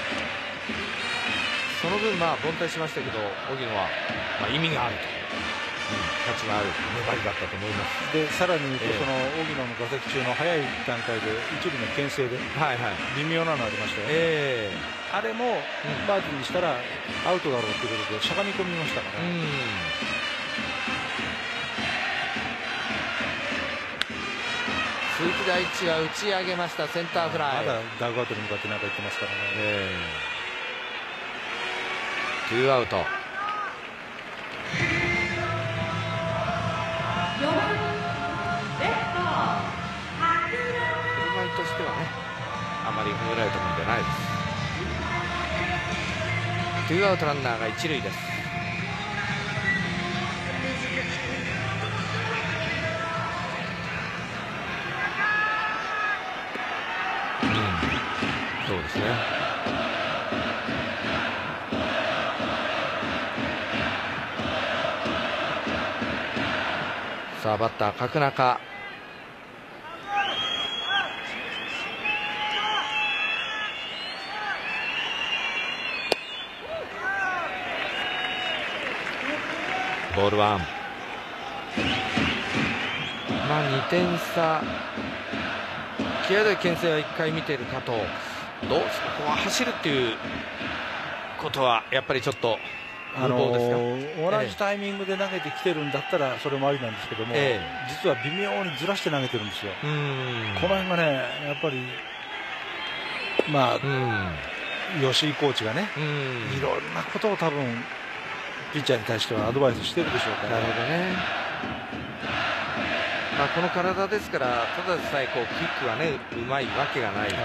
Speaker 1: その分凡退しましたけど荻野は意味があると、価値がある粘りだったと思います。
Speaker 2: でさらに言うと、その荻野の打席中の早い段階で一塁の牽制で微妙なのありましたよね。あれもマーティンにしたらアウトだろうということでしゃがみ込みましたから。
Speaker 1: 鈴木大地は打ち上げました。センターフライ。
Speaker 2: まだダグアウトに向かって何か言ってますからね。
Speaker 1: 2アウト。振る舞いとしてはね、あまり褒められたもんじゃないです。2アウトランナーが一塁です。そうですね。さあバッター角中。ボールワン。2点差。際どい牽制は1回見ている加藤。どうですか、ここは走るっていうことはやっぱりちょっと無謀ですか。
Speaker 2: 同じタイミングで投げてきてるんだったらそれもありなんですけども、実は微妙にずらして投げてるんですよ。この辺がねやっぱり吉井コーチがね、いろんなことを多分ピッチャーに対してはアドバイスしてるでしょうから。
Speaker 1: なるほどね。この体ですから、ただでさえキックはねうまいわけがない。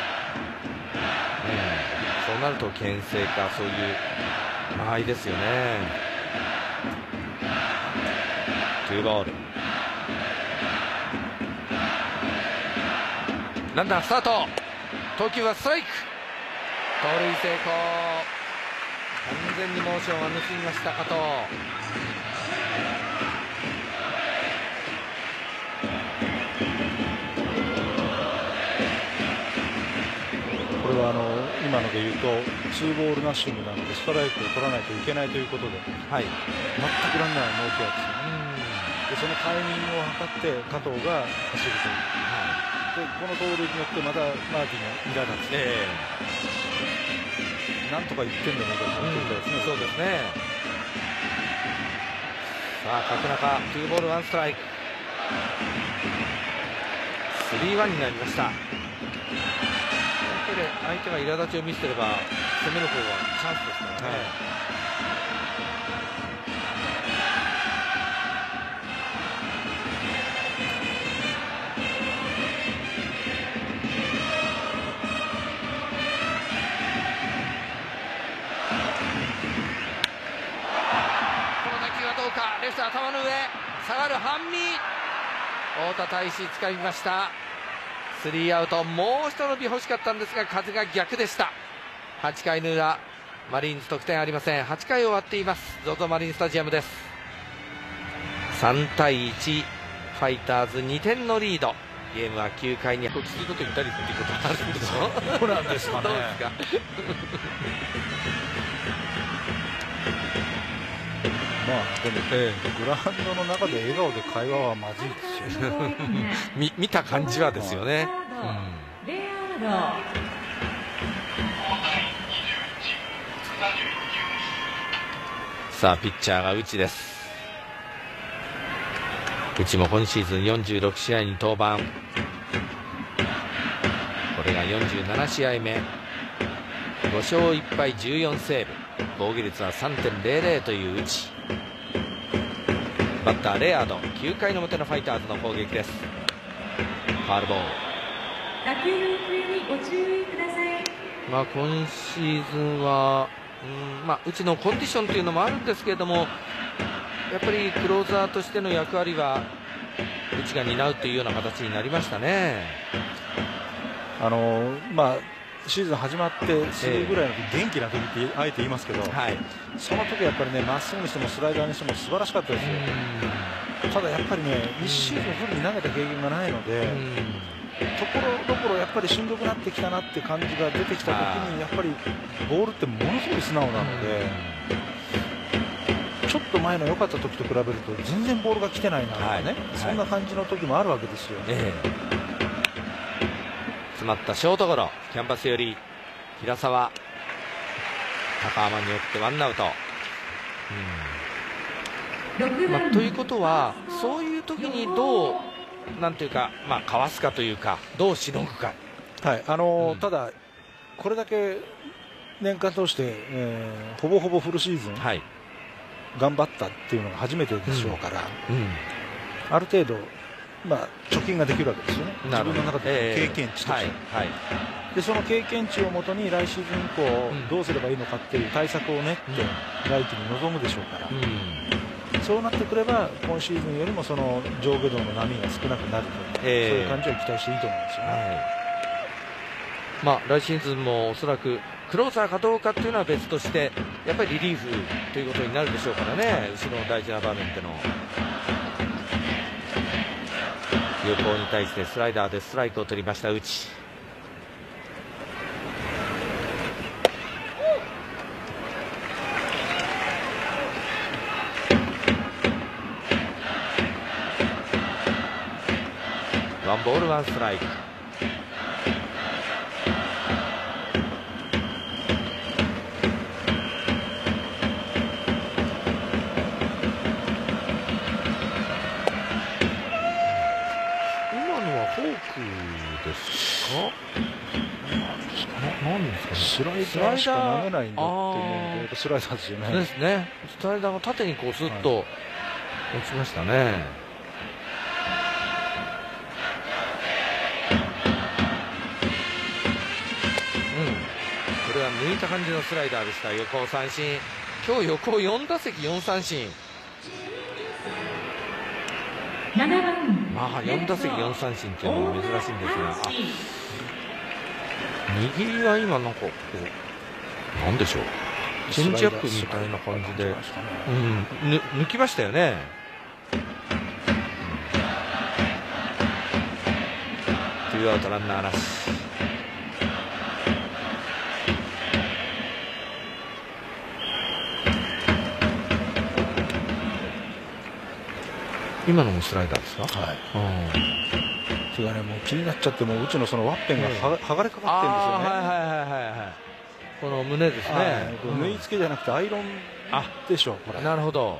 Speaker 1: そうなると牽制かそういう間合いですよね。2ボール。ランナースタート。 投球はストライク、盗塁成功。完全にモーションは盗みました加藤。
Speaker 2: これは今ので言うと2ボールナッシングなのでストライクを取らないといけないということで、はい、全くランナーノーケアですよ。でそのタイミングを測って加藤が走るという、はい、でこの盗塁によってまたマーティンが苛立つ、なんとか1点でもいいと思っていたですね。
Speaker 1: そうですね。さあ角中2ボール1ストライク、3-1になりました。相手が苛立ちを見せてれば攻める方はチャンスですからね。この打球はどうか。レフト頭の上下がる半身、太田大志掴みました。スリーアウト。もう一伸び欲しかったんですが風が逆でした。8回の裏マリーンズ得点ありません。8回終わっています。ZOZO マリンスタジアムです。3対1、ファイターズ2点のリード。ゲームは9回にきついこと言ったりっていうことがあるんでしょ。
Speaker 2: そうなんですかね。
Speaker 1: どうですか。
Speaker 2: まあでも、グラウンドの中で笑顔で会話はまずいですよね。
Speaker 1: 見た感じはですよね。さあピッチャーが内です。内も今シーズン46試合に登板、これが47試合目、5勝1敗14セーブ、防御率は 3.00 という内。バッターレアード、9回の表のファイターズの攻撃です。ファウルボール。
Speaker 3: 打球の行方にご注意ください。
Speaker 1: まあ今シーズンは、うちのコンディションというのもあるんですけれども、やっぱりクローザーとしての役割はうちが担うというような形になりましたね。
Speaker 2: シーズン始まってすぐぐらいの元気な時ってあえて言いますけど、はい、その時やっぱりね、まっすぐにしてもスライダーにしても素晴らしかったですよ。ただやっぱりね、1シーズンフルに投げた経験がないので、ところどころやっぱりしんどくなってきたなって感じが出てきた時に、やっぱりボールってものすごい素直なので、ちょっと前の良かった時と比べると全然ボールが来てないなとかね、そんな感じの時もあるわけですよ。
Speaker 1: 詰まったショートゴロ、キャンバス寄り、平沢、高浜によってワンアウト。ということは、そういう時にどうなんていうか、かわすかというか、どうしのぐか。
Speaker 2: はい、ただこれだけ年間通して、ほぼほぼフルシーズン、はい、頑張ったっていうのが初めてでしょうから、ある程度貯金ができるわけですよね。自分の中で経験値として、でその経験値をもとに来シーズン以降どうすればいいのかっていう対策を練って来季に臨むでしょうから、そうなってくれば今シーズンよりもその上下動の波が少なくなるという、そういう感じを期待していいと思うんですよね。
Speaker 1: 来シーズンもおそらくクローザーかどうかっていうのは別として、やっぱりリリーフということになるでしょうからね、後ろの大事な場面での。横に対してスライダーでストライクを取りました内。ワンボールワンストライク。
Speaker 2: スライダーしか投げないんだって思うと、スライダーですよね。
Speaker 1: ですね。スライダーが縦にこうスッと落ちましたね。これは抜いた感じのスライダーでした。横三振。今日横4打席4三振。4打席4三振というのも珍しいんですが、 握りは今なんかこうなんでしょう、チェンジアップみたいな感じで、抜きましたよね。2アウトランナーなし。今のもスライダーですか。はい。
Speaker 2: それがね、もう気になっちゃって、もううちのそのワッペンが剥がれかかってるんですよね。
Speaker 1: はい。この胸ですね。
Speaker 2: 縫い付けじゃなくてアイロンでしょう。これ。
Speaker 1: なるほど。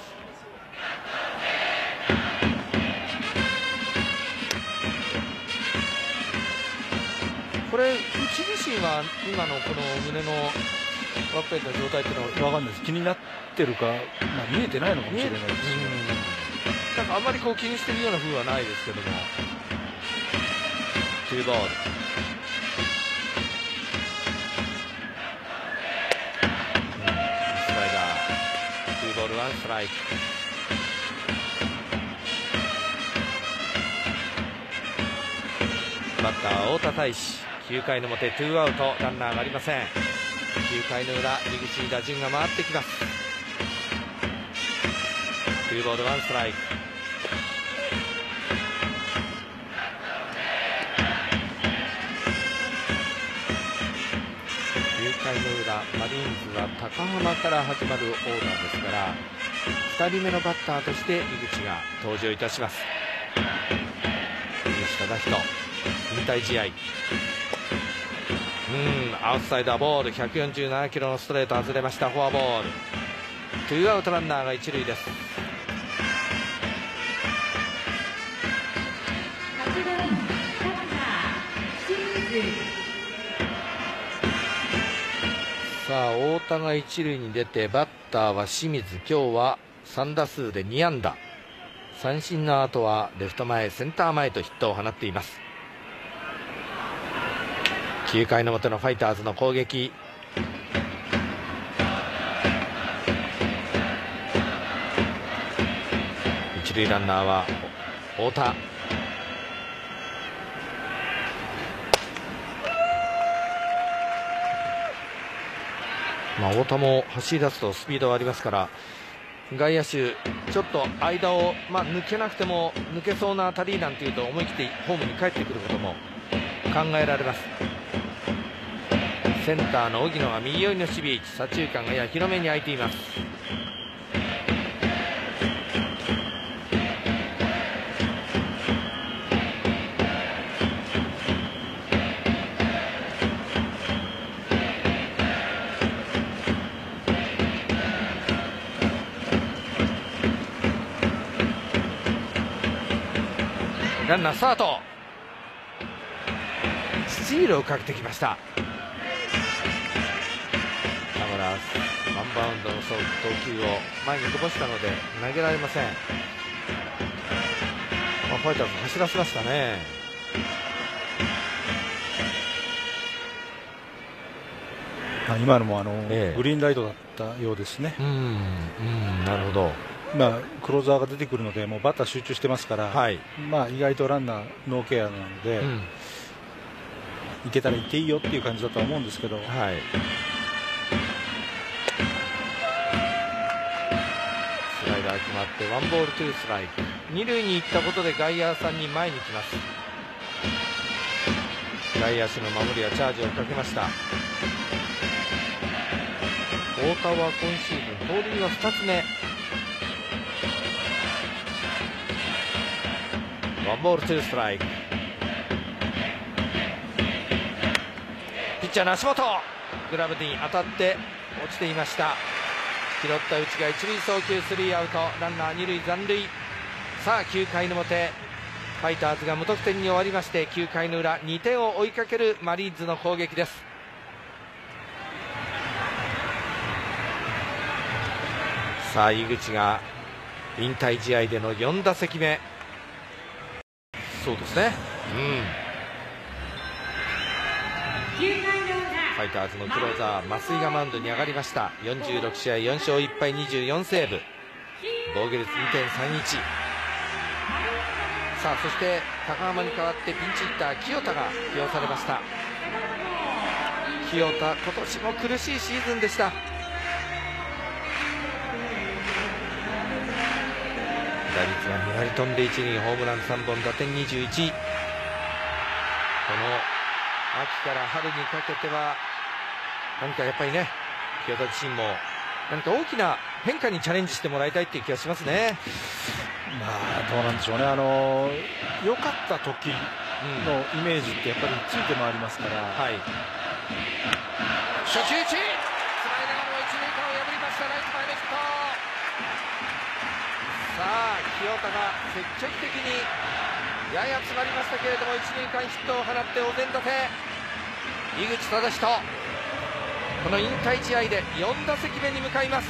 Speaker 1: これうち自身は今のこの胸のワッペンの状態っていうのは
Speaker 2: 分かんないです。気になってるか、見えてないのかもしれないです。
Speaker 1: なんかあんまりこう気にしてるような風はないですけども。2ボール。スライダー。2ボール1ストライク。バッター太田大志。9回の表2アウトランナーがありません。9回の裏、井口に打順が回ってきます。2ボール1ストライク。9回の裏、マリーンズは高浜から始まるオーダーですから、2人目のバッターとして井口が登場いたします。井口忠人、引退試合。アウトサイダーボール、147キロのストレート外れました。フォアボール。2アウトランナーが1塁です。さあ太田が1塁に出て、バッターは清水。今日は3打数で2安打。三振の後はレフト前、センター前とヒットを放っています。9回の表のファイターズの攻撃。一塁ランナーは太田。太田も走り出すとスピードがありますから、外野手ちょっと間を、抜けなくても抜けそうな当たりなんていうと思い切ってホームに帰ってくることも考えられます。センターの荻野が右寄りの守備位置、左中間がやや広めに空いています。ランナースタート。スチールをかけてきました。だからワンバウンドの投球を前にこぼしたので投げられません。ファイターズ走らせましたね。
Speaker 2: 今のもグリーンライトだったようですね。
Speaker 1: なるほど。
Speaker 2: クローザーが出てくるので、もうバッター集中してますから、意外とランナーノーケアなので、いけたらいっていいよっていう感じだとは思うんですけど、スライ
Speaker 1: ダー決まってワンボールツーストライク。二塁に行ったことで外野さんに前に来ます。外野手の守りはチャージをかけました。太田は今シーズン盗塁は2つ目。ワンボールツーストライク。ピッチャーの足元、グラブに当たって落ちていました。拾った内が一塁送球、スリーアウト、ランナー二塁残塁。さあ9回の表、ファイターズが無得点に終わりまして、9回の裏2点を追いかけるマリーンズの攻撃です。さあ井口が引退試合での4打席目。そうですね、ファイターズのクローザー増井がマウンドに上がりました。46試合4勝1敗24セーブ、防御率 2.31。 さあそして高浜に代わってピンチヒッター清田が起用されました。 清田、今年も苦しいシーズンでした。打率が2割飛んで1厘、ホームラン3本、打点21。この秋から春にかけては何かやっぱりね、清田自身も何か大きな変化にチャレンジしてもらいたいっていう気がしますね。
Speaker 2: まあどうなんでしょうね。良かった時のイメージってやっぱりついて回りますから。
Speaker 1: はい。初球打ち、スライダーの一塁間を破りました。ライト前のヒット。さあ清田が積極的にやや詰まりましたけれども、一塁間ヒットを放ってお膳立て。井口資仁、この引退試合で4打席目に向かいます。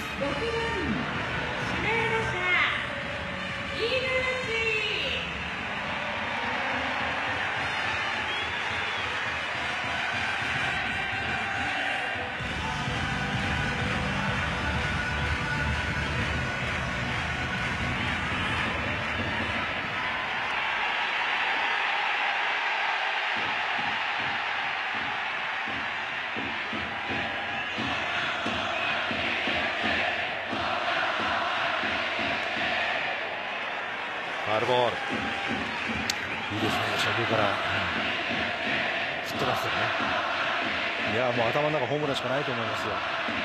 Speaker 1: ファウルボール。い
Speaker 2: いですね、初球から
Speaker 1: 振ってますよね。
Speaker 2: いや、もう頭の中ホームランしかないと思いますよ。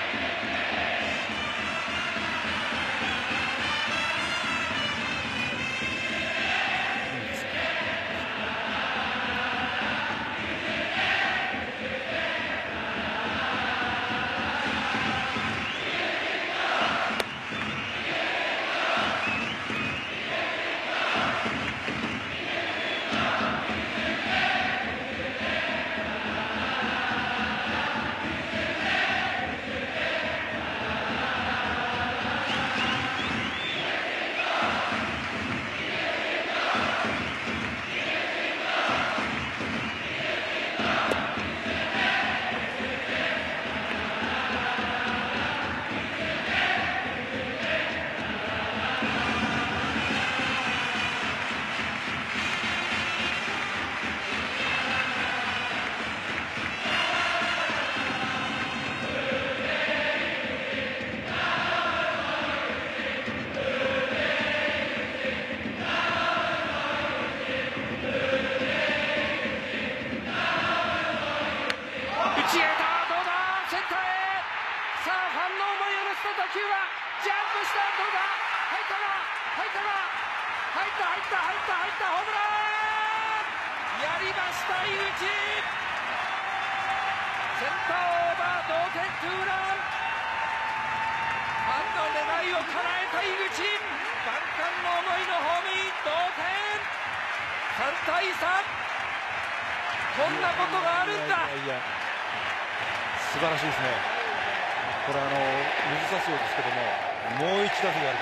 Speaker 1: こんなことがあるんだ。
Speaker 2: 素晴らしいですね。これ難しそうですけども、もう一打席あるかもしれない。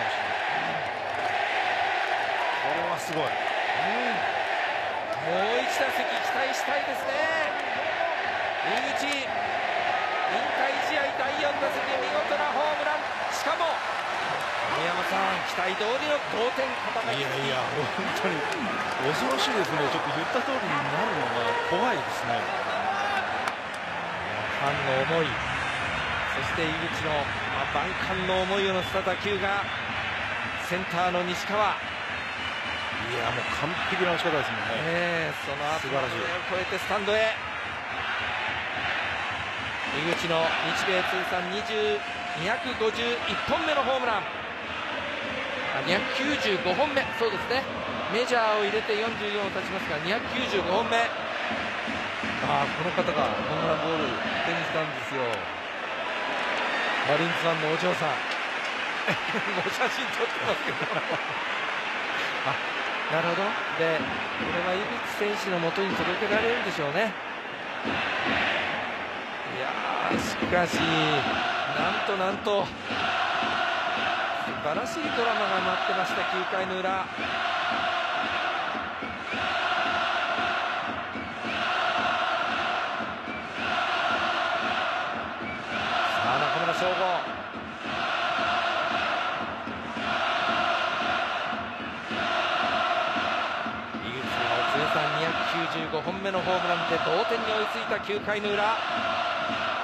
Speaker 2: これはすごい。も
Speaker 1: う一打席期待したいですね。井口、引退試合第4打席見事なホームラン。しかも宮山さん、期待通りの同点固め。
Speaker 2: いやいや、本当に恐ろしいですね。ちょっと言った通りになるのが怖いですね。
Speaker 1: ファンの思い、そして井口の万感の思いを乗せた打球がセンターの西川。
Speaker 2: いや、もう完璧な打ち方ですもんね。
Speaker 1: その後を越えてスタンドへ。井口の日米通算251本目のホームラン。295本目、そうですね。メジャーを入れて44を経ちますが295本目。この方がホームランボール手にしたんですよ。マリーンズファンのお嬢さんもう写真撮ってますけどなるほど。で、これは井口選手のもとに届けられるんでしょうね。いやー、しかしなんと素晴らしいドラマが待ってました。9回の裏。さあ、中村奨吾、井口の通算295本目のホームランで同点に追いついた9回の裏。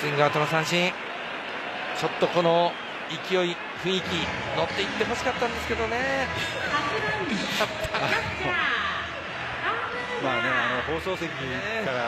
Speaker 1: スイングアウトの三振。ちょっとこの勢い、雰囲気乗っていってほしかったんですけどね。
Speaker 2: まあね、放送席から、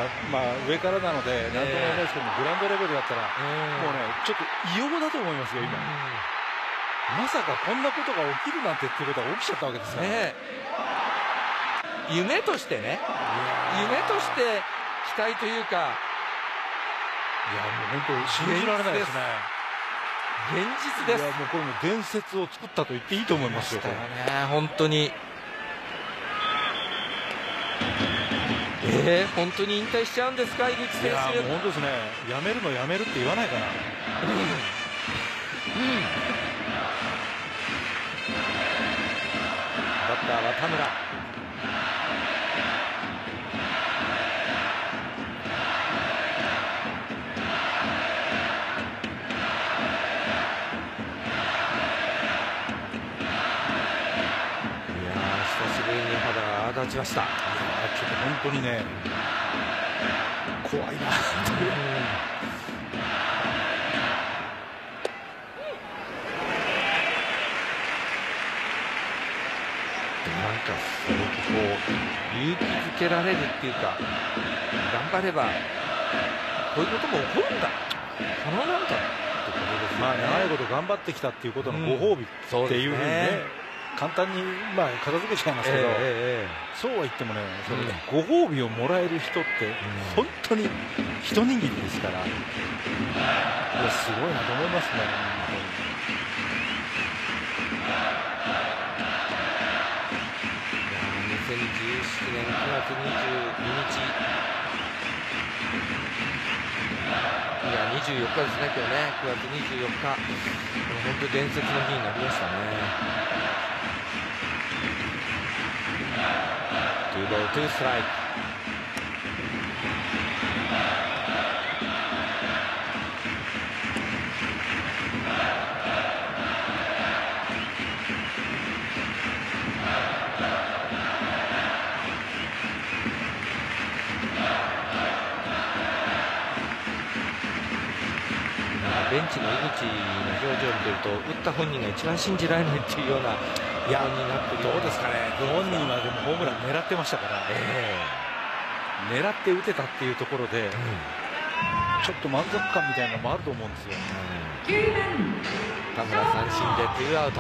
Speaker 2: 上からなので何とも言えないですけど、グラウンドレベルだったら、もうねちょっと異様だと思いますよ今。まさかこんなことが起きるなんてっていうことが起きちゃったわけですね。
Speaker 1: 夢としてね、夢として期待というか、
Speaker 2: いやもう本当信じられないですね。
Speaker 1: 現実です。
Speaker 2: いやもうこれも伝説を作ったと言っていいと思いますよ。
Speaker 1: 本当に。本当に引退しちゃうんですか、井口選手。
Speaker 2: いやもう本当ですね。やめるのやめるって言わないかな。
Speaker 1: バッターは田村。久しぶりに肌が立ちました。
Speaker 2: ちょっと本当にね怖いなという。
Speaker 1: なんかすごくこう勇気づけられるっていうか、頑張ればこういうことも起こるんだ、可能なんだってことですよね。
Speaker 2: まあ長いこと頑張ってきたっていうことのご褒美っていうふうにね、簡単に片付けちゃいますけど、そうは言ってもね、そのご褒美をもらえる人って本当に一握りですから、いやすごいなと思いますね。
Speaker 1: 2017年9月22日、いや24日ですね、今日ね、9月24日、本当に伝説の日になりましたね。2ボール2ストライク。ベンチの井口の表情を見てると、打った本人が一番信じられないっていうようなになってる。
Speaker 2: どうですかね、本人はでもホームラン狙ってましたから、狙って打てたっていうところで、ちょっと満足感みたいなのもあると思うんですよ。
Speaker 1: 田村三振で2アウト。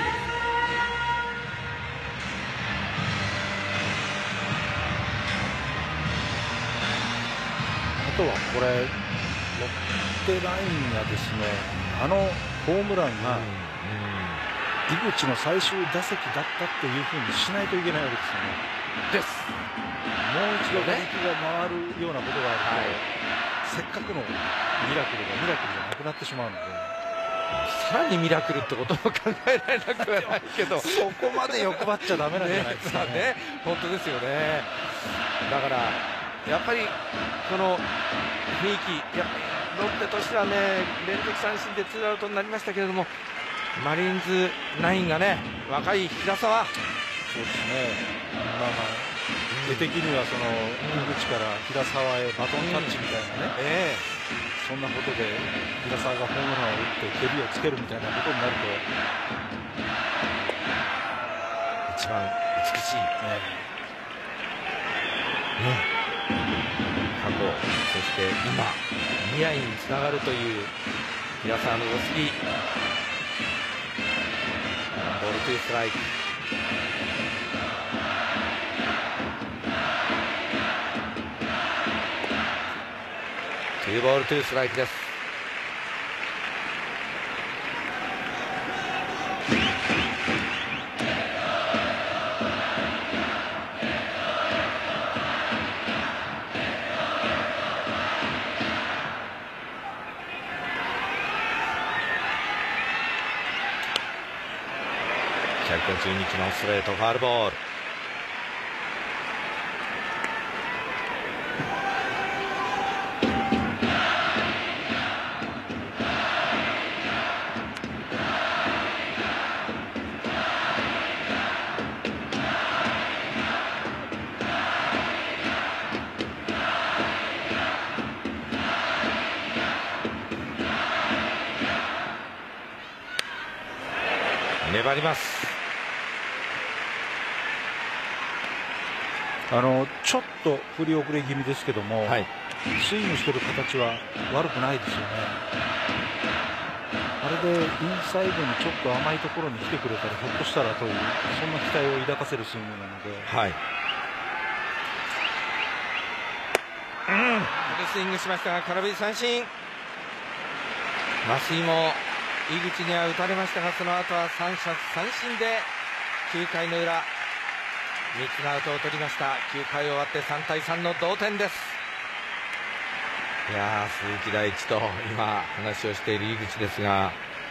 Speaker 2: あとはこれロッテラインがですね、ホームランが井口の最終打席だったっていうふうにしないといけないわけですよね。です。もう一度打撃が回るようなことがあると、せっかくのミラクルがミラクルじゃなくなってしまうので、
Speaker 1: さらにミラクルってことも考えられなくはないけど、
Speaker 2: そこまで欲張っちゃダメなんじゃないですかね。
Speaker 1: 本当ですよね。だからやっぱりこの雰囲気、やっぱりロッテとしてはね、連続三振でツーアウトになりましたけれども、マリーンズナインがね、若い平沢、
Speaker 2: そうですね、絵的にはその井口から平沢へバトンタッチみたいなね、そんなことで平沢がホームランを打って蹴りをつけるみたいなことになると、
Speaker 1: 一番美しい、過去、そして今、未来につながるという平沢の寄せ木。ボール2ストライク。2ボール2ストライクです。152キロのストレート、ファウルボール。 粘ります。
Speaker 2: ちょっと振り遅れ気味ですけども、はい、スイングしてる形は悪くないですよね。あれでインサイドにちょっと甘いところに来てくれたらひょっとしたらという、そんな期待を抱かせるスイングなので、
Speaker 1: はい、フルスイングしましたが空振り三振。増井も井口には打たれましたが、その後は三者三振で9回の裏3つのアウトを取りました。9回終わって3対3の同点です。いやー、鈴木大地と今話をしている井口ですが、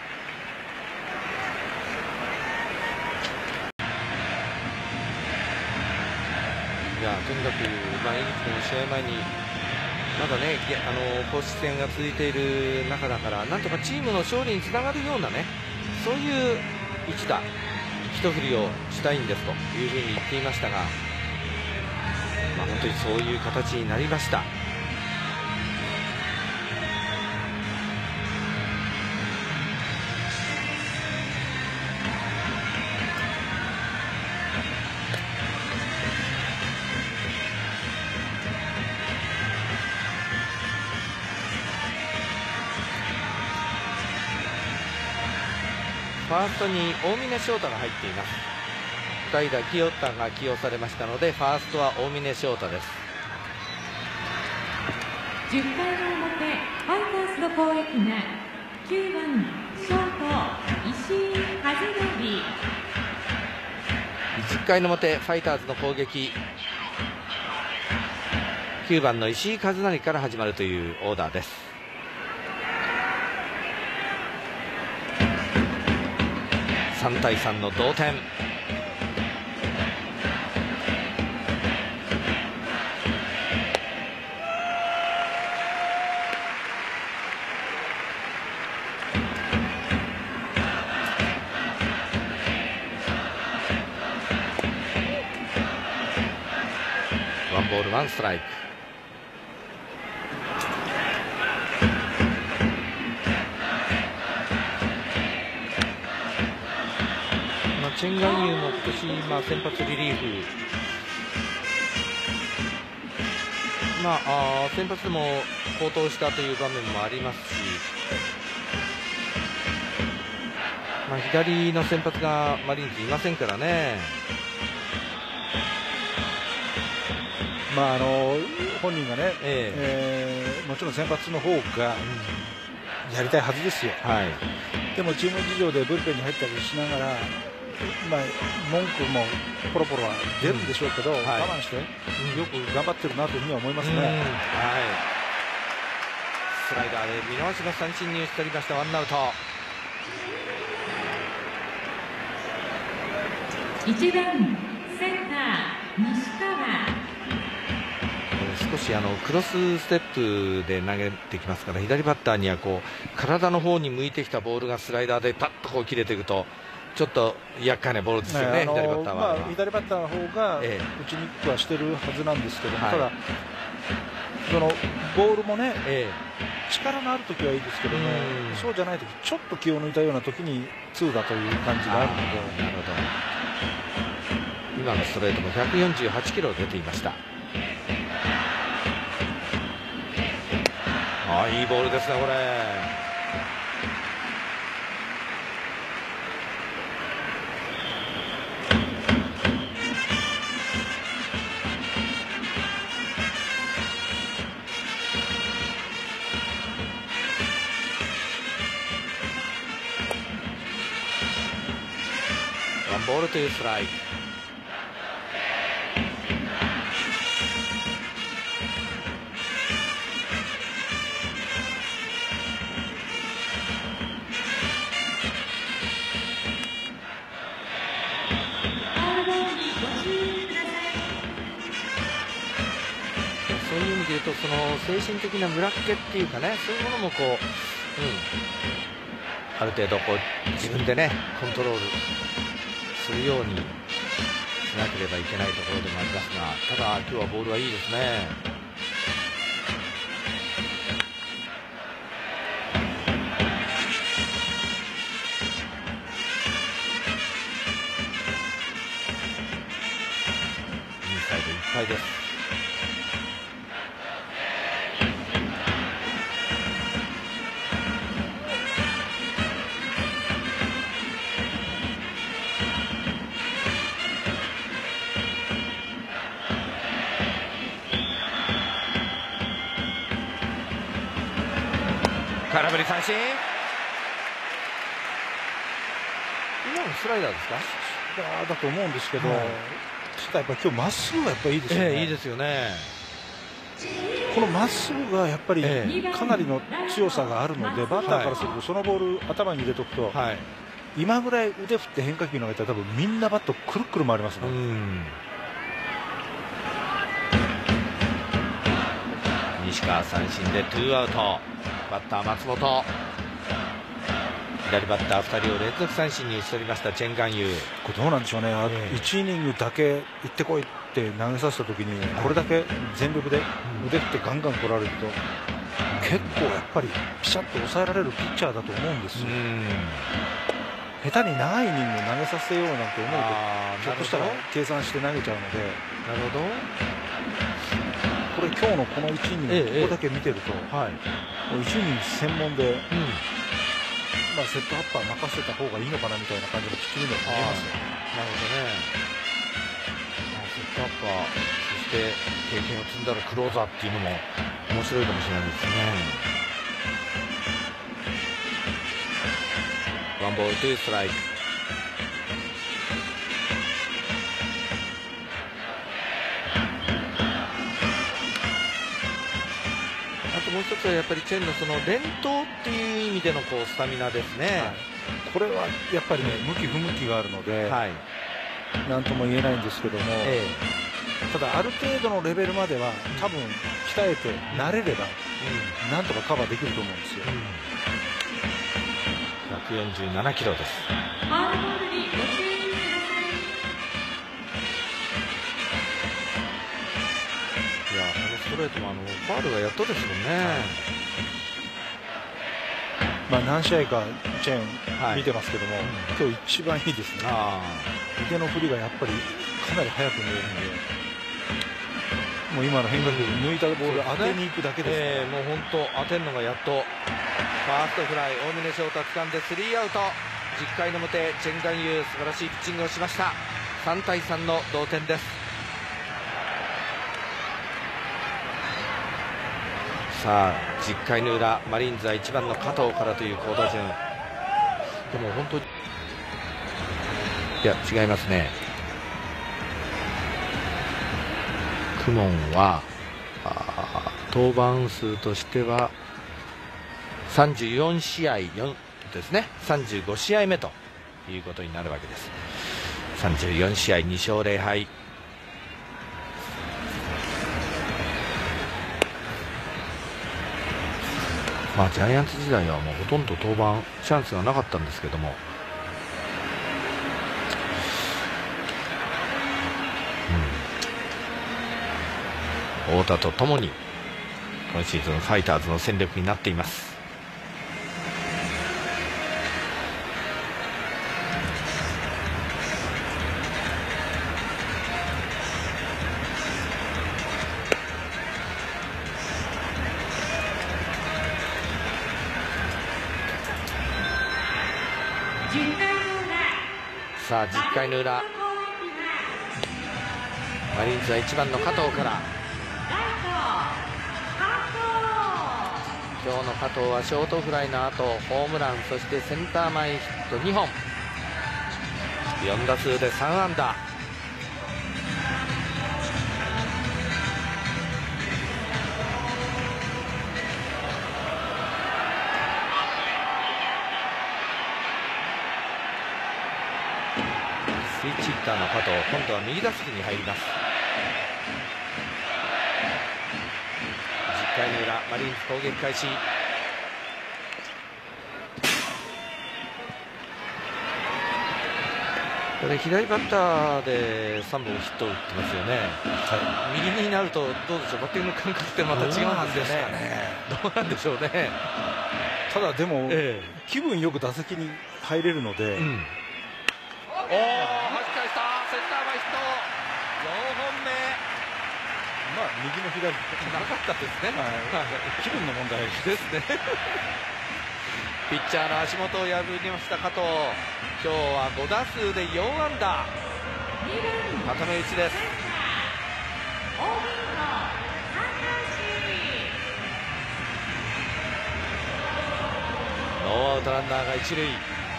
Speaker 1: いやとにかく、井口の試合前にまだね、公式戦が続いている中だから、なんとかチームの勝利につながるようなね、そういう一打一振りをしたいんですというふうに言っていましたが、本当にそういう形になりました。ファーストに大峰翔太が入っています。代打清田が起用されましたので、ファーストは大峰翔太です。
Speaker 3: 10回の表、ファイターズの攻撃が9番ショート石井和則。
Speaker 1: 10回の表、ファイターズの攻撃、9番の石井和則から始まるというオーダーです。3対3の同点。ワンボールワンストライク。チェンガンユーも今年、先発リリーフ、先発でも好投したという場面もありますし、左の先発がマリーンズいませんからね。
Speaker 2: 本人がね、もちろん先発の方がやりたいはずですよ、はい、でもチーム事情でブルペンに入ったりしながら、文句もポロポロは出るんでしょうけど、我慢して、よく頑張ってるなというふうには思いますね。はい、
Speaker 1: スライダーで見逃しの三振に打ち取りました。ワンアウト。
Speaker 3: 1番センター西川。
Speaker 1: 少しクロスステップで投げてきますから、左バッターには体の方に向いてきたボールがスライダーでパッと切れていくと、ちょっと厄介なボールですよね、左バッターは。
Speaker 2: 左バッターの方が打ちにくくはしてるはずなんですけども、ただ、そのボールもね、力のあるときはいいですけども、そうじゃないとき、ちょっと気を抜いたようなときに2だという感じがあるので。なるほど。
Speaker 1: 今のストレートも148キロ出ていました。いいボールですね、これ。ワンボールというストライク。そういう意味で言うと、その精神的な村っ気っていうかね、そういうものもある程度自分でねコントロールするようにしなければいけないところでもありますが、ただ今日はボールはいいですね。 敗です。空振り三振。今のスライダーですか？
Speaker 2: だと思うんですけど、やっぱり今日まっすぐがやっぱりいいですよね。
Speaker 1: いいですよね。
Speaker 2: このまっすぐがやっぱりかなりの強さがあるので、バッターからするとそのボール頭に入れておくと、今ぐらい腕振って変化球投げたら多分みんなバットくるくる回りますね。
Speaker 1: 西川三振で2アウト。バッター松本、左バッター2人を連続三振に打ち取りましたチェン・ガンユー。
Speaker 2: これどうなんでしょうね、1イニングだけ行ってこいって投げさせた時にこれだけ全力で腕振ってガンガン来られると結構やっぱりピシャッと抑えられるピッチャーだと思うんですよ。下手に長いイニング投げさせようなんて思うとひょっとしたら計算して投げちゃうので。
Speaker 1: なるほど。
Speaker 2: これ今日のこの1イニング、ここだけ見てると、1イニング専門で、セットアッパー任せた方がいいのかなみたいな感じのピッチングには見えますよ。
Speaker 1: なるほどね。セットアッパー、そして経験を積んだらクローザーっていうのも面白いかもしれないですね。ワンボールツーストライク。もう一つはやっぱりチェンのその連投っていう意味でのこうスタミナですね。
Speaker 2: これはやっぱりね、向き不向きがあるので、なんとも言えないんですけども、ただある程度のレベルまでは多分鍛えて慣れれば、なんとかカバーできると思うんですよ。
Speaker 1: 147キロです。ストレートもファウルがやっとですもんね。
Speaker 2: 何試合かチェーン見てますけども、今日一番いいですね。腕の振りがやっぱりかなり速く見えるので、もう今の変化球抜いたボール当てに行くだけですから、
Speaker 1: もう本当当てるのがやっと。ファーストフライ、大峰翔太掴んで3アウト。10回の表、チェン・ガンユー素晴らしいピッチングをしました。3対3の同点です。さあ10回の裏、マリーンズは1番の加藤からという好打順。でも本当にいや違いますね。クモンは登板数としては34試合4ですね。35試合目ということになるわけです。34試合2勝0敗。ジャイアンツ時代はもうほとんど登板チャンスがなかったんですけども、太田とともに今シーズンファイターズの戦力になっています。さあ10回の裏、マリーンズは1番の加藤から。今日の加藤はショートフライの後ホームラン、そしてセンター前ヒット2本、4打数で3安打。スイッチヒッターの加藤、今度は右打席に入ります。10回の裏、マリーンズ攻撃開始。これ左バッターで3本ヒットを打ってますよね。右になるとどうでしょう、バッティングの感覚ってまた違うんですよね。どうなんでしょうね。
Speaker 2: ただでも、気分よく打席に入れるので、
Speaker 1: はじき返した、センター前ヒット4本目。
Speaker 2: 右も左も
Speaker 1: なかったですね、
Speaker 2: 気分の問題
Speaker 1: ですね。ピッチャーの足元を破りました加藤、今日は5打数で4安打、固め打ちです。ノーアウトランナーが一塁。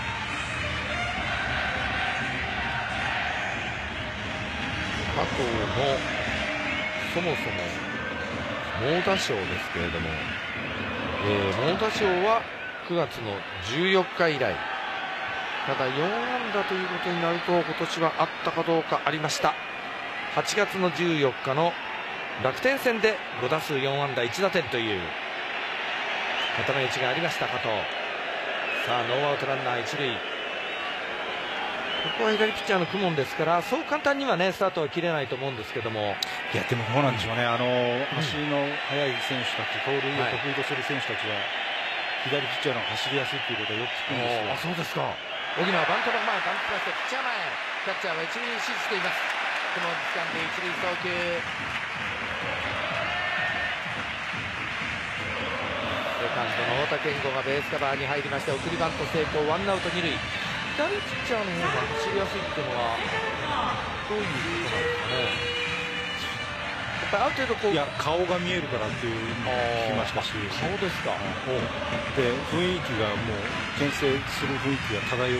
Speaker 1: 加藤もそもそも猛打賞ですけれども、猛打賞は9月の14日以来、ただ4安打ということになると今年はあったかどうか。ありました。8月の14日の楽天戦で5打数4安打1打点という固め打ちがありました加藤。さあノーアウトランナー一塁、ここは左ピッチャーの公文ですから、そう簡単にはねスタートは切れないと思うんですけども、
Speaker 2: いやでもどうなんでしょうね、足の速い選手たち、盗塁を得意とする選手たちは、左ピッチャーの走りやすいということはよく聞くんですよ。
Speaker 1: そうですか。荻野はバントの前、バント出してピッチャー前、キャッチャーは一塁に指示しています。この時間で一塁送球。セカンドの太田健吾がベースカバーに入りまして、送りバント成功、ワンアウト二塁。左ピッチャーの方が走りやすいっていうのはどういうことなんですかね。やっぱりある程度こう、
Speaker 2: いや顔が見えるからっていうのを聞きましたし、
Speaker 1: そうですか。
Speaker 2: で雰囲気がもう牽制する雰囲気が漂う。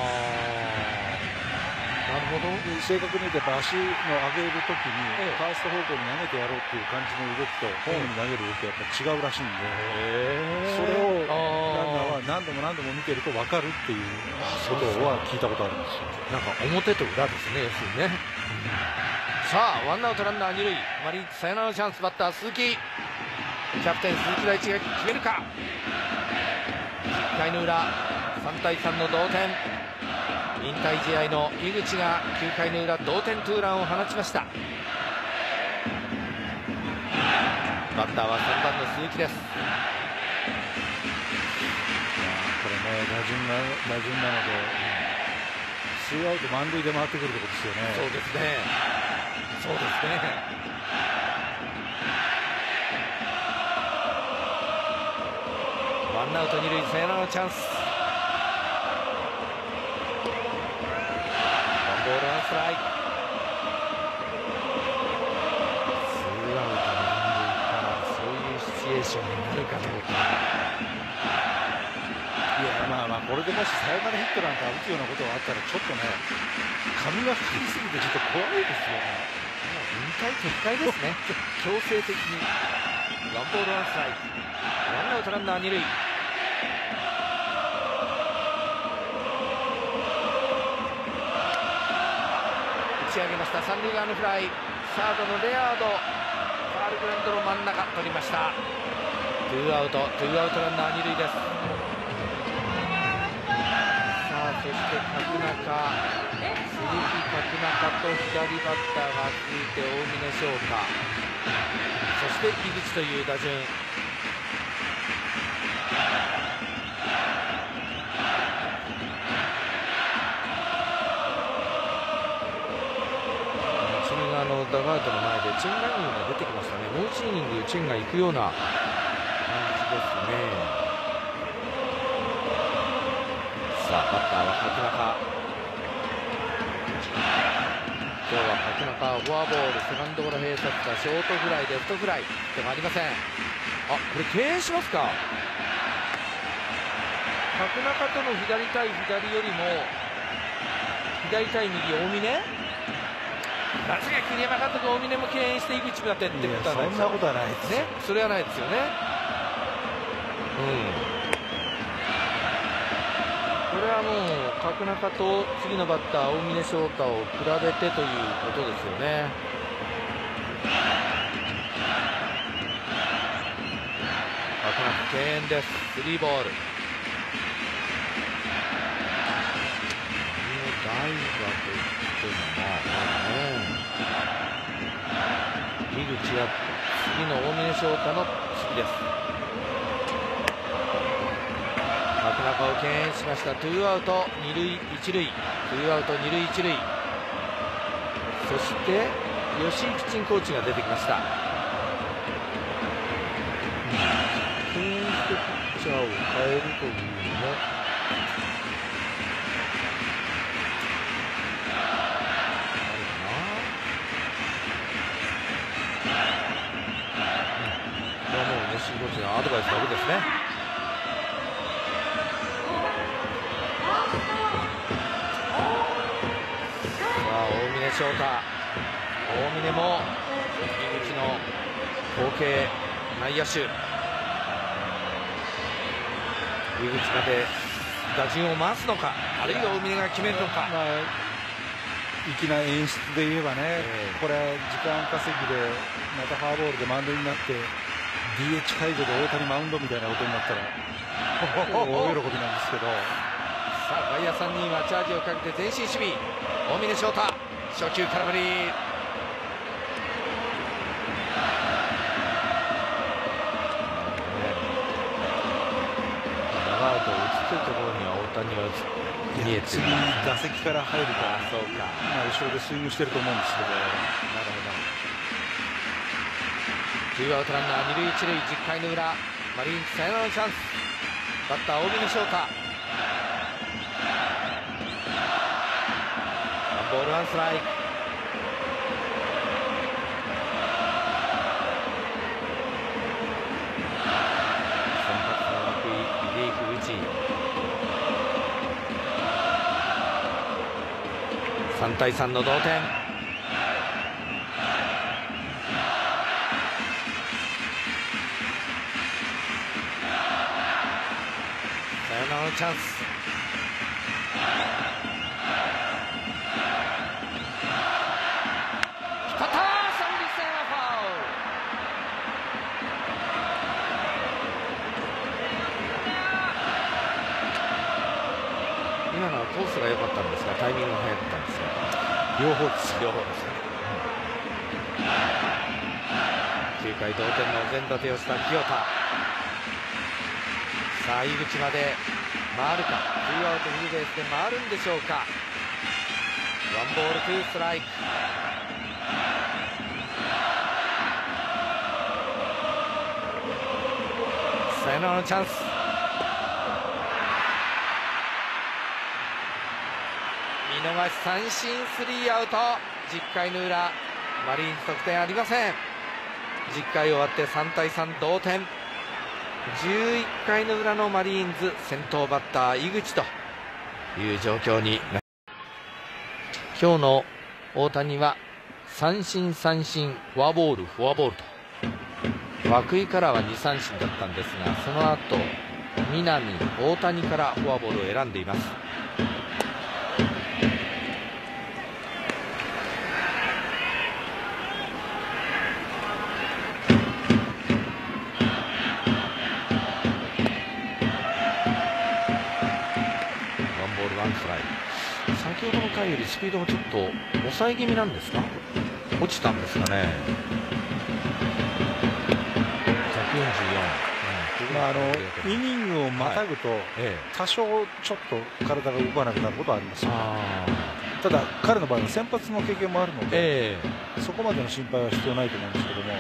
Speaker 1: なるほど。
Speaker 2: 正確に言うとやっぱ足の上げるときにファースト方向に投げてやろうっていう感じの動きとホームに投げる動きはやっぱ違うらしいんで、それをランナーは何度も何度も見てると分かるっていうことは聞いたことあるんですよ。
Speaker 1: なんか表と裏ですね、要するにね。さあワンアウトランナー二塁、マリーンズサヨナラのチャンス、バッター鈴木、キャプテン鈴木大地が決めるか。1回の裏3対3の同点、引退試合の井口が9回の裏同点ツーランを放ちました。バッターは3番の鈴木です。
Speaker 2: これね、打順なのでツーアウト満塁で回ってくるところですよね。
Speaker 1: そうですね、そうですね。ワンアウト二塁、サヨナラのチャンス。ボールワンストライク。ツーアウト満塁からそういうシチュエーションになるかどうか。
Speaker 2: いやこれでもしサヨナラヒットなんか打つようなことがあったらちょっとね、髪がかかりすぎてちょっと怖いですよね。
Speaker 1: 引退撤回ですね。強制的にワンボールワンストライク、ワンアウトランナー二塁。打ち上げました、三塁側のフライ、サードのレアード、ファールグラウンドの真ん中取りました。ツーアウトランナー二塁です。さあそして角中、鈴木角中と左バッターが続いて大峰翔太、そして井口という打順。ダグアウトの前でチェンガイニングが出てきましたね。もう1イニングチェンが行くような感じですね。さあバッターは角中。今日は角中フォアボール、セカンドゴロ併殺打、ショートフライ、レフトフライでもありません。これ敬遠しますか。角中との左対左よりも左対右大峰、なぜか栗山監督、大峰も敬遠して井口が出ってことはないですよ。
Speaker 2: そんなことはないです
Speaker 1: ね。それはないですよね。これはもう角中と次のバッター大峰翔太を比べてということですよね。角中敬遠です。スリーボール。代打としても井口は次の大峰翔太の次です。角中を敬遠しました。ツーアウト二塁一塁、ツーアウト二塁一塁。そして吉井ピッチングコーチが出てきました。 チャーを変えるというのもアドバイスだけですね。さあ大峰翔太、大峰も井口の後継内野手、井口まで打順を回すのか、あるいは大峰が決めるのか。
Speaker 2: 粋な演出で言えばね、これ時間稼ぎでまたフォアボールで満塁になって DH 解除で大谷マウンドみたいなことになったら大喜びなんですけど、
Speaker 1: さあ外野3人はチャージをかけて前進守備。大峰翔太、初球空振り。長アウトを打つというところには大谷は見えて
Speaker 2: 次打席から入るから、
Speaker 1: そうか、
Speaker 2: 後ろでスイングしてると思うんですけど。
Speaker 1: なるほど。ツーアウトランナー二塁一塁、10回の裏マリーンズサヨナラのチャンス。バッター大峰翔太、ワンボールワンストライク。先発の涌井、リリーフ内、3対3の同点。チャンス。引っ張った、三塁線はファウル。今のはコースが良かったんですが、タイミングが早かったんですが、
Speaker 2: 両方です。
Speaker 1: 両方ですね。9回同点のお膳立てをした清田。さあ井口まで回るか、ツーアウトフルベースで回るんでしょうか。ワンボールツーストライク。サヨナラのチャンス。見逃し三振、スリーアウト。10回の裏マリーンズ得点ありません。10回終わって3対3同点。11回の裏のマリーンズ、先頭バッター井口という状況に。今日の大谷は三振三振フォアボールフォアボールと、涌井からは2三振だったんですが、その後南、大谷からフォアボールを選んでいます。先ほどの回よりスピードがちょっと抑え気味なんですか、落ちたんですかね。
Speaker 2: 144、イニングをまたぐと、多少ちょっと体が動かなくなることはありますよ。ただ彼の場合は先発の経験もあるので、そこまでの心配は必要ないと思うんですけども、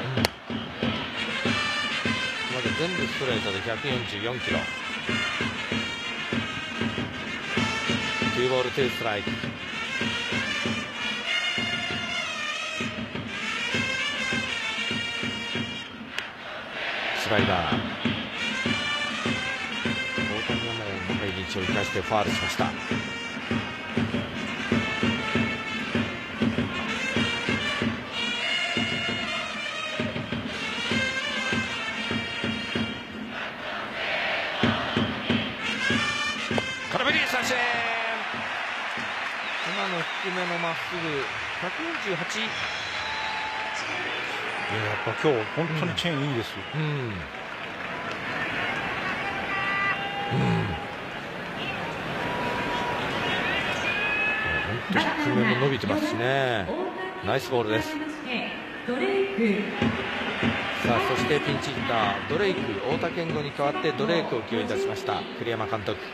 Speaker 1: まだ全部ストレートで144キロ。2ボール2ストライク。スライダー。大谷はもう中井道を生かしてファウルしました。空振り三振。今の低めのまっすぐ148。
Speaker 2: やっぱ今日本当にチェーンいいですよ。
Speaker 1: 低めも伸びてますしね。ナイスボールです。さあそしてピンチヒッタードレイク、太田健吾に代わってドレイクを起用いたしました栗山監督。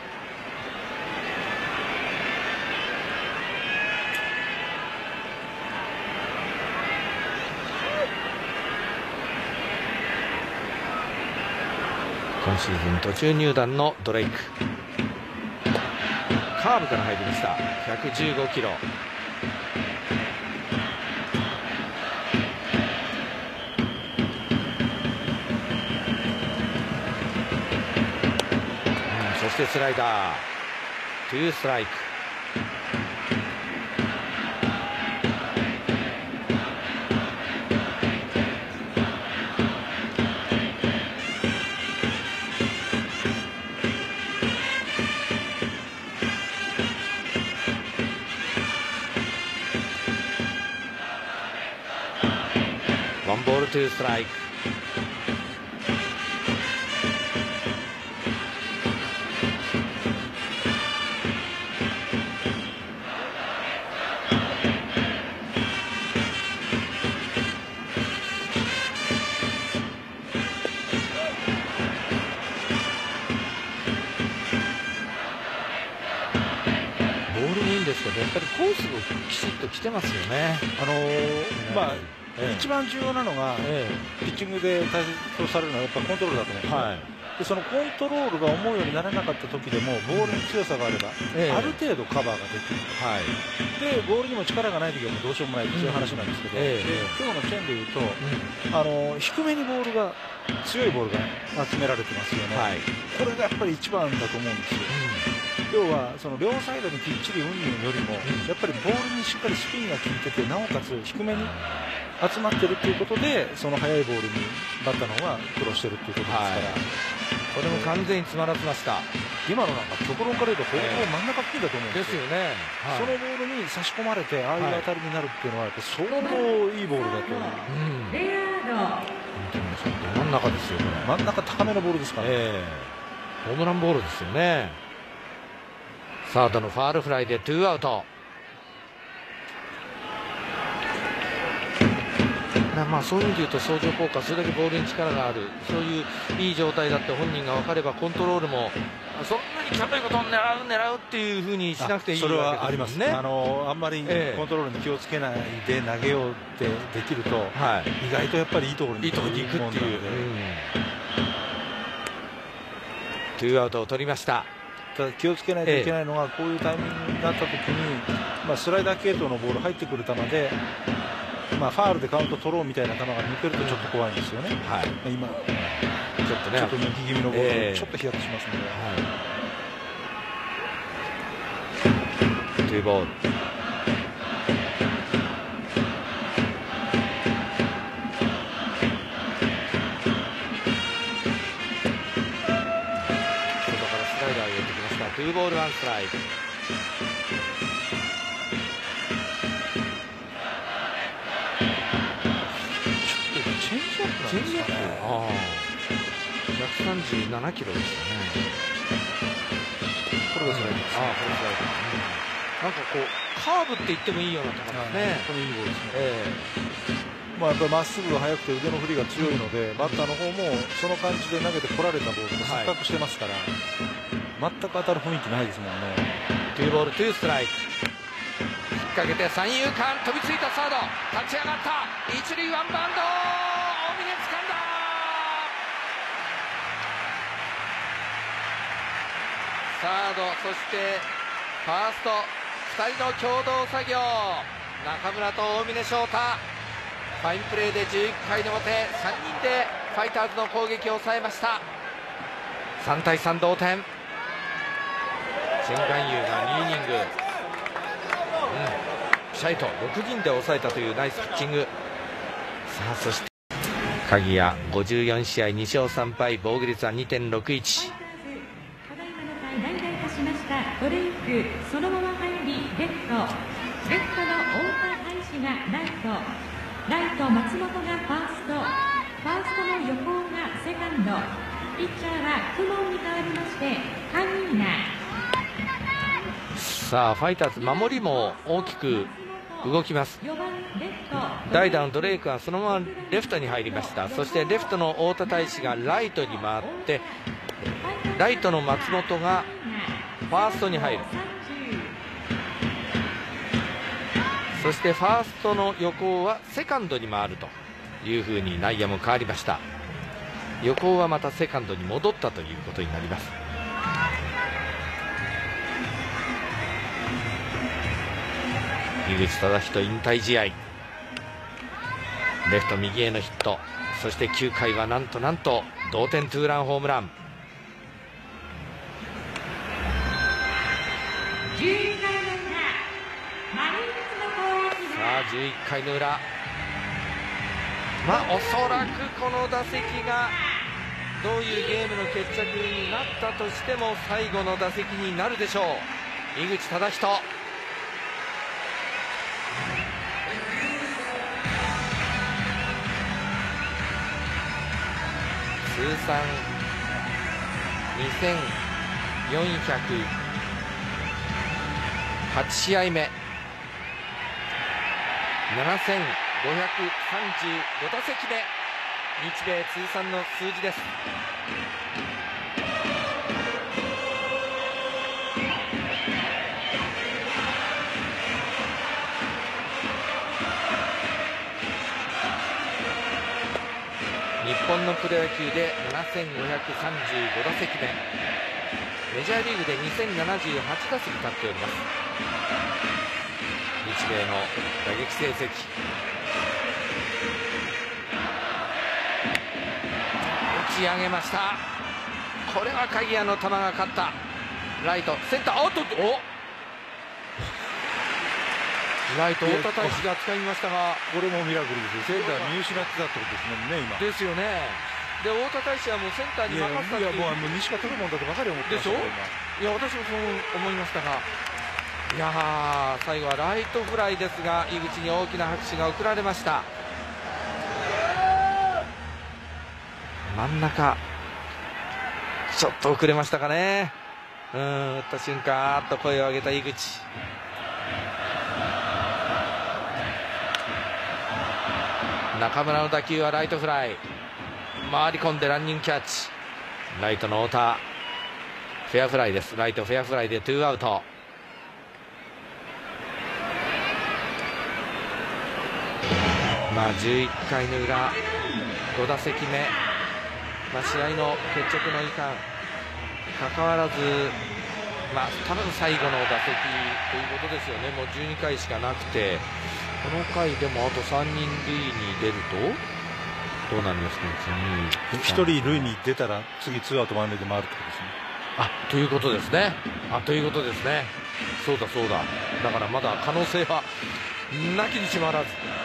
Speaker 1: 今シーズン途中入団のドレイク。カーブから入りました。115キロ。そしてスライダー。2ストライク。ワンボール2ストライク。ボールもいいんですけど、やっぱりコースをきちっと来てますよね。
Speaker 2: 一番重要なのが、ピッチングで大切とされるのはやっぱコントロールだと思うんです、でそのコントロールが思うようにならなかった時でもボールに強さがあれば、ある程度カバーができる、でボールにも力がない時はもうどうしようもないという話なんですけど、今日の件でいうと、低めにボールが強いボールが集められてますよね、これがやっぱり一番だと思うんですよ。要はその両サイドにきっちり運よりも、やっぱりボールにしっかりスピンが効いてて、なおかつ低めに集まってるっていうことで、その速いボールにバッターの方が苦労してるっていうことですから、
Speaker 1: これも完全に詰まらせました。
Speaker 2: 今のなんか極論から言うとほぼ真ん中付近だと思うんですよ。
Speaker 1: ですよね。
Speaker 2: そのボールに差し込まれてああいう当たりになるっていうのはやっぱ相当いいボールだと。
Speaker 1: 真ん中ですよ、
Speaker 2: 真ん中高めのボールですから、
Speaker 1: ホームランボールですよね。サードのファールフライで2アウト。そういう意味で言うと相乗効果、それだけボールに力がある、そういういい状態だって本人が分かれば、コントロールもそんなにキャプテンことを狙うっていうふうにしなくていいわけですね。
Speaker 2: それはありますね。あんまりコントロールに気をつけないで投げようってできると、意外とやっぱりいいところに行くっていう。
Speaker 1: 2アウトを取りました。
Speaker 2: ただ気をつけないといけないのは、こういうタイミングになった時に、スライダー系統のボール入ってくる球で、ファールでカウント取ろうみたいな球が抜けるとちょっと怖いんですよね。今ちょっと抜き気味のボール、ちょっとヒヤッとしますので、
Speaker 1: 2ボール。2ボール1ストライク。
Speaker 2: チェンジアップなんですかね。
Speaker 1: 137キロでしたね。
Speaker 2: これがスライダーです。
Speaker 1: なんかこうカーブって言ってもいいような球ですね。
Speaker 2: このいいボールですね。やっぱりまっすぐが速くて腕の振りが強いので、バッターの方もその感じで投げてこられたボールと錯覚してますから、全く当たる雰囲気ないですもんね。
Speaker 1: 2ボール2ストライク。引っ掛けて三遊間、飛びついたサード、立ち上がった一塁ワンバウンド、大峰掴んだ。サード、そしてファースト、2人の共同作業、中村と大峰翔太、ファインプレーで11回の表、3人でファイターズの攻撃を抑えました。3対3同点。チェンガンユーが2イニング、シャイト6人で抑えたというナイスピッチング。さあ、そして鍵谷54試合2勝3敗、防御率は 2.61。
Speaker 3: ただいまの回代打いたしましたドレイク、そのまま入りレフトの太田大志がライト松本がファーストの横がセカンド、ピッチャーは公文に代わりまして鍵谷。
Speaker 1: さあ、ファイターズ守りも大きく動きます。代打のドレイクはそのままレフトに入りました。そしてレフトの太田大志がライトに回って、ライトの松本がファーストに入る。そしてファーストの横尾はセカンドに回るというふうに内野も変わりました。 横尾はまたセカンドに戻ったということになります。井口資仁引退試合、レフト右へのヒット、そして9回はなんと同点ツーランホームラン。さあ11回の裏、おそらくこの打席がどういうゲームの決着になったとしても最後の打席になるでしょう。井口資仁、通算2408試合目、7535打席目、日米通算の数字です。日本のプロ野球で7535打席目、メジャーリーグで2078打席立っております。日米の打撃成績、打ち上げました。これは鍵谷の球が勝った。ライトセンター、ライト太田大使が掴みましたが、
Speaker 2: これもミラクルですよ。センター見失ってたってことですもんね、今。
Speaker 1: ですよね。で太田大使はもうセンターに任せたっていう。
Speaker 2: もう西川取るもんだとばかり思ってました。
Speaker 1: でしょ。いや私もそう思いましたが、いやー、最後はライトフライですが、井口に大きな拍手が送られました。真ん中ちょっと遅れましたかね。打った瞬間あっと声を上げた井口。中村の打球はライトフライ、回り込んでランニングキャッチ、ライトの太田フェアフライです。ライトフェアフライで2アウト。11回の裏5打席目、試合の決着のいかん関わらず、多分最後の打席ということですよね。もう12回しかなくて、この回でもあと3人塁に出るとどうなりますかね。
Speaker 2: 1人塁に出たら次2アウト満塁で回るってことですね。
Speaker 1: ということですね。そうだ。だからまだ可能性はなきにしもあらず。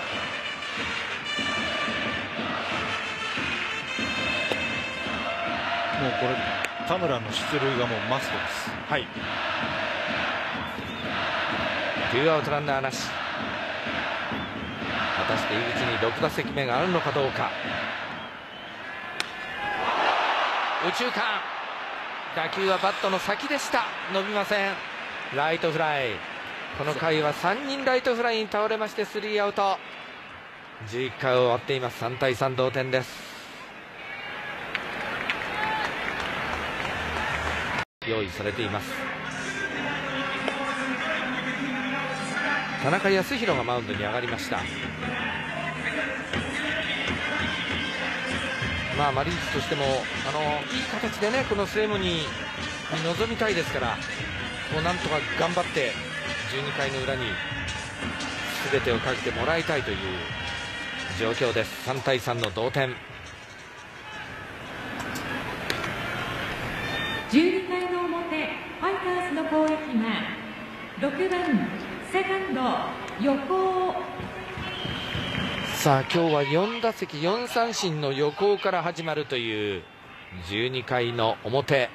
Speaker 2: もうこれ田村の出塁がもうマストです。
Speaker 1: はい。2アウトランナーなし。果たして井口に6打席目があるのかどうか。右中間、打球はバットの先でした。伸びません。ライトフライ。この回は3人ライトフライに倒れまして3アウト。11回を終わっています。3対3同点です。用意されています。田中康弘がマウンドに上がりました。マリーンズとしてもいい形でこのセレモニーに臨みたいですから、なんとか頑張って12回の裏に全てをかけてもらいたいという状況です。3対3の同点。
Speaker 3: 12回の表、ファイターズの攻撃が6番セカンド横尾。
Speaker 1: 今日は4打席4三振の横尾から始まるという12回の表。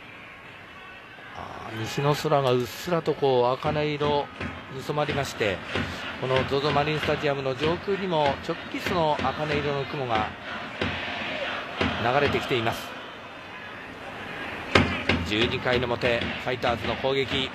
Speaker 1: 西の空がうっすらと茜色に染まりまして、この ZOZO マリンスタジアムの上空にもちょっぴりその茜色の雲が流れてきています。12回の表、ファイターズの攻撃。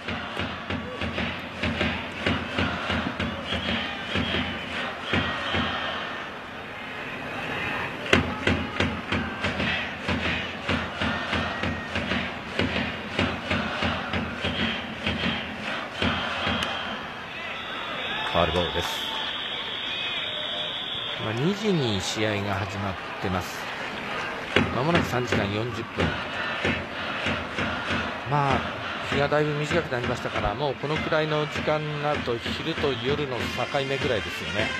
Speaker 1: ファウルボールです。2時に試合が始まってます。間もなく3時間40分。まあ日がだいぶ短くなりましたから、もうこのくらいの時間になると昼と夜の境目ぐらいですよね。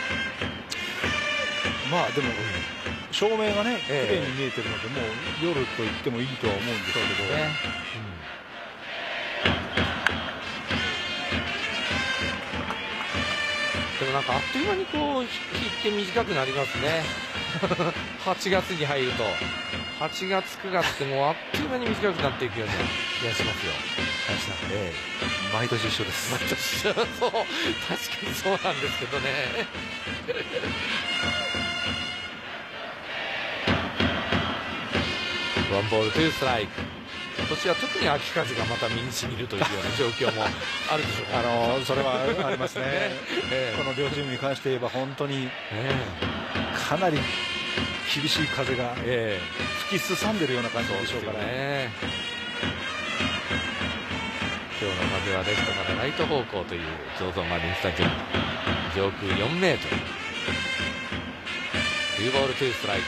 Speaker 2: まあでも、照明がね綺麗に見えてるので、もう夜と言ってもいいとは思うんですけどね。
Speaker 1: でもなんかあっという間にこう日って短くなりますね。8月に入ると8月9月ってもうあっという間に短くなっていくような気がしますよ。
Speaker 2: 毎年一緒です。
Speaker 1: 毎年そう、確かにそうなんですけどね。ワンボールツーストライク。今年は特に秋風がまた身にしみるというような状況もあるでしょうか。
Speaker 2: それはありますね。この両チームに関して言えば本当にかなり厳しい風が吹きすさんでるような感じでしょうからね。
Speaker 1: 今日の風はレフトからライト方向というZOZOマリンスタジアム、上空4メートル。2ボール2ストライク。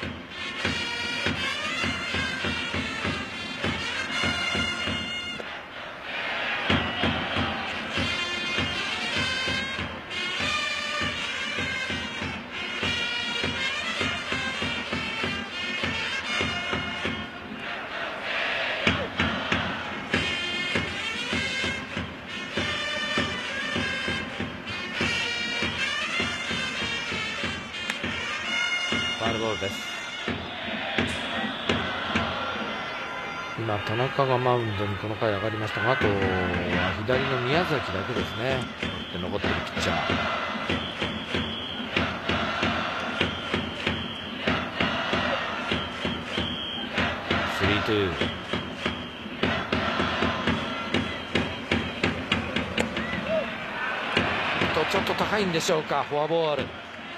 Speaker 1: 今田中がマウンドにこの回上がりましたが、あとは左の宮崎だけですね、残っているピッチャー。3-2。ちょっと高いんでしょうか、フォアボール。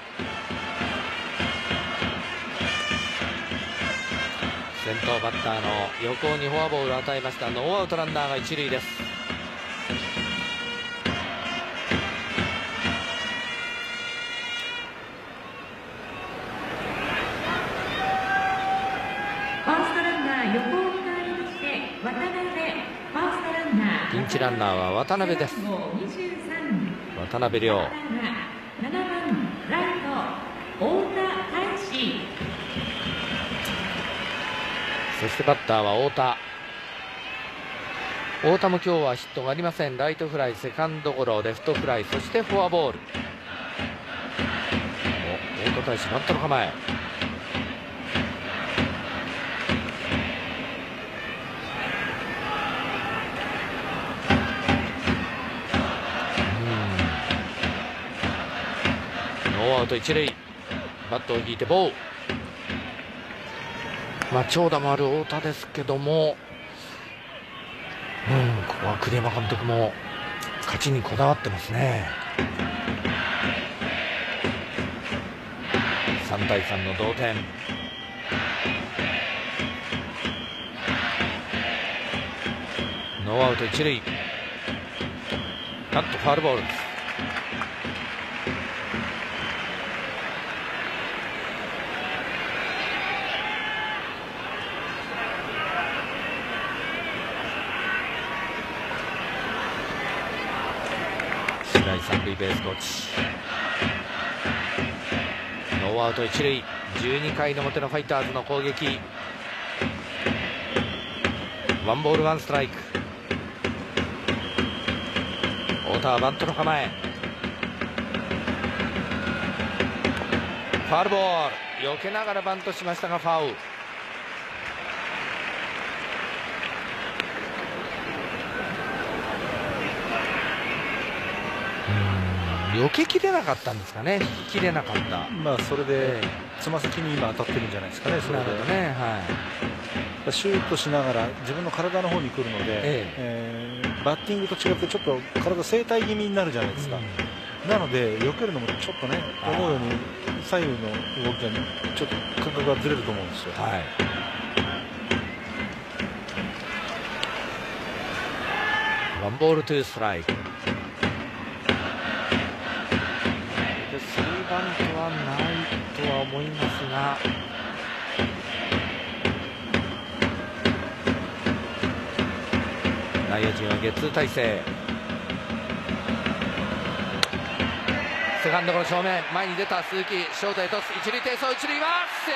Speaker 1: 先頭バッターの横にフォアボールを与えました。ノーアウトランナーが一塁です。
Speaker 3: ファーストランナー横に変わりまして渡辺、ファーストランナー
Speaker 1: ピンチランナーは渡辺です。渡辺亮。7番
Speaker 3: ライト太田大志。
Speaker 1: そしてバッターは太田。太田も今日はヒットがありません。ライトフライ、セカンドゴロ、レフトフライ、そしてフォアボール。太田大志バットの構え。ノーアウト一塁。バットを引いてボール。長打もある太田ですけども、ここは栗山監督も勝ちにこだわってますね。3対3の同点。ノーアウト一塁。カットファウルボールです。三塁ベースコーチ。ノーアウト一塁。12回の表のファイターズの攻撃。ワンボールワンストライク。太田はバントの構え。ファウルボール。避けながらバントしましたがファウル。避けきれなかったんですかね、引ききれなかった、
Speaker 2: それでつま先に今当たってるんじゃないですかね、それで
Speaker 1: ね、
Speaker 2: シュートしながら自分の体の方に来るので、バッティングと違ってちょっと体正対気味になるじゃないですか、なので避けるのもちょっとね、思うように左右の動きがちょっと感覚がずれると思うんですよ。
Speaker 1: ワンボールツーストライク。スリーバントはないとは思いますが、 内野陣はゲッツー体勢。セカンドゴロ正面、前に出た鈴木、ショートへトス、一塁転送、一塁はセ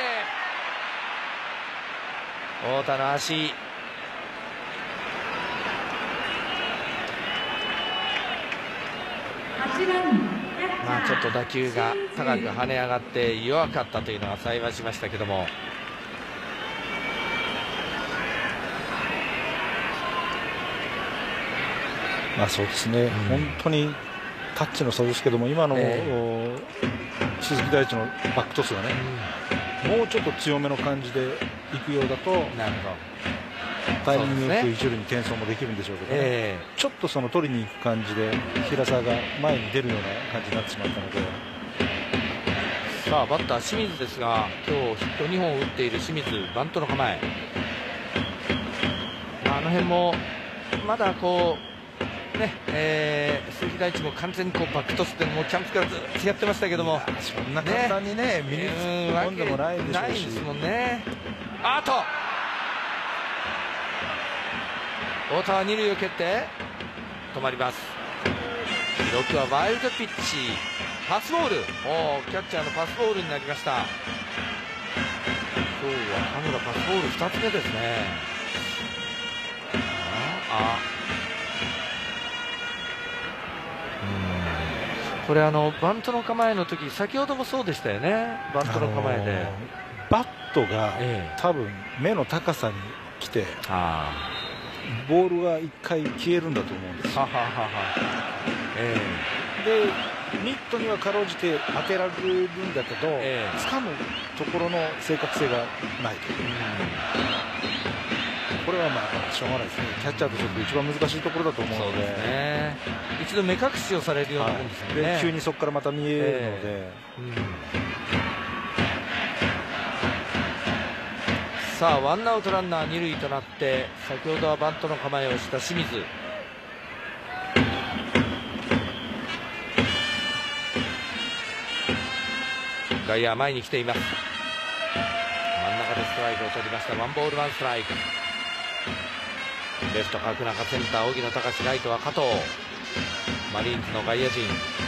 Speaker 1: ーフ。太田の足。まあちょっと打球が高く跳ね上がって弱かったというのが幸いしましたけども、
Speaker 2: まあそうですね、本当にタッチの差ですけども、今の、鈴木大地のバックトスがね、もうちょっと強めの感じでいくようだと、
Speaker 1: なるほど、
Speaker 2: タイミングよく一塁に転送もできるんでしょうけどね、ちょっとその取りに行く感じで平沢が前に出るような感じになってしまったので。
Speaker 1: さあバッター清水ですが、今日ヒット2本打っている清水、バントの構え。あの辺もまだこうね、鈴木大地も完全にこうバックトスでもうキャンプからずっとやってましたけども、
Speaker 2: そんな簡単にね身につ込んでもないでしょうし、
Speaker 1: ですもんね。あと太田は二塁を蹴って止まります。記録はワイルドピッチ、パスボール。キャッチャーのパスボールになりました。今日は田村パスボール2つ目ですね。これバントの構えの時、先ほどもそうでしたよね。バントの構えで、
Speaker 2: バットが、多分目の高さに来て、ボールが1回消えるんだと思うんですよ。でミットにはかろうじて当てられるんだけど、掴むところの正確性がないと。これはまあしょうがないですね。キャッチャーとして一番難しいところだと思うので、
Speaker 1: 一度目隠しをされるようなもんですよね。
Speaker 2: で急にそこからまた見えるので、
Speaker 1: さあワンアウトランナー二塁となって、先ほどはバントの構えをした清水。外野は前に来ています。真ん中でストライクを取りました。ワンボールワンストライク。レフト角中、センター荻野貴司、ライトは加藤。マリーンズの外野陣。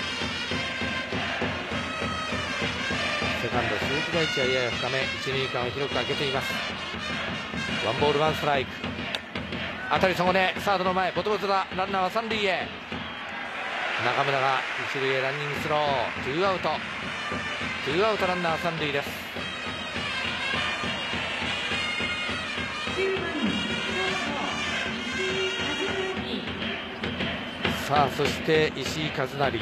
Speaker 1: セカンド鈴木大地はやや深め、一塁間を広く開けています。ワンボールワンストライク。当たりそこでサードの前、ボトボトだ。ランナーは三塁へ。中村が一塁へランニングスロー。ツーアウトランナー三塁です。さあそして石井一成。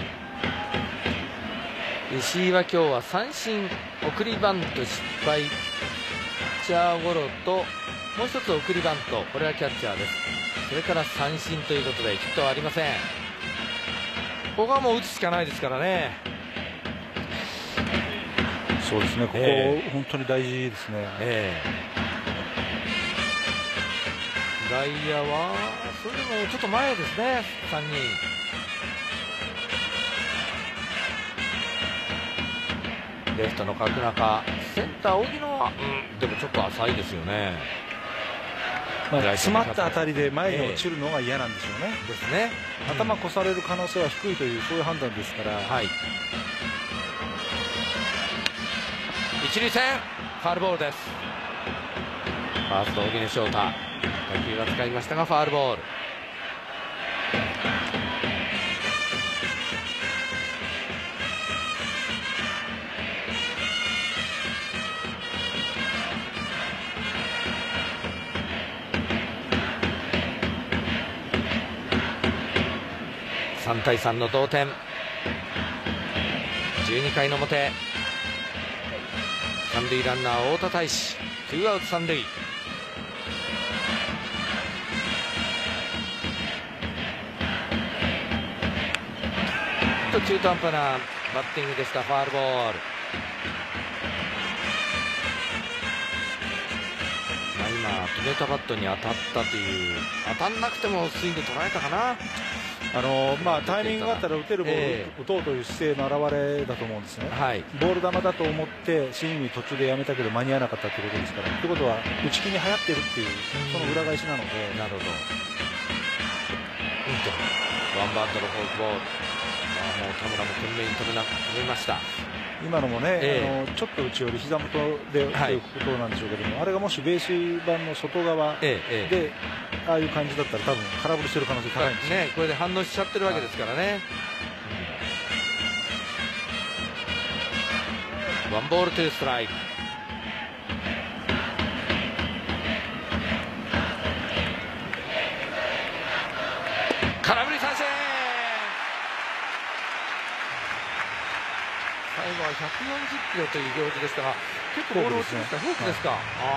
Speaker 1: 石井は今日は三振、送りバント失敗、ピッチャーゴロともう一つ送りバント、これはキャッチャーです。それから三振ということでヒットはありません。ここはもう打つしかないですからね。
Speaker 2: そうですね、ここ、本当に大事ですね。
Speaker 1: 外野はそれでもちょっと前ですね、3人。レフトの角中、センター荻野は、でもちょっと浅いですよね。
Speaker 2: 詰まった当たりで前に落ちるのが嫌なんでしょうね。
Speaker 1: ですね。
Speaker 2: 頭越される可能性は低いという、そういう判断ですから。
Speaker 1: 一塁線ファウルボールです。ファースト荻野翔太、打球は使いましたがファウルボール。3対3の同点。12回の表、三塁ランナー太田大志、ツーアウト三塁。中途半端なバッティングでした。ファウルボール。今止めたバットに当たったという、当たんなくてもスイング捉えたかな。
Speaker 2: タイミングがあったら打てるボール打とうという姿勢の表れだと思うんですね。ボール球だと思ってスイング途中でやめたけど間に合わなかったということですから、ということは打ち気に流行ってるっていう、その裏返しなので。
Speaker 1: なるほど。 ワンバウンドのフォークボール、もう田村も懸命に止めました。
Speaker 2: 今のもね、ちょっと内寄り膝元でということなんでしょうけども、あれがもしベース板の外側でああいう感じだったら多分空振りしてる可能性高いんですね。
Speaker 1: これで反応しちゃってるわけですからね。ワンボールツーストライク。空振り三振。最後は140キロという表示でしたが、結構ボール落ちました。フォークですか。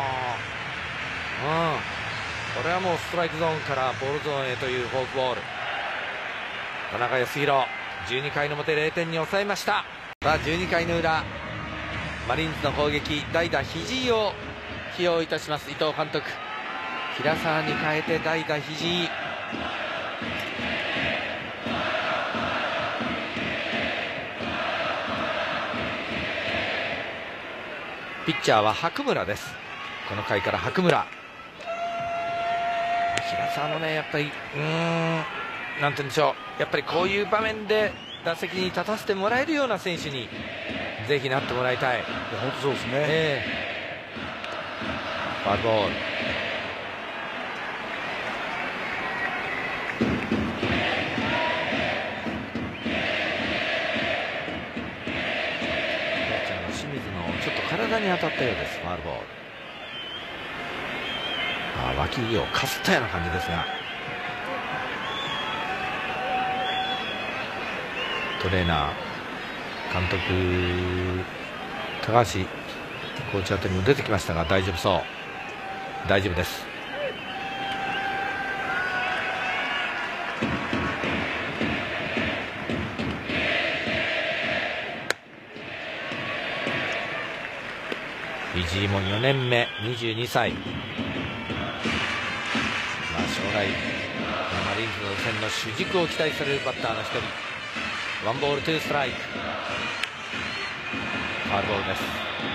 Speaker 1: これはもうストライクゾーンからボールゾーンへというフォークボール。田中康弘、12回の表0点に抑えました。さあ12回の裏、マリーンズの攻撃、代打肘井を起用いたします伊藤監督。平沢に変えて代打肘井。ピッチャーは白村です。この回から白村。平沢もね、やっぱりなんて言うんでしょう、やっぱりこういう場面で打席に立たせてもらえるような選手にぜひなってもらいたい。
Speaker 2: 本当そうですね。
Speaker 1: ファウルボール。ちょっと体に当たったようです。ファウルボール。脇をかすったような感じですが、トレーナー監督高橋コーチあたりも出てきましたが、大丈夫そう。大丈夫です。藤井も4年目、22歳。将来マリーンズの戦の主軸を期待されるバッターの一人。ワンボールツーストライク。ファウルボールです。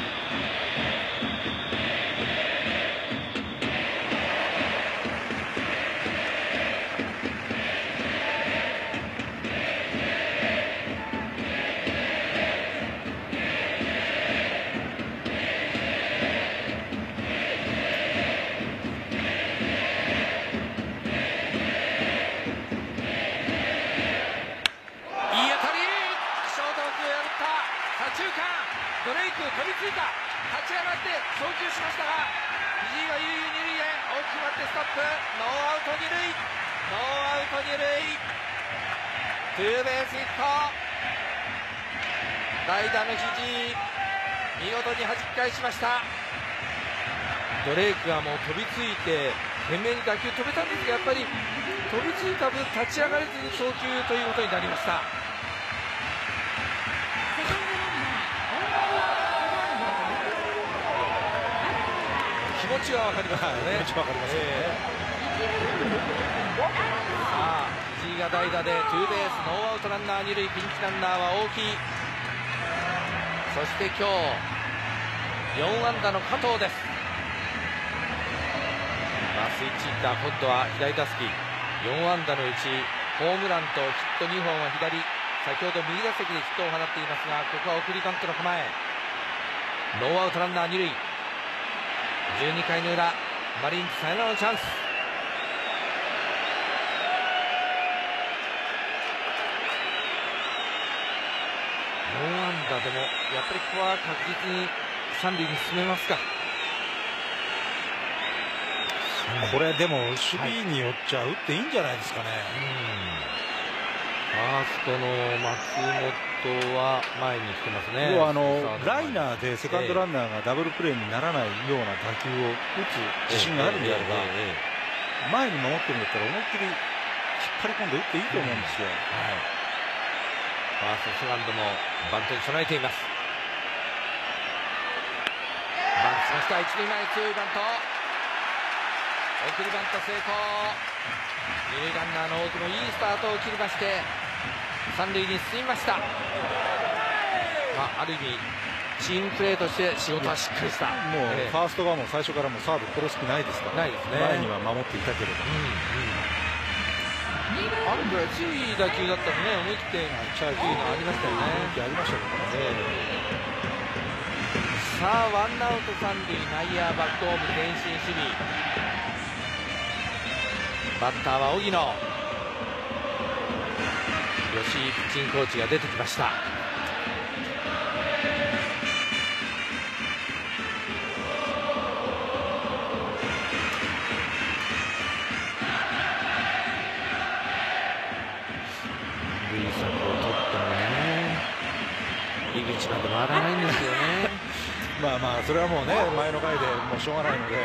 Speaker 1: ドレイク飛びついた、立ち上がって送球しましたが、藤井は悠々二塁へ、大きくなってストップ、ノーアウト二塁、ノーアウト二塁、ツーベースヒット。代打の藤井、見事に弾き返しました。ドレイクはもう飛びついて懸命に打球飛べたんですが、やっぱり飛びついた分立ち上がれずに送球ということになりました。気持ちは分かりますよね。気持ちは分かりますよね。さあ藤井が代打でツーベース、ノーアウトランナー二塁、ピンチランナーは大きい。そして今日4安打の加藤です。スイッチヒッター、今度は左打席、4安打のうちホームランとヒット2本は左、先ほど右打席でヒットを放っていますが、ここは送りバントの構え、ノーアウトランナー二塁。12回の裏、マリーンズサヨナラのチャンス。4安打でもやっぱりここは確実に三塁に進めますか。
Speaker 2: これでも守備によっちゃ打っていいんじゃないですかね。
Speaker 1: ファーストの松本は前に来てますね。
Speaker 2: ライナーでセカンドランナーがダブルプレーにならないような打球を打つ自信があるんであれば、前に守ってるんだったら思いっきり引っ張り込んで打っていいと思うんですよ。
Speaker 1: ファースト、セカンドもバントに備えています。バントしました。一塁前、強いバント、送りバント成功。二塁ランナーの大久保、いいスタートを切りまして三塁に進みました。ある意味チームプレーとして仕事はしっかりした。
Speaker 2: もうファーストがもう最初からもうサード殺す気ないですから、
Speaker 1: ないですね。
Speaker 2: 前には守っていたけれども、
Speaker 1: 強い打球だったのね、思い切ってチャージがありましたよね。
Speaker 2: ありましたね。
Speaker 1: さあワンアウト三塁、内野バックホーム前進守備、バッターは荻野。吉井ピッチングコーチが出てきました。井口まで回らないんですよね。
Speaker 2: まあそれはもうね、前の回でもうしょうがないので、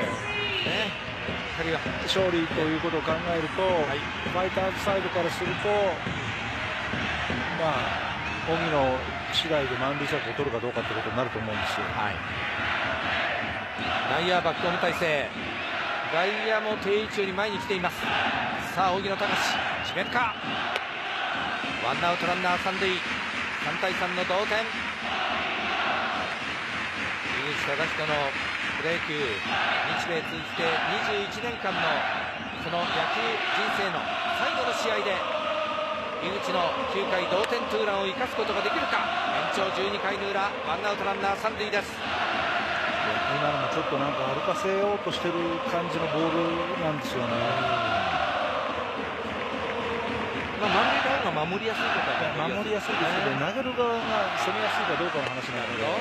Speaker 2: 勝利ということを考えると、ファイターズサイドからすると、荻野次第で満塁策を取るかどうかということになると思うんですよ。
Speaker 1: 内野バックホーム体制、外野も定位置より前に来ています。さあ荻野貴司決めるか。ワンアウトランナー三塁、3対3の同点。井口資仁のプロ野球日米通じて21年間のその野球人生の最後の試合で井口の9回同点ツーランを生かすことができるか。延長12回の裏、ワンアウトランナー三塁です。
Speaker 2: 今のもちょっとなんか歩かせようとしてる感じのボールなんですよね。
Speaker 1: 満塁側が守りやすいことは
Speaker 2: 守りやすいですけど、投げる側が攻めやすいかどうかの話なので、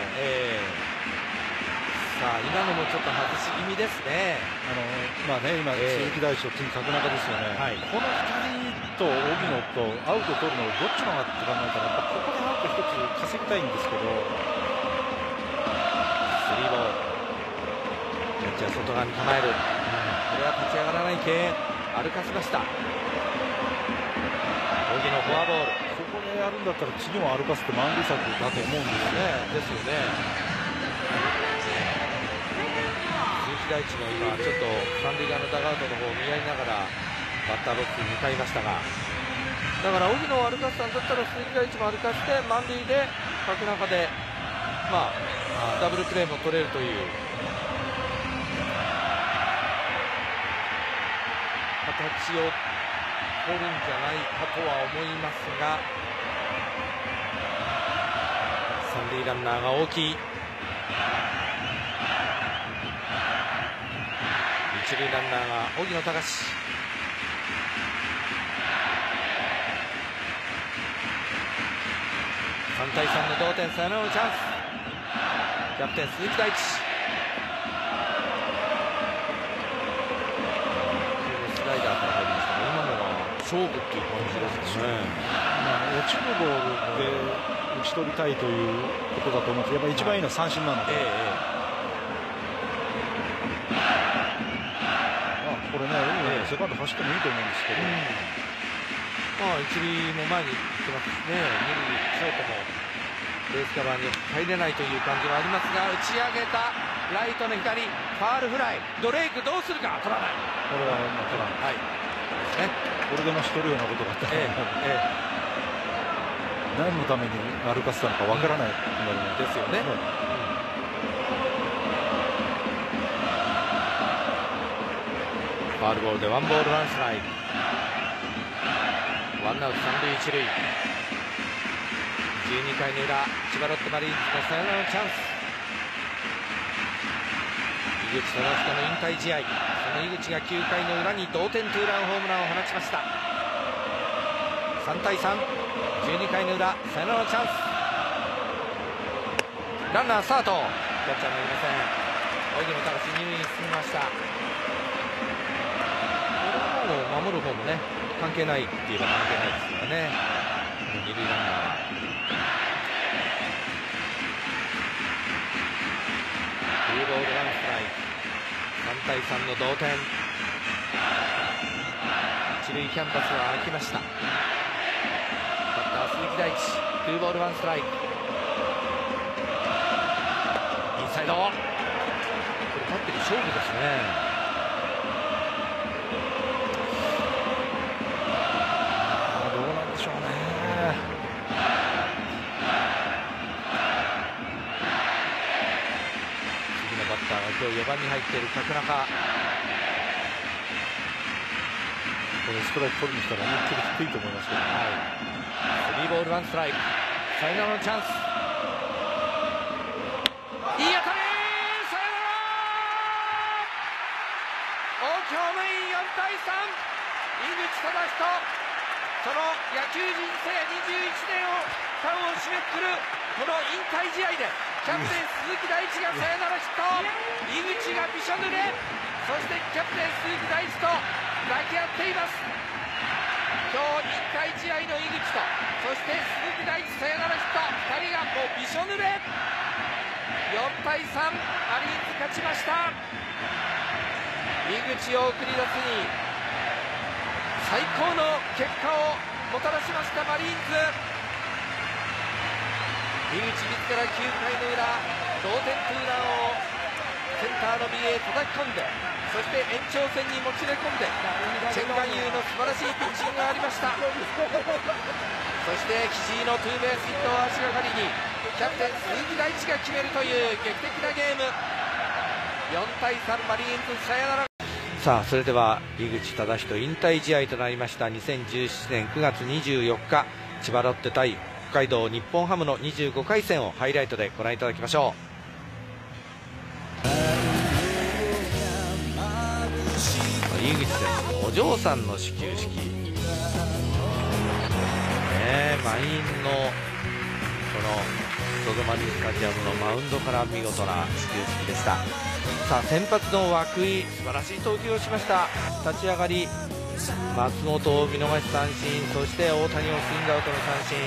Speaker 1: さあ今のもちょっと外し気味ですね。
Speaker 2: 今、鈴木大地と次角中ですよね、この2人と荻野とアウト取るのをどっちのがって考えたら、やっぱここでアウト1つ稼ぎたいんですけど、
Speaker 1: スリーボール、キャッチャー外側に構える、これは立ち上がらない系、歩かせました。荻野フォアボール。
Speaker 2: ここでやるんだったら次も歩かせて満塁策だと思うんですよね。
Speaker 1: 鈴木大地の今ちょっと三塁側のダグアウトの方を見合いながらバッターボックスに向かいましたが、だから荻野を歩かせたんだったら鈴木大地も歩かせて満塁で角中でダブルプレーも取れるという形を取るんじゃないかとは思いますが、三塁ランナーが大きい。一塁ランナーが荻野貴司。3対3の同点、サヨナラのチャンス。キャプテン鈴木大地。スライダーから入りましたが、今のは勝負っていう感じですね。
Speaker 2: 落ちるボールで打ち取りたいということだと思うんです。やっぱり一番いいのは三振なので、これね、セカンド走ってもいいと思うんですけど、
Speaker 1: 一塁も前に行ってますね。二塁ショートもベースカバーに入れないという感じはありますが、打ち上げたライトの左、ファールフライ。ドレイクどうするか。取らない。
Speaker 2: これは取らない。これでもし取るようなことがあったら、何のために歩かせたのかわからない
Speaker 1: ですよね。ファウルボールでワンボールワンストライク。ワンアウト三塁一塁。12回の裏、千葉ロッテマリーンズのサヨナラのチャンス。井口資仁の引退試合、その井口が9回の裏に同点ツーランホームランを放ちました。3対3、12回の裏、サヨナラのチャンス。ランナースタート、キャッチャーがいません。荻野貴司二塁に進みました。守る方もね、関係ないって言えば関係ないですからね。二塁ランナーは2ボール1ストライク、3対3の同点。一塁キャンバスは空きました。バッター鈴木大地、2ボール1ストライク。インサイド、これバッテリー勝負ですね。今日4番に入っている角中、こ
Speaker 2: これストライク取りにしたら思いっきり低いと思いますけど、
Speaker 1: 3ボール1ストライク、サヨナラのチャンス、いい当たり、サヨナラ、大きいホームイン、4対3、井口資仁、その野球人生21年を端を締めくくるこの引退試合でキャプテン鈴木大地がサヨナラヒット、井口がびしょ濡れ、そしてキャプテン鈴木大地と抱き合っています。今日引退試合の井口と、そして鈴木大地サヨナラヒット、2人がもうびしょ濡れ、4対3、マリーンズ勝ちました。井口を送り出すに最高の結果をもたらしましたマリーンズ。井口自ら9回の裏、同点ツーランをセンターの右へ叩き込んで、そして延長戦に持ち込んで、チェンガンユーの素晴らしいピッチングがありました。そして岸井のツーベースヒットを足がかりにキャプテン鈴木大地が決めるという劇的なゲーム、4対3、マリーンズサヨナラ。さあ、それでは井口資仁引退試合となりました2017年9月24日千葉ロッテ対北海道日本ハムの25回戦をハイライトでご覧いただきましょう。井口選手、お嬢さんの始球式、満員のこのZOZOマリンスタジアムのマウンドから見事な始球式でした。さあ、先発の涌井、素晴らしい投球をしました。立ち上がり松本を見逃し三振、そして大谷をスイングアウトの三振、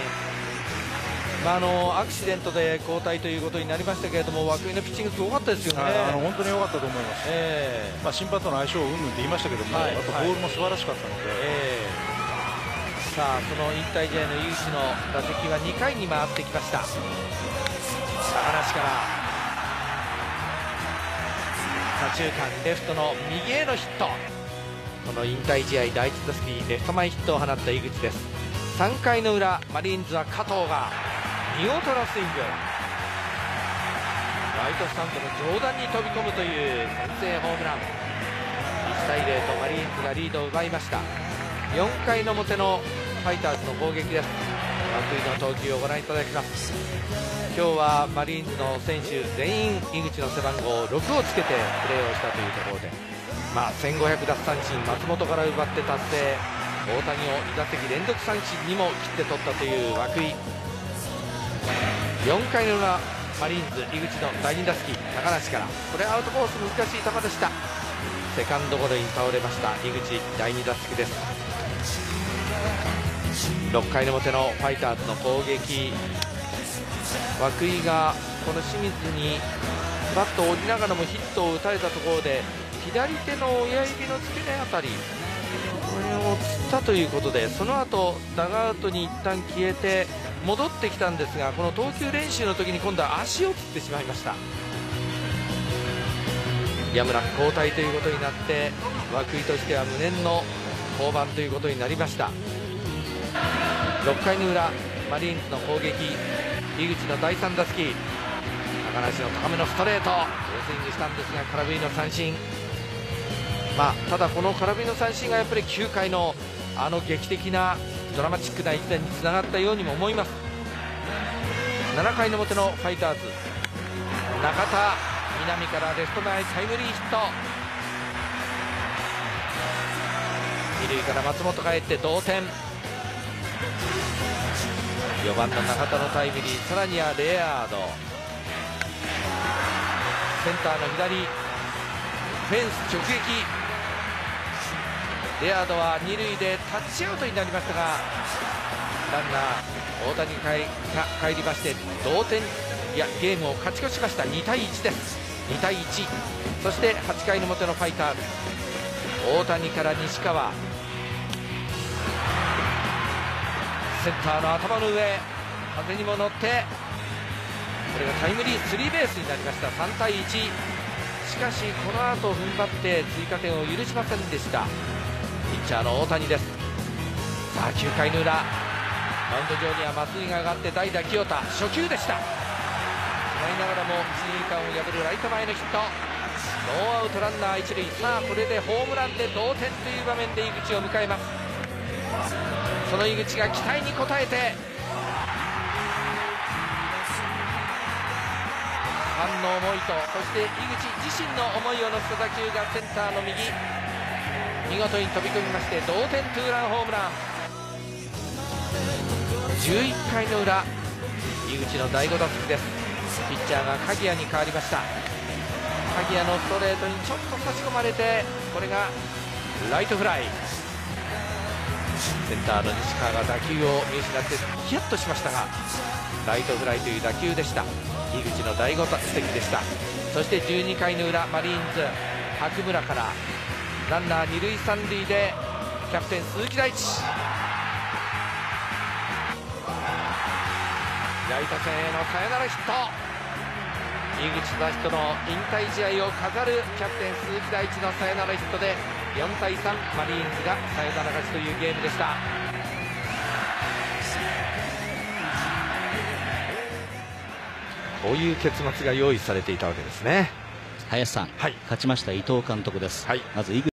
Speaker 1: アクシデントで交代ということになりましたけれども、涌井のピッチングすごかったですよね。
Speaker 2: 本当に良かったと思います。審判との相性をうんぬんって言いましたけども、あとボールも素晴らしかったので、
Speaker 1: さあ、その引退試合の井口の打席は2回に回ってきました。高梨から左中間レフトの右へのヒット、この引退試合第1打席レフト前ヒットを放った井口です。3回の裏、マリーンズは加藤が見事なスイング、ライトスタンドの上段に飛び込むという先制ホームラン、1対0とマリーンズがリードを奪いました。4回の表のファイターズの攻撃です。涌井の投球をご覧いただきます。今日はマリーンズの選手全員井口の背番号6をつけてプレーをしたというところで、1500奪三振、松本から奪って達成、大谷を2打席連続三振にも切って取ったという涌井。4回の裏、マリーンズ井口の第2打席、高梨から、これアウトコース難しい球でした。セカンドゴロに倒れました井口、第2打席です。6回の表のファイターズの攻撃、涌井がこの清水にバットを折りながらもヒットを打たれたところで、左手の親指の付け根あたり、これをつったということで、その後ダグアウトに一旦消えて戻ってきたんですが、この投球練習の時に今度は足をつってしまいました。やむなく交代ということになって、涌井としては無念の降板ということになりました。6回の裏、マリーンズの攻撃、井口の第3打席、高梨の高めのストレート、スイングしたんですが空振りの三振。ただこの空振りの三振がやっぱり9回の劇的なドラマチックな一打につながったようにも思います。7回の表のファイターズ、中田、南からレフト前タイムリーヒット、二塁から松本帰って同点。4番の中田のタイムリー、さらにはレアード、センターの左フェンス直撃、レアードは二塁でタッチアウトになりましたが、ランナー大谷が帰りまして同点、ゲームを勝ち越しました。2対1です。2対1。そして8回の表のファイターズ、大谷から西川、センターの頭の上、風にも乗って、これがタイムリースリーベースになりました。3対1。しかしこの後踏ん張って追加点を許しませんでした。ピッチャーの大谷です。さあ9回の裏、マウンド上には増井が上がって代打清田、初球でした。詰まりながらも一、二塁間を破るライト前のヒット。 ノーアウトランナー一塁。さあこれでホームランで同点という場面で井口を迎えます。その井口が期待に応えてファンの思いと、そして井口自身の思いを乗せた打球がセンターの右、見事に飛び込みまして同点ツーランホームラン。11回の裏、井口の第5打席です。ピッチャーが鍵谷に変わりました。鍵谷のストレートにちょっと差し込まれて、これがライトフライ。センターの西川が打球を見失ってヒヤッとしましたが、ライトフライという打球でした。井口の第5打席でした。そして12回の裏、マリーンズ白村からランナー2塁3塁でキャプテン鈴木大地、ライト線へのサヨナラヒット。井口正人の引退試合を飾るキャプテン鈴木大地のサヨナラヒットで4対3、マリーンズがサヨナラ勝ちというゲームでした。こういう結末が用意されていたわけですね。
Speaker 5: 林さん、はい、勝ちました伊藤監督です。はい、まず井口